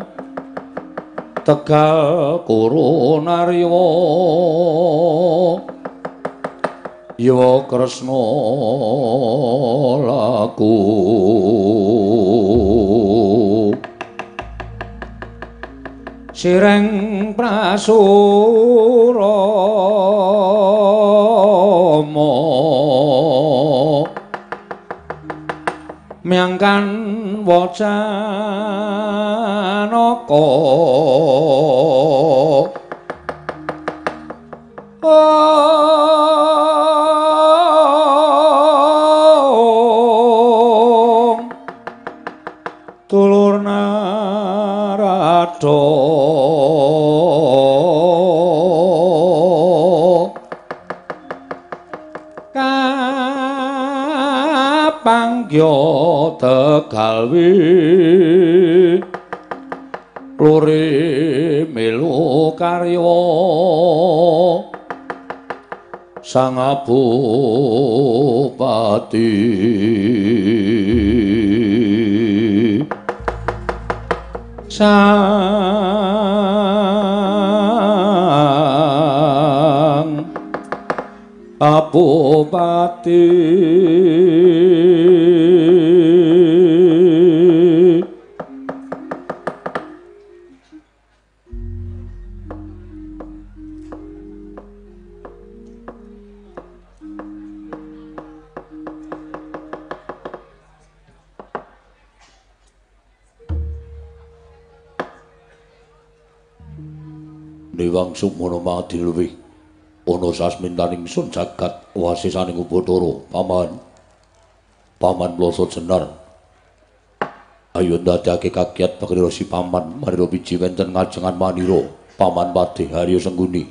Tegal Kurunarya Yawa Kresna laku Sireng Prasurama miangkan wacanaka tulur narada kapangya Tegal lore melu karya sang Bupati sang Bupati Dewang Sukmana Madiluwih ana sasmintaning sun jagat wasisaning Upadara paman Mlasa Jenar ayo ndadekake kagiat pakrira si paman marira wiji wenten ngajengan manira paman Padhe Harya Sengguni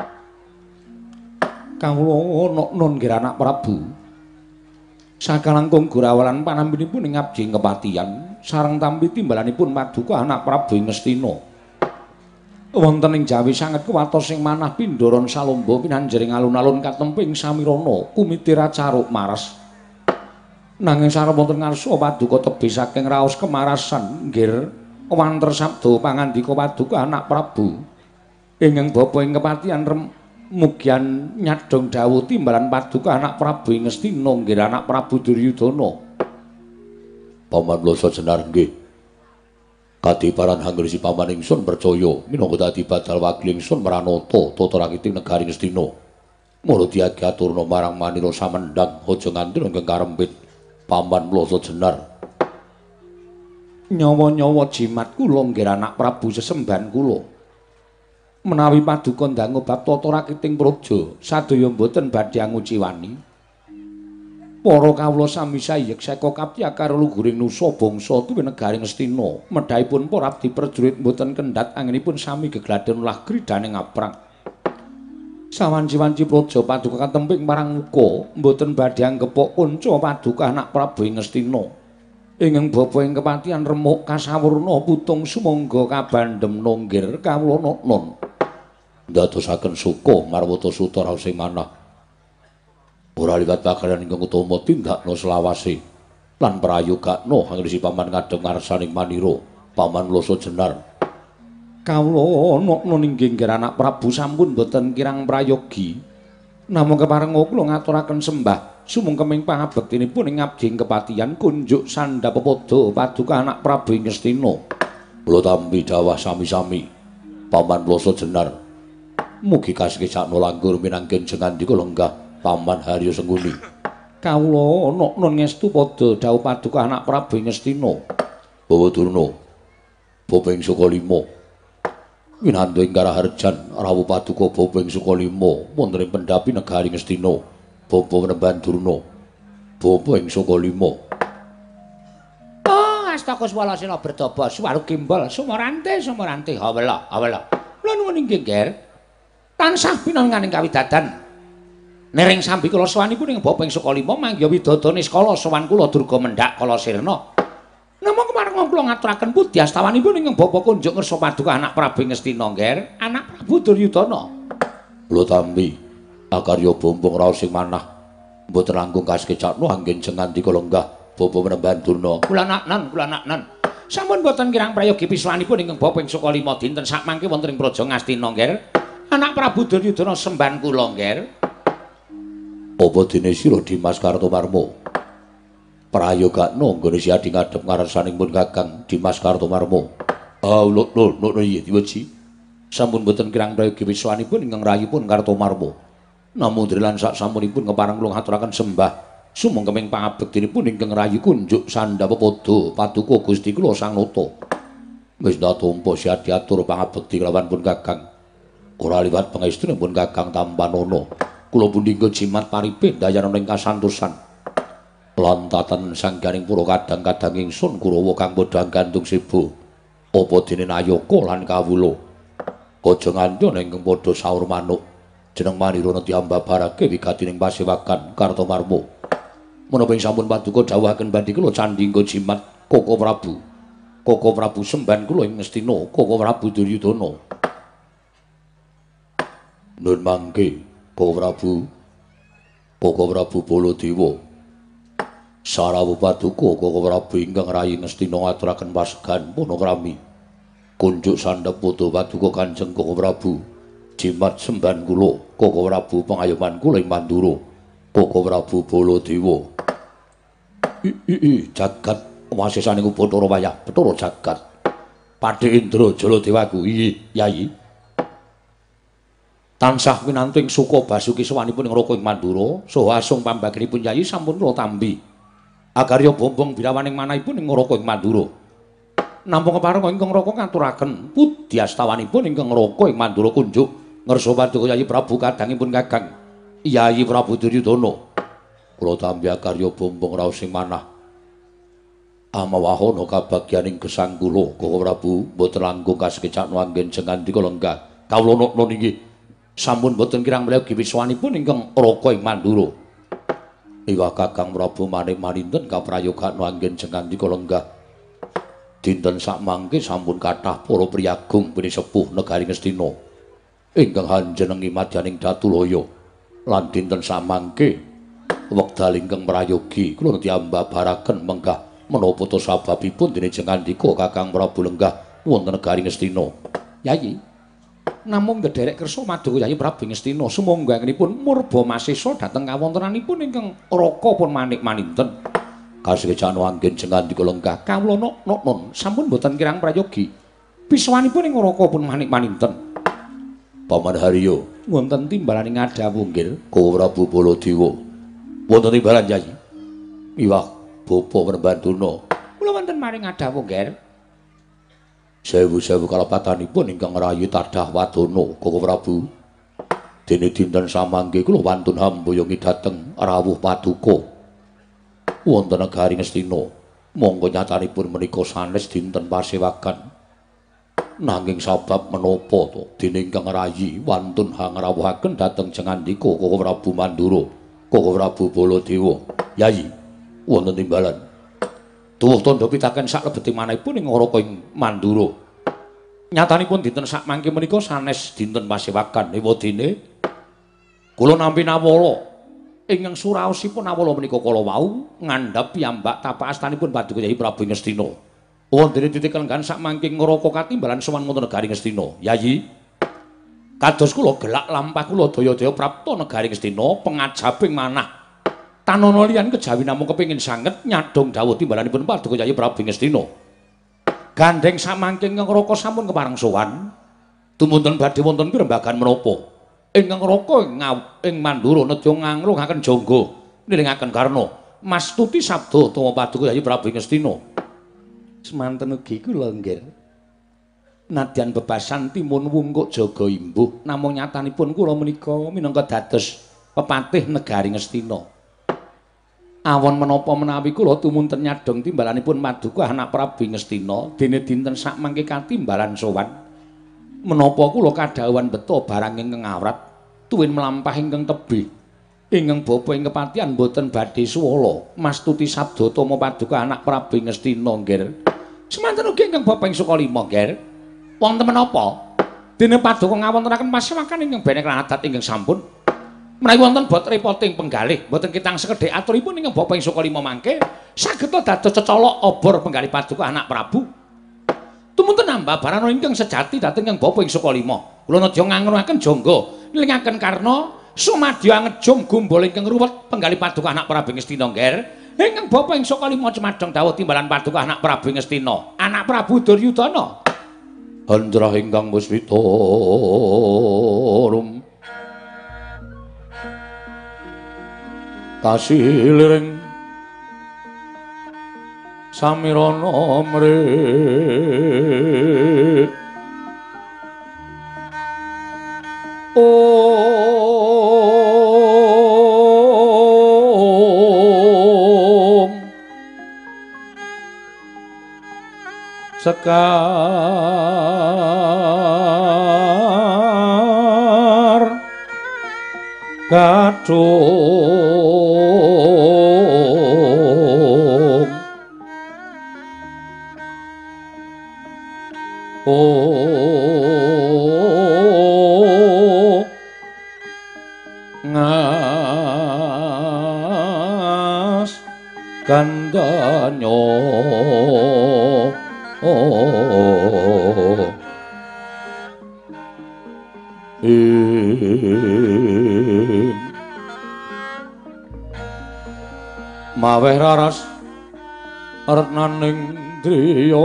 kawula nun nggih anak Prabu sakalangkung gurawalan panambinipun ing abdi kepatihan sareng tampi timbalanipun Paduka anak Prabu ing Ngastina wonten ing Jawi sanget kuwatos sing manah Pindaran Salomba pinanjering alun-alun katemping samirana kumitira caruk maras nanging sareng wonten ngarsa Paduka tebih saking raos kemarasan nggir wanter sabda pangandika Paduka anak Prabu ingkang bapa ing kepatihan mugian nyadhong dawuh timbalan Paduka anak Prabu ing Ngastina nggih anak Prabu Duryudana paman Mlasa Jenar nggih kadiparan hangrisi paman ingsun percaya minangka dadi badal wakil ingsun Maranata tata rakiting negari Ngastina mula diagi aturna marang manira samendang aja nganti ingkang karempit paman Mlasa Jenar nyawa-nyawa jimat kula nggih anak Prabu sesembahan kula menawi paduka ndangu bab tata rakiting praja sadaya boten badhe anguciwani. Para kawula sami sayek seka kapyakar luhuring nusa bangsa tuwi negari Ngastina medhaipun para abdi prajurit boten kendhat anginipun sami gegladen ulah kridaning aprang. Sawanci-wanci praja paduka katemping marang muka boten badhe anggepok kanca paduka anak Prabu Ngastina. Ingkang bapa ing kepatihan remuk kasawurna putung sumangga kabandhem nonggir kawula non. Ndadosaken suka marwata suta raos sing manah. Ora liwat pakaran ingkang utama tindakna selawase lan prayogakna angresi paman ngadhep ngarsaning manira paman Loso Jenar. Kawula non inggih anak Prabu sampun boten kirang prayogi. Namung kepareng kula ngaturaken sembah sumengkeming pangabektinipun ing abdi kepatihan kunjuk Sandapepada paduka anak Prabu Ngastina. Kula tampi dawah sami-sami paman Loso Jenar. Mugi kasekecakna langgur minangka jengandika lenggah Paman Haryo Sengguni. Kawula non ngestu padha dawuh paduka anak Prabu Ngastina. Bawa Durna, Bapa ing Sukalima. Winanda ing Karaharjan rawuh paduka Bapa ing Sukalima wonten ing pendhapi negari Ngastina. Bapa Penemban Durna, Bapa ing Sukalima. Oh, astaka Swalasena bertobo suwaru kimbal sumarante. Hawala. Kula nuwun inggih, Ger. Tansah pinanganing kawidadan. Nering sambi kula sowanipun ing Bapa ing Sukalima mangya widodane skala sowan kula Durga Mendhak kala sirna. Namung kemareng kula ngaturaken pudi astawanipun ing Bapa kunjuk ngersa paduka anak Prabu Ngastina, Nger, anak Prabu Duryudana. Kula tampi akarya bombong raos sing manah mboten langkung kasekecakna anggen jengandika lenggah Bapa Penemban Durna. Kula naknan. Sampun boten kirang prayogi piswanipun ing Bapa ing Sukalima dinten sakmangke wonten ing Praja Ngastina, Nger. Anak Prabu Duryudana semban kula, Nger. Apa dene sira Dimas Kartomarma? Prayogakna nggone siadi ngadhep ngarsaning pun Kakang Dimas Kartomarma. Lho iya diweji. Sampun boten kirang prayogi wiswanipun ingkang rayipun Kartomarma. Namung drilan sak sampunipun kepareng kula ngaturaken sembah sumengkeming pangabektinipun ingkang rayi kunjuk Sandapepada paduka Gusti kula Sang Nata. Wis natampa siadi atur pangabekti kelawan pun Kakang. Ora liwat pangestunipun Kakang Tampanana. Kula pundhingga jimat paripe dayana ing kasantosan. Lantatan sangganing pura kadang-kadang ingsun Kurawa kang padha gantung sibo. Apa dene Nayaka lan kawula. Kaja ngandhana ingkang padha saur manuk. Jeneng manira diambabarake wigatining pasewakan Kartomarma. Menapa ing sampun paduka dawuhaken bandhi kula candhingga jimat Koko Prabu. Koko Prabu semban kula ing Ngastina, Koko Prabu Duryudana. Nun mangke Koko Prabu Baladewa sarawuh paduka Koko Prabu ingkang rayi Ngastina ngaturaken pasegan panakrami kunjuk Sandapepada paduka Kanjeng Koko Prabu jimat semban kula Koko Prabu pangayoman kula ing Mandura Koko Prabu Baladewa. Jagat wasesaning Bathara wayah Bathara jagat Padhe Indra Jaladewaku. Yayi tansah winanting suka basuki sawanipun ing Raka ing Mandura saha asung pambagenipun Yayi sampun kula tambi. Agarya bombong birawaning manahipun ing Raka ing Mandura. Namung kepareng ingkang Raka ngaturaken pudi astawanipun ingkang Raka ing Mandura kunjuk ngersa paduka Yayi Prabu kadangipun Kakang Yayi Prabu Duryudana. Kula tambi agarya bombong raos sing manah. Amawahana kabagyaning gesang kula Koko Prabu boten langkung kasekecakna anggen jengandika lenggah. Kawula non inggih sampun boten kirang prayogi wiswanipun ingkang Raka ing Mandura. Iwah Kakang Prabu Manik Maninten kaprayogakna anggen jengandika lenggah. Dinten sakmangke sampun kathah para priyagung pinisepuh negari Ngastina ingkang hanjenengi madyaning Datulaya. Lan dinten sakmangke wekdal ingkang prayogi kula diambabaraken menggah menapa ta sababipun dene jengandika Kakang Prabu lenggah wonten negari Ngastina. Yayi namung ndherek kersa maduka Yayi Prabu Ngastina sumangganipun murba masesa dhateng kawontenanipun ingkang Raka pun Manik Maninten. Kasekecakna anggen jengandika lenggah kawula non sampun boten kirang prayogi piswanipun ing Raka pun Manik Maninten. Paman Haryo wonten timbalaning adhawuh nggih Koko Prabu Baladewa. Wonten timbalan Yayi. Iwah Bapa Penemban Durna. Kula wonten maring adhawuh nggih. Sewu-sewu kalepatanipun ingkang rayi tadah wadana Koko Prabu. Dene dinten samangke kula wantun hambuyungi dhateng rawuh paduka wonten negari Ngastina. Monggo nyatanipun menika sanes dinten pasewakan. Nanging sabab menapa to dene ingkang rayi wantun ngrawuhaken dhateng jengandika Koko Prabu Mandura, Koko Prabu Baladewa. Yayi, wonten timbalan. Tuwuh tandha pitaken saklebeting manahipun ing Ngaraka ing Mandura. Nyatanipun dinten sakmangke menika sanes dinten pasewakan ewadene kula nampi nawala ingkang suraosipun awala menika kala wau ngandhap piyambak tapak astanipun Paduka Yayi Prabu Ngastina. Wondene titik lenggan sakmangke ngraka katimbalan sowan wonten negari Ngastina. Yayi, kados kula gelak lampah kula daya-daya prapta negari Ngastina pengajabing manah. Tanana liyan kejawi namung kepengin sanget nyadong dawuh timbalanipun Paduka Yayi Prabu Ngastina. Gandeng sakmangke ngraka sampun kepareng sowan. Tumunten badhe wonten pirembagan menapa? Ingkang ngraka ing Mandura nedya nganglungaken jangga nilingaken karna mastuti sabda utawa Paduka Yayi Prabu Ngastina. Semanten ugi kula nggih. Nadyan bebasan timun wungkuk jaga imbuh namung nyatanipun kula menika minangka dados pepatih negari Ngastina. Awon menapa menawi kula tumunten nyadong timbalanipun Paduka anak Prabu Ngastina dene dinten sakmangke katimbalan sowan. Menapa kula kadhawuhan beto barang ingkang awrat tuwin mlampah ingkang tebih ingkang bapa ing kepatihan boten badhe suwala mastuti sabda tama Paduka anak Prabu Ngastina nggih. Semanten ugi ingkang bapa ing Sukalima nggih. Wonten menapa dene Paduka ngawontenaken pasewakan ingkang benek lan adat ingkang sampun menawi wonten bot repoting penggalih boten kitang sekedhik aturipun ingkang bapa ing Sukalima mangke saged dados cecolok obor penggalih Paduka anak Prabu. Tumunten nambah barana ingkang sejati dhateng ingkang bapa ing Sukalima. Kula nedya nganglungaken jangga nilingaken karna sumadya ngejum gombol ingkang ruwet penggalih Paduka anak Prabu Ngastina nggih. Ingkang bapa ing Sukalima cemadhong dawuh timbalan Paduka anak Prabu Ngastina, anak Prabu Duryudana. Handra ingkang muswita rum kasiliring samirana mrih Om Sekar Gadung Ngas Gandanyo Maweh raras retnaning driya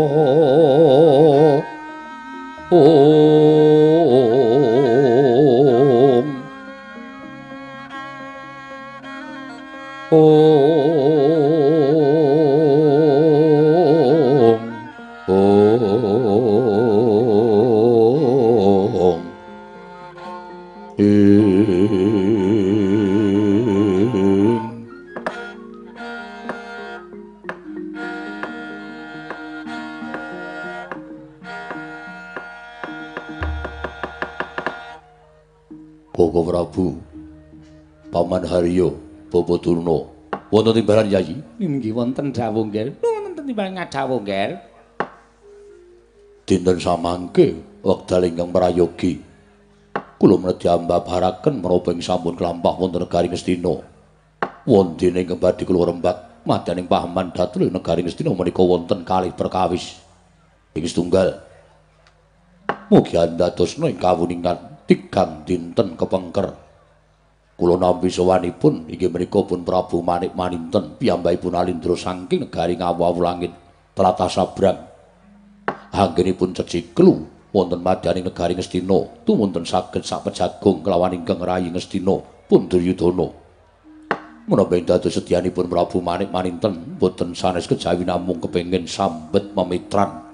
Koko Prabu Paman Harya Bapa Durna wonten timbalan Yayi nggih wonten dawuh nggih wonten timbalan ngadhawuh nggih dinten samangke wekdal ingkang prayogi kula nedya mbabaraken menapa ing sampun kelampah wonten negari Ngastina wonten ingkang badhe kula rembak madyaning pahaman datul negari Ngastina menika wonten kalih perkawis ing setunggal mugi andadosna ing kawuningan tigang dinten kepengker kula nampi sowanipun inggih menika pun Prabu Manik Maninten piyambakipun alindra saking negari ngawu-awu langit tlatah sabrang anggenipun ceciklu wonten madyaning negari Ngastina tumunten saged sapejagung kelawan ingkang rayi Ngastina pun Duryudana menapa ing dados sedyanipun Prabu Manik Maninten boten sanes kejawi namung kepengin sambet memitran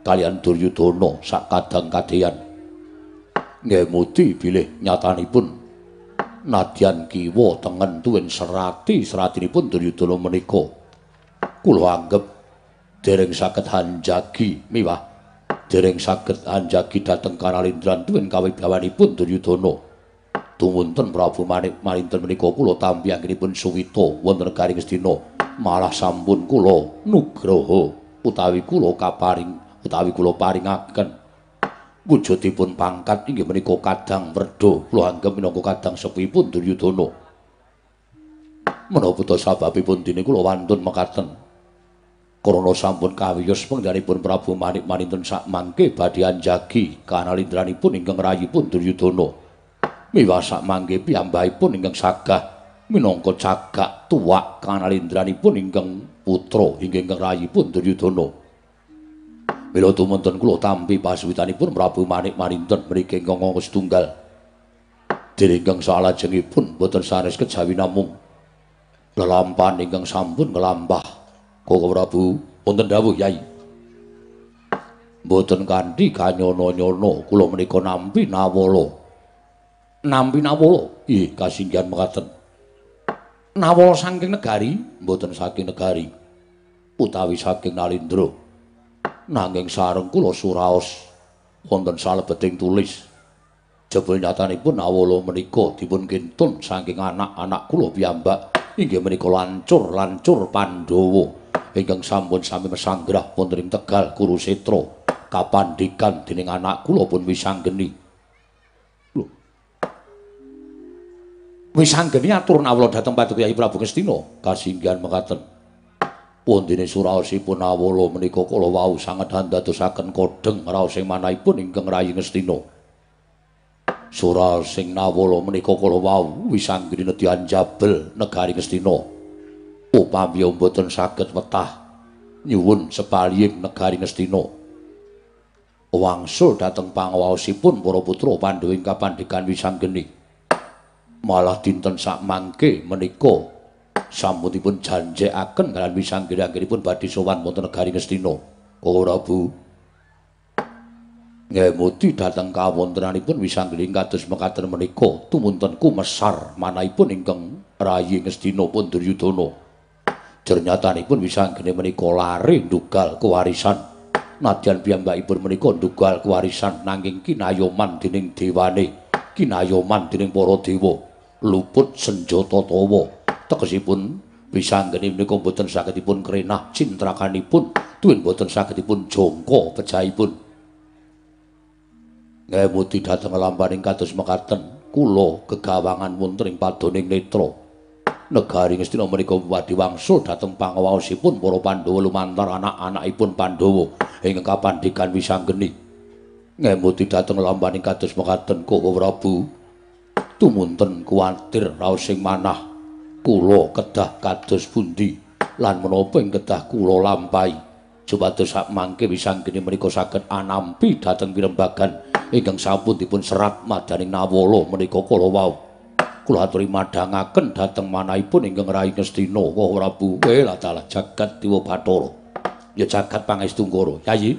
kalian Duryudana sak kadang kadeyan nggih mudi bilih nyatanipun nadyan kiwa tengen tuwin seratinipun Duryudana menika kula anggep dereng saged hanjagi miwah dereng saged hanjagi dhateng Kanalindran tuwin kawibawanipun Duryudana. Tumunten Prabu Maninten menika kula tampi anggenipun suwita wonten negari Ngastina malah sampun kula nugraha utawi kula paringaken wujudipun pangkat inggih menika Kadang Werda kula anggep minangka kadang sepuhipun Duryudana. Menapa sababipun dene kula wantun mekaten krana sampun kawiyos pengdanipun Prabu Maninten sak mangke badhe anjagi kanalindranipun ingkang rayipun Duryudana. Miwah sak mangke piyambakipun ingkang sagah minangka cagak tuwak kanalindranipun ingkang putra ingkang rayipun Duryudana. Mila tumunten kula tampi pasuwitanipun Prabu Maninten mriki ingkang setunggal. Dene ingkang salajengipun boten sanes kejawi namung lelampahan ingkang sampun nglampah. Koko Prabu wonten dawuh Yai. Boten kanthi kanyana-nyana kula menika nampi nawala. Nampi nawala nggih kasinggihan mekaten. Nawala saking negari mboten saking negari utawi saking Nalindra nanging sareng kula suraos wonten salebeting tulis jebul nyatanipun nawala menika dipun kintun saking anak-anak kula piyambak inggih menika lancur Pandhawa ingkang sampun sami mesanggrah wonten ing Tegal Kurusetra kapandhikan dening anak kula pun wisanggeni. Wisanggeni atur nawala dhateng Paduka Kyai Prabu Ngastina kasinggihan mekaten. Wondene suraosipun nawala menika kala wau sanget dadosaken kodheng raos ing manahipun ingkang rayi Ngastina. Suraos sing nawala menika kala wau wisanggeni nedyan jabel negari Ngastina. Upami mboten saged wetah nyuwun sepaliying negari Ngastina. Wangsul dhateng pangawaosipun para putra Pandhawa ing kapandhekan wisanggeni. Malah dinten sak mangke menika sampun dipun janjekaken kalian wisanggeni anggenipun badhe sowan wonten negari Ngastina. Koko Prabu nggih mudi dhateng kawontenanipun wisanggeni kados mekaten menika tumunten kumesar manahipun ingkang rayi Ngastina pun Duryudana. Jernyatanipun wisanggeni menika lare ndugal kewarisan. Nadyan piyambakipun menika ndugal kewarisan nanging kinayoman dening dewane, kinayoman dening para dewa. Luput senjata tawa tegesipun wisanggeni menika boten sagedipun krenah cintrakanipun tuwin boten sagedipun jangka pejahipun. Nggih mudi dhateng lampaning kados mekaten kula gegawangan wonten ing padoning netra negari Ngastina menika badhe wangsul dhateng pangawaosipun para Pandhawa lumantar anak-anakipun Pandhawa ingkang kapandhekan wisanggeni. Nggih mudi dhateng lampaning kados mekaten Koko Prabu tumunten kuwatir raos sing manah kula kedah kados pundi lan menapa ing kedah kula lampahi supados sak mangke wisanggeni menika saged anampi dhateng pirembagan ingkang sampun dipun serat madaning nawala menika kala wau kula aturi madhangaken dhateng manahipun ingkang rayi Ngastina Koko Prabu la dalah jagat Dewa Bathara ya jagat pangestu Nggara Yayi.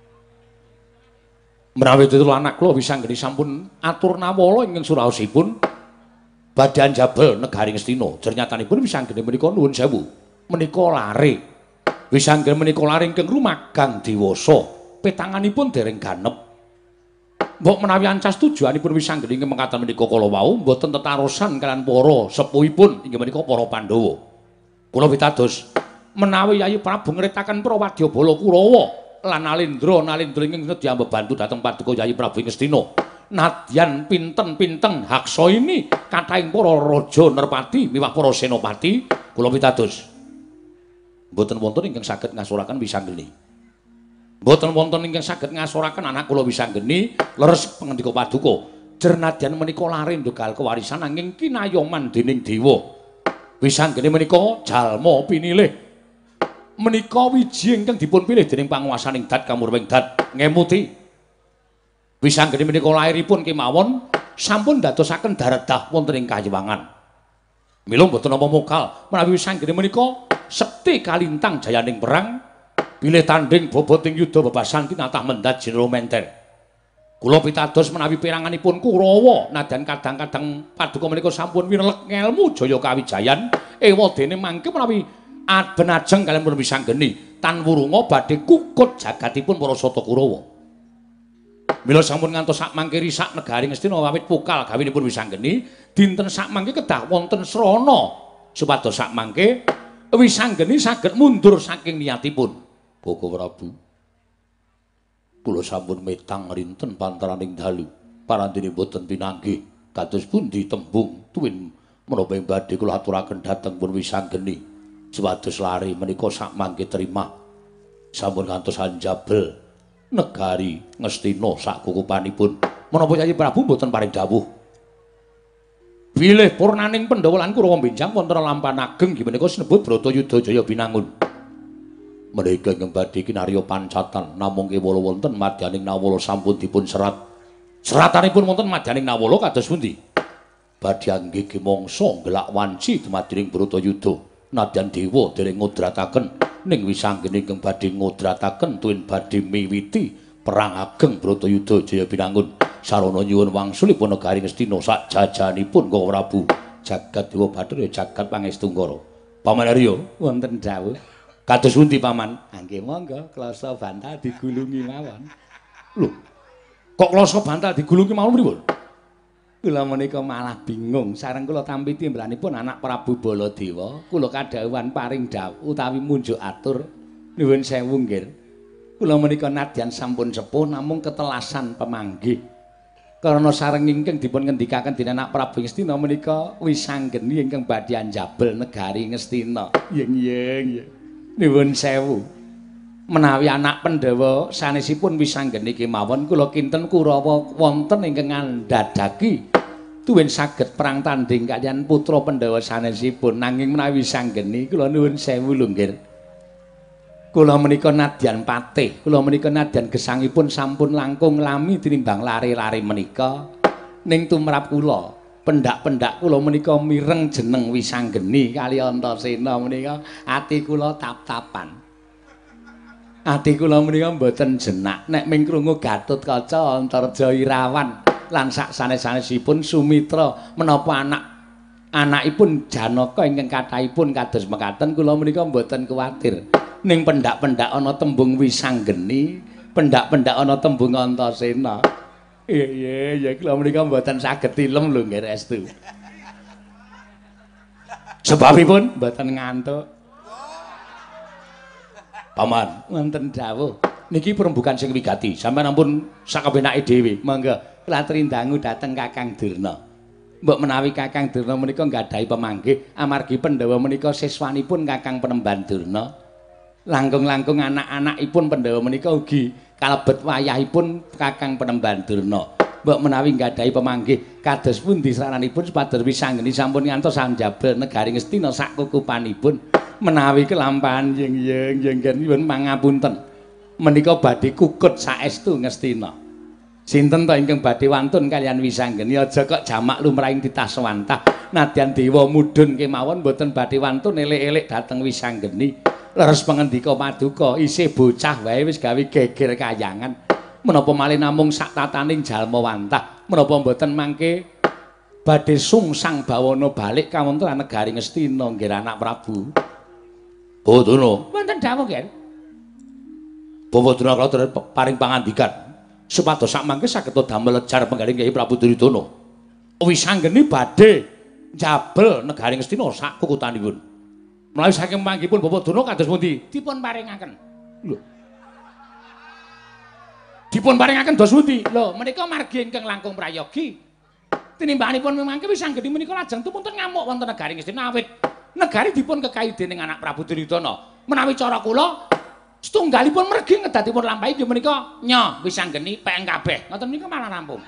Menawi ditutul anak kula wisanggeni sampun atur nawala ingkang suraosipun badhe anjabel negari Ngastina. Jernyatanipun wisanggeni menika nuwun sewu. Menika lare. Wisanggeni menika lare ingkang rumagang dewasa. Petanganipun dereng ganep. Mbok menawi ancas tujuanipun wisanggeni ingkang mekaten menika kala wau mboten tetarosan kalian para sepuhipun inggih menika para Pandhawa. Kula pitados menawi Yayi Prabu ngritaken para wadyabala Kurawa lan Nalindra ingkang nedya mbebantu dhateng Paduka Yayi Prabu Ngastina. Nadyan pinten-pinten haksa ini kathahing para raja nerpati miwah para senopati kula pitados mboten wonten ingkang saged ngasuraken wisanggeni. Mboten wonten ingkang saged ngasuraken anak kula wisanggeni leres pangandika Paduka. Jernadyan menika lare ndugal kewarisan anging kinayoman dening dewa. Wisanggeni menika jalma pinilih menika wiji ingkang dipun pilih dening panguwasaning dat kamurwing dat ngemuti. Wisanggeni menika lairipun kemawon sampun dadosaken daredah wonten ing kayiwangan. Mila mboten napa mokal menawi wisanggeni menika sekti kalintang jayaning perang bilih tanding boboting yuda bebasan tinatah mendat jero menter. Kula pitados menawi peranganipun Kurawa nadyan kadang-kadang paduka menika sampun winelek ngelmu jaya kawijayan ewadene mangke menawi benajeng kalian pun bisa geni tan wurunga badhe kukut jagatipun para sata Kurawa. Mila sampun ngantos sak mangke risak negari Ngastina awit pukal gawinipun bisa geni dinten sak mangke kedah wonten srana supados sak mangke Wisanggeni saged mundur saking niatipun. Boko Prabu, kula sampun metang rinten pantaraning dalu parandene boten pinanggih kados pundi tembung tuwin menapa badhe kula aturaken dhateng pun Wisanggeni supados lare menika sak mangke trima sampun kantos hanjabel negari Ngastina sak kukupanipun menapa Yayi Prabu boten paring dawuh bilih purnaning Pandhawa lan Kurawa benjang wonten lampahan ageng inggih menika sinebut Bratayuda Jaya Binangun. Menika ingkang badhe kinarya pancatan namung kewala wonten madyaning Nawala sampun dipun serat. Seratanipun wonten madyaning Nawala kados pundi? Badhe anggih mangsa gelak wanci dumading Bratayuda nadyan dewa dereng ngudrataken ning Wisanggeni ingkang badhe ngudrataken tuwin badhe miwiti perang ageng Bratayuda Jaya Binangun. Sarana nyuwun wangsulipun negari Ngastina sak jajanipun Kang Prabu. Jagat Dewa Bathara jagat pangestunggara. Paman Arya wonten dawuh. Kados pundi Paman? Nggih monggo klasa bantal digulungi mawon. Lho. Kok klasa bantal digulungi mawon pripun? Kula menika malah bingung. Sareng kula tampi timblanipun anak Prabu Baladewa, kula kadhawuhan paring dawuh utawi munjuk atur nuwun sewu nggih. Kula menika nadyan sampun sepuh namung ketelasan pemanggih. Karena sareng ingkang dipun ngendikaken dening anak Prabu Ngastina menika Wisanggeni ingkang badhe anjabel negari Ngastina. Nggih. Nuwun sewu. Menawi anak Pandhawa sanesipun Wisanggeni kemawon kula kinten Kurawa wonten ingkang ngandhadhaki tuwin saged perang tanding kaliyan putra Pandhawa sanesipun nanging menawi Wisanggeni kula nuwun sewu lho nggih. Kula menika nadyan patih, kula menika nadyan gesangipun sampun langkung lami tinimbang lare-lare menika ning tumrap kula. Pendak-pendak kula menika mireng jeneng Wisanggeni kali Antasena menika ati kula tap-tapan. Ati kula menika mboten jenak nek ming krungu Gatotkaca Antarja Irawan lan sak sanes-sanesipun Sumitra menapa anakipun Janaka ingkang kathahipun kados mekaten kula menika mboten kuwatir. Ning pendak-pendak ana tembung Wisanggeni, pendak-pendak ana tembung Antasena. Iya, kula menika mboten saged tilem lho nggih restu. Sebabipun mboten ngantuk. Paman, wonten dawuh. Niki perembugan sing wigati. Sampeyan ampun sakabenake dhewe. Monggo kula trindangu dhateng Kakang Durna. Mbok menawi Kakang Durna menika nggadahi pamanggih amargi Pandhawa menika siswanipun Kakang Penemban Durna. Langkung-langkung anak-anakipun Pandhawa menika ugi kalebet wayahipun Kakang Penemban Durna. Mbok menawi nggadahi pamanggih kados pundi saranipun supados Wisanggeni sampun ngantos sanjabel negari Ngastina sak kukupanipun menawi kelampahan nyuwun pangapunten. Menika badhe kukut saestu Ngastina. Sinten to ingkang badhe wantun kalian Wisanggeni aja kok jamak lumrahing titah swantah nadyan dewa mudhun kemawon mboten badhe wantun elek-elek dhateng Wisanggeni. Leres pangandika paduka isih bocah wae wis gawe geger kayangan. Menapa malih namung sak tataning jalma wantah, menapa mboten mangke badhe sungsang bawana balik kawonten negari Ngastina nggih anak Prabu. Bawana, wonten dawuh nggih. Bawana kula paring pangandikan supados sak mangke saged damel lejar penggaling Kyai Prabu Duryudana. Wisanggeni badhe njabel negari Ngastina sak kukutanipun. Menawi saking panggihipun Bapak Durna kados pundi? Dipun paringaken. Lho. Dipun paringaken dos pundi? Lho, menika margi ingkang langkung prayogi. Tinimbanganipun mangke Wisanggeni menika lajeng tumunten ngamuk wonten negari Ngastina awit negari dipun kekahi dening anak Prabu Duryudana. Menawi cara kula setunggalipun mergi ngedatipun lampahi inggih menika Nya Wisanggeni peng kabeh. Ngoten menika malah rampung.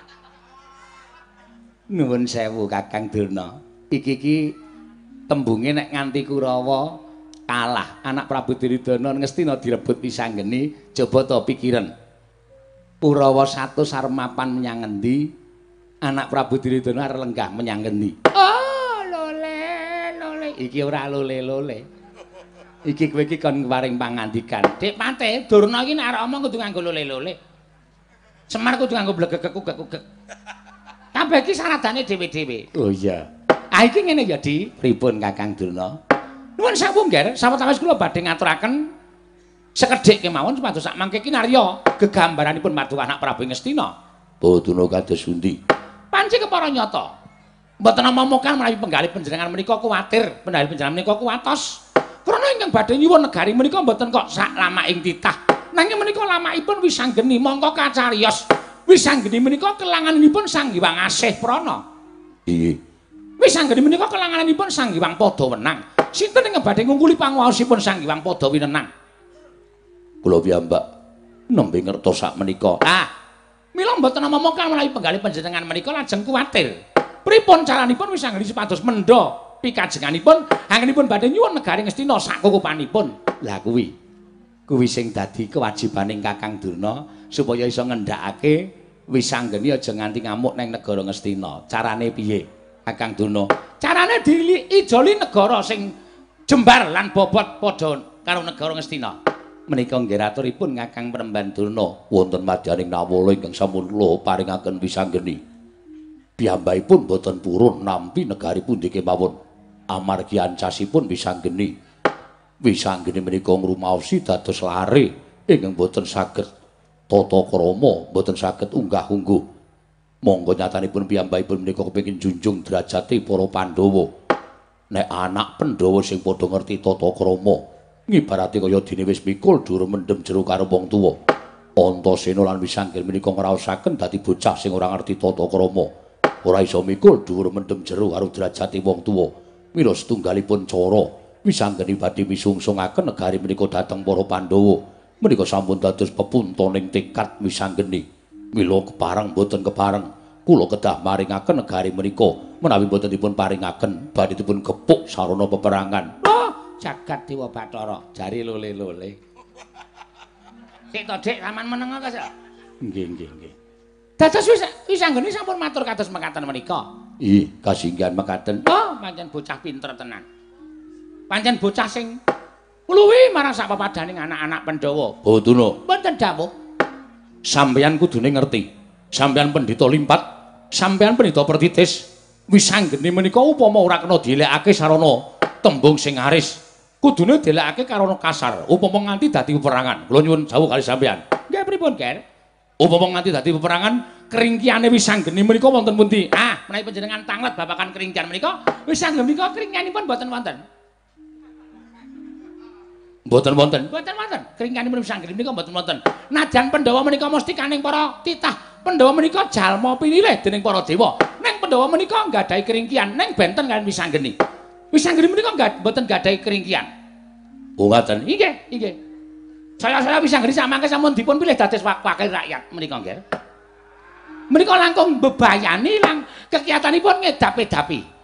Nuwun sewu Kakang Durna. Iki tembunge nek nganti Kurawa kalah anak Prabu Duryudana Ngastina direbut Wisanggeni coba to pikiran Kurawa 100 arep mapan menyang ngendi anak Prabu Duryudana arep lenggah menyang ngendi. Oh lole iki ora lole Iki kowe iki kon paring pangandikan. Dik Pate, Durna iki nek arep omong kudu nganggo lole-lole. Semar kudu nganggo blegek-ugek. Kabeh iki saradane dhewe-dhewe. Oh iya. Ah iki ngene ya, Di. Pripun Kakang Durna? Nuwun sapungger, sawetawis kula badhe ngaturaken sekedhik kemawon supados sak mangke iki narya gegambaranipun Madu anak Prabu Ngastina. Boduna kados pundi? Panci kepara nyata. Mboten momokan menawi penggalih panjenengan menika kuwatir, penggalih panjenengan menika kuwatos. Krana ingkang badhe nyuwun negari menika mboten kok sak lamaking titah. Nanging menika lamakipun wisanggeni mongko kacarios. Wisanggeni menika kelanganipun Sang Hyang Asih Prana. Piye? Wisanggeni menika kelanganipun Sang Hyang Padawenang. Sinten ingkang badhe ngungkuli panguwasipun Sang Hyang Padawenang? Kula piyambak nembe ngertos sak menika. Ah, mila mboten momokan menawi penggalih panjenengan menika lajeng kuwatir. Pripun caranipun wisanggeni supados mendha pikajenganipun anggenipun badhe nyuwun negari Ngastina sakukupanipun. Lah kuwi sing dadi kewajibaning Kakang Durna supaya iso ngendhakake wisanggeni aja nganti ngamuk ning negara Ngastina. Carane piye, Kakang Durna? Carane diijoli negara sing jembar lan bobot padha karo negara Ngastina. Menika nggih raturipun Kakang Premban Durna wonten madyaning nawala ingkang sampun kula paringaken wisanggeni. Piyambakipun boten purun nampi negari pundi kemawon amargi ancasipun wisanggeni. Wisanggeni menika ngrumaosi dados lare ingkang boten saged tata krama, boten saged unggah-ungguh. Monggo nyatanipun piyambakipun menika kepengin junjung derajate para Pandhawa. Nek anak Pandhawa sing padha ngerti tata krama, ngibarate kaya dene wis mikul dur mendem jero karo wong tuwa. Antasena lan Wisanggeni menika ngraosaken dadi bocah sing ora ngerti tata krama. Ora iso mikul dhuwur mendem jero karo derajate wong tuwa. Mila setunggalipun cara Wisanggeni badhe misungsungaken negari menika dhateng para Pandhawa. Menika sampun dados pepuntoning tekad Wisanggeni. Mila kepareng boten kepareng kula kedah maringaken negari menika menawi boten dipun paringaken badhe dipun gepuk sarana peperangan. Oh, jagat Dewa Bathara, jari lole-lole. Sik to, Dik, sampean meneng ta, Sak? Nggih. Dados Wisanggeni sampun matur kados mekaten menika. Ih, kasinggihan mekaten. Oh, pancen bocah pinter tenan. Pancen bocah sing luwih marang sak papadaning anak-anak Pandhawa. Boduna. Mboten dawuh. Sampeyan kudune ngerti. Sampeyan pendhita limpat, sampeyan pendhita pertitis. Wisanggeni menika upama ora kena dilekake sarana tembung sing aris, kudune dilekake karana kasar. Upama nganti dadi peperangan. Kula nyuwun jawuh kali sampeyan. Nggih pripun, Ger? Upama nganti dadi peperangan, keringkiane Wisanggeni menika wonten pundi? Ah, menawi panjenengan tanglet babakan keringkian menika, Wisanggeni menika keringkianipun boten wonten. Mboten wonten. Keringkianipun Wisanggeni menika mboten wonten. Najan Pandhawa menika mesti kaning para titah. Pandhawa menika jalma pinilih dening para dewa. Ning Pandhawa menika nggadahi keringkian, ning benten kaliyan Wisanggeni. Wisanggeni menika mboten nggadahi keringkian. Oh, ngaten. Nggih. Saya Wisanggeni samangke sampun dipun pilih dados wakil rakyat menika nggih. Menika langkung bebayani lang kekiyatanipun ngedap-edapi.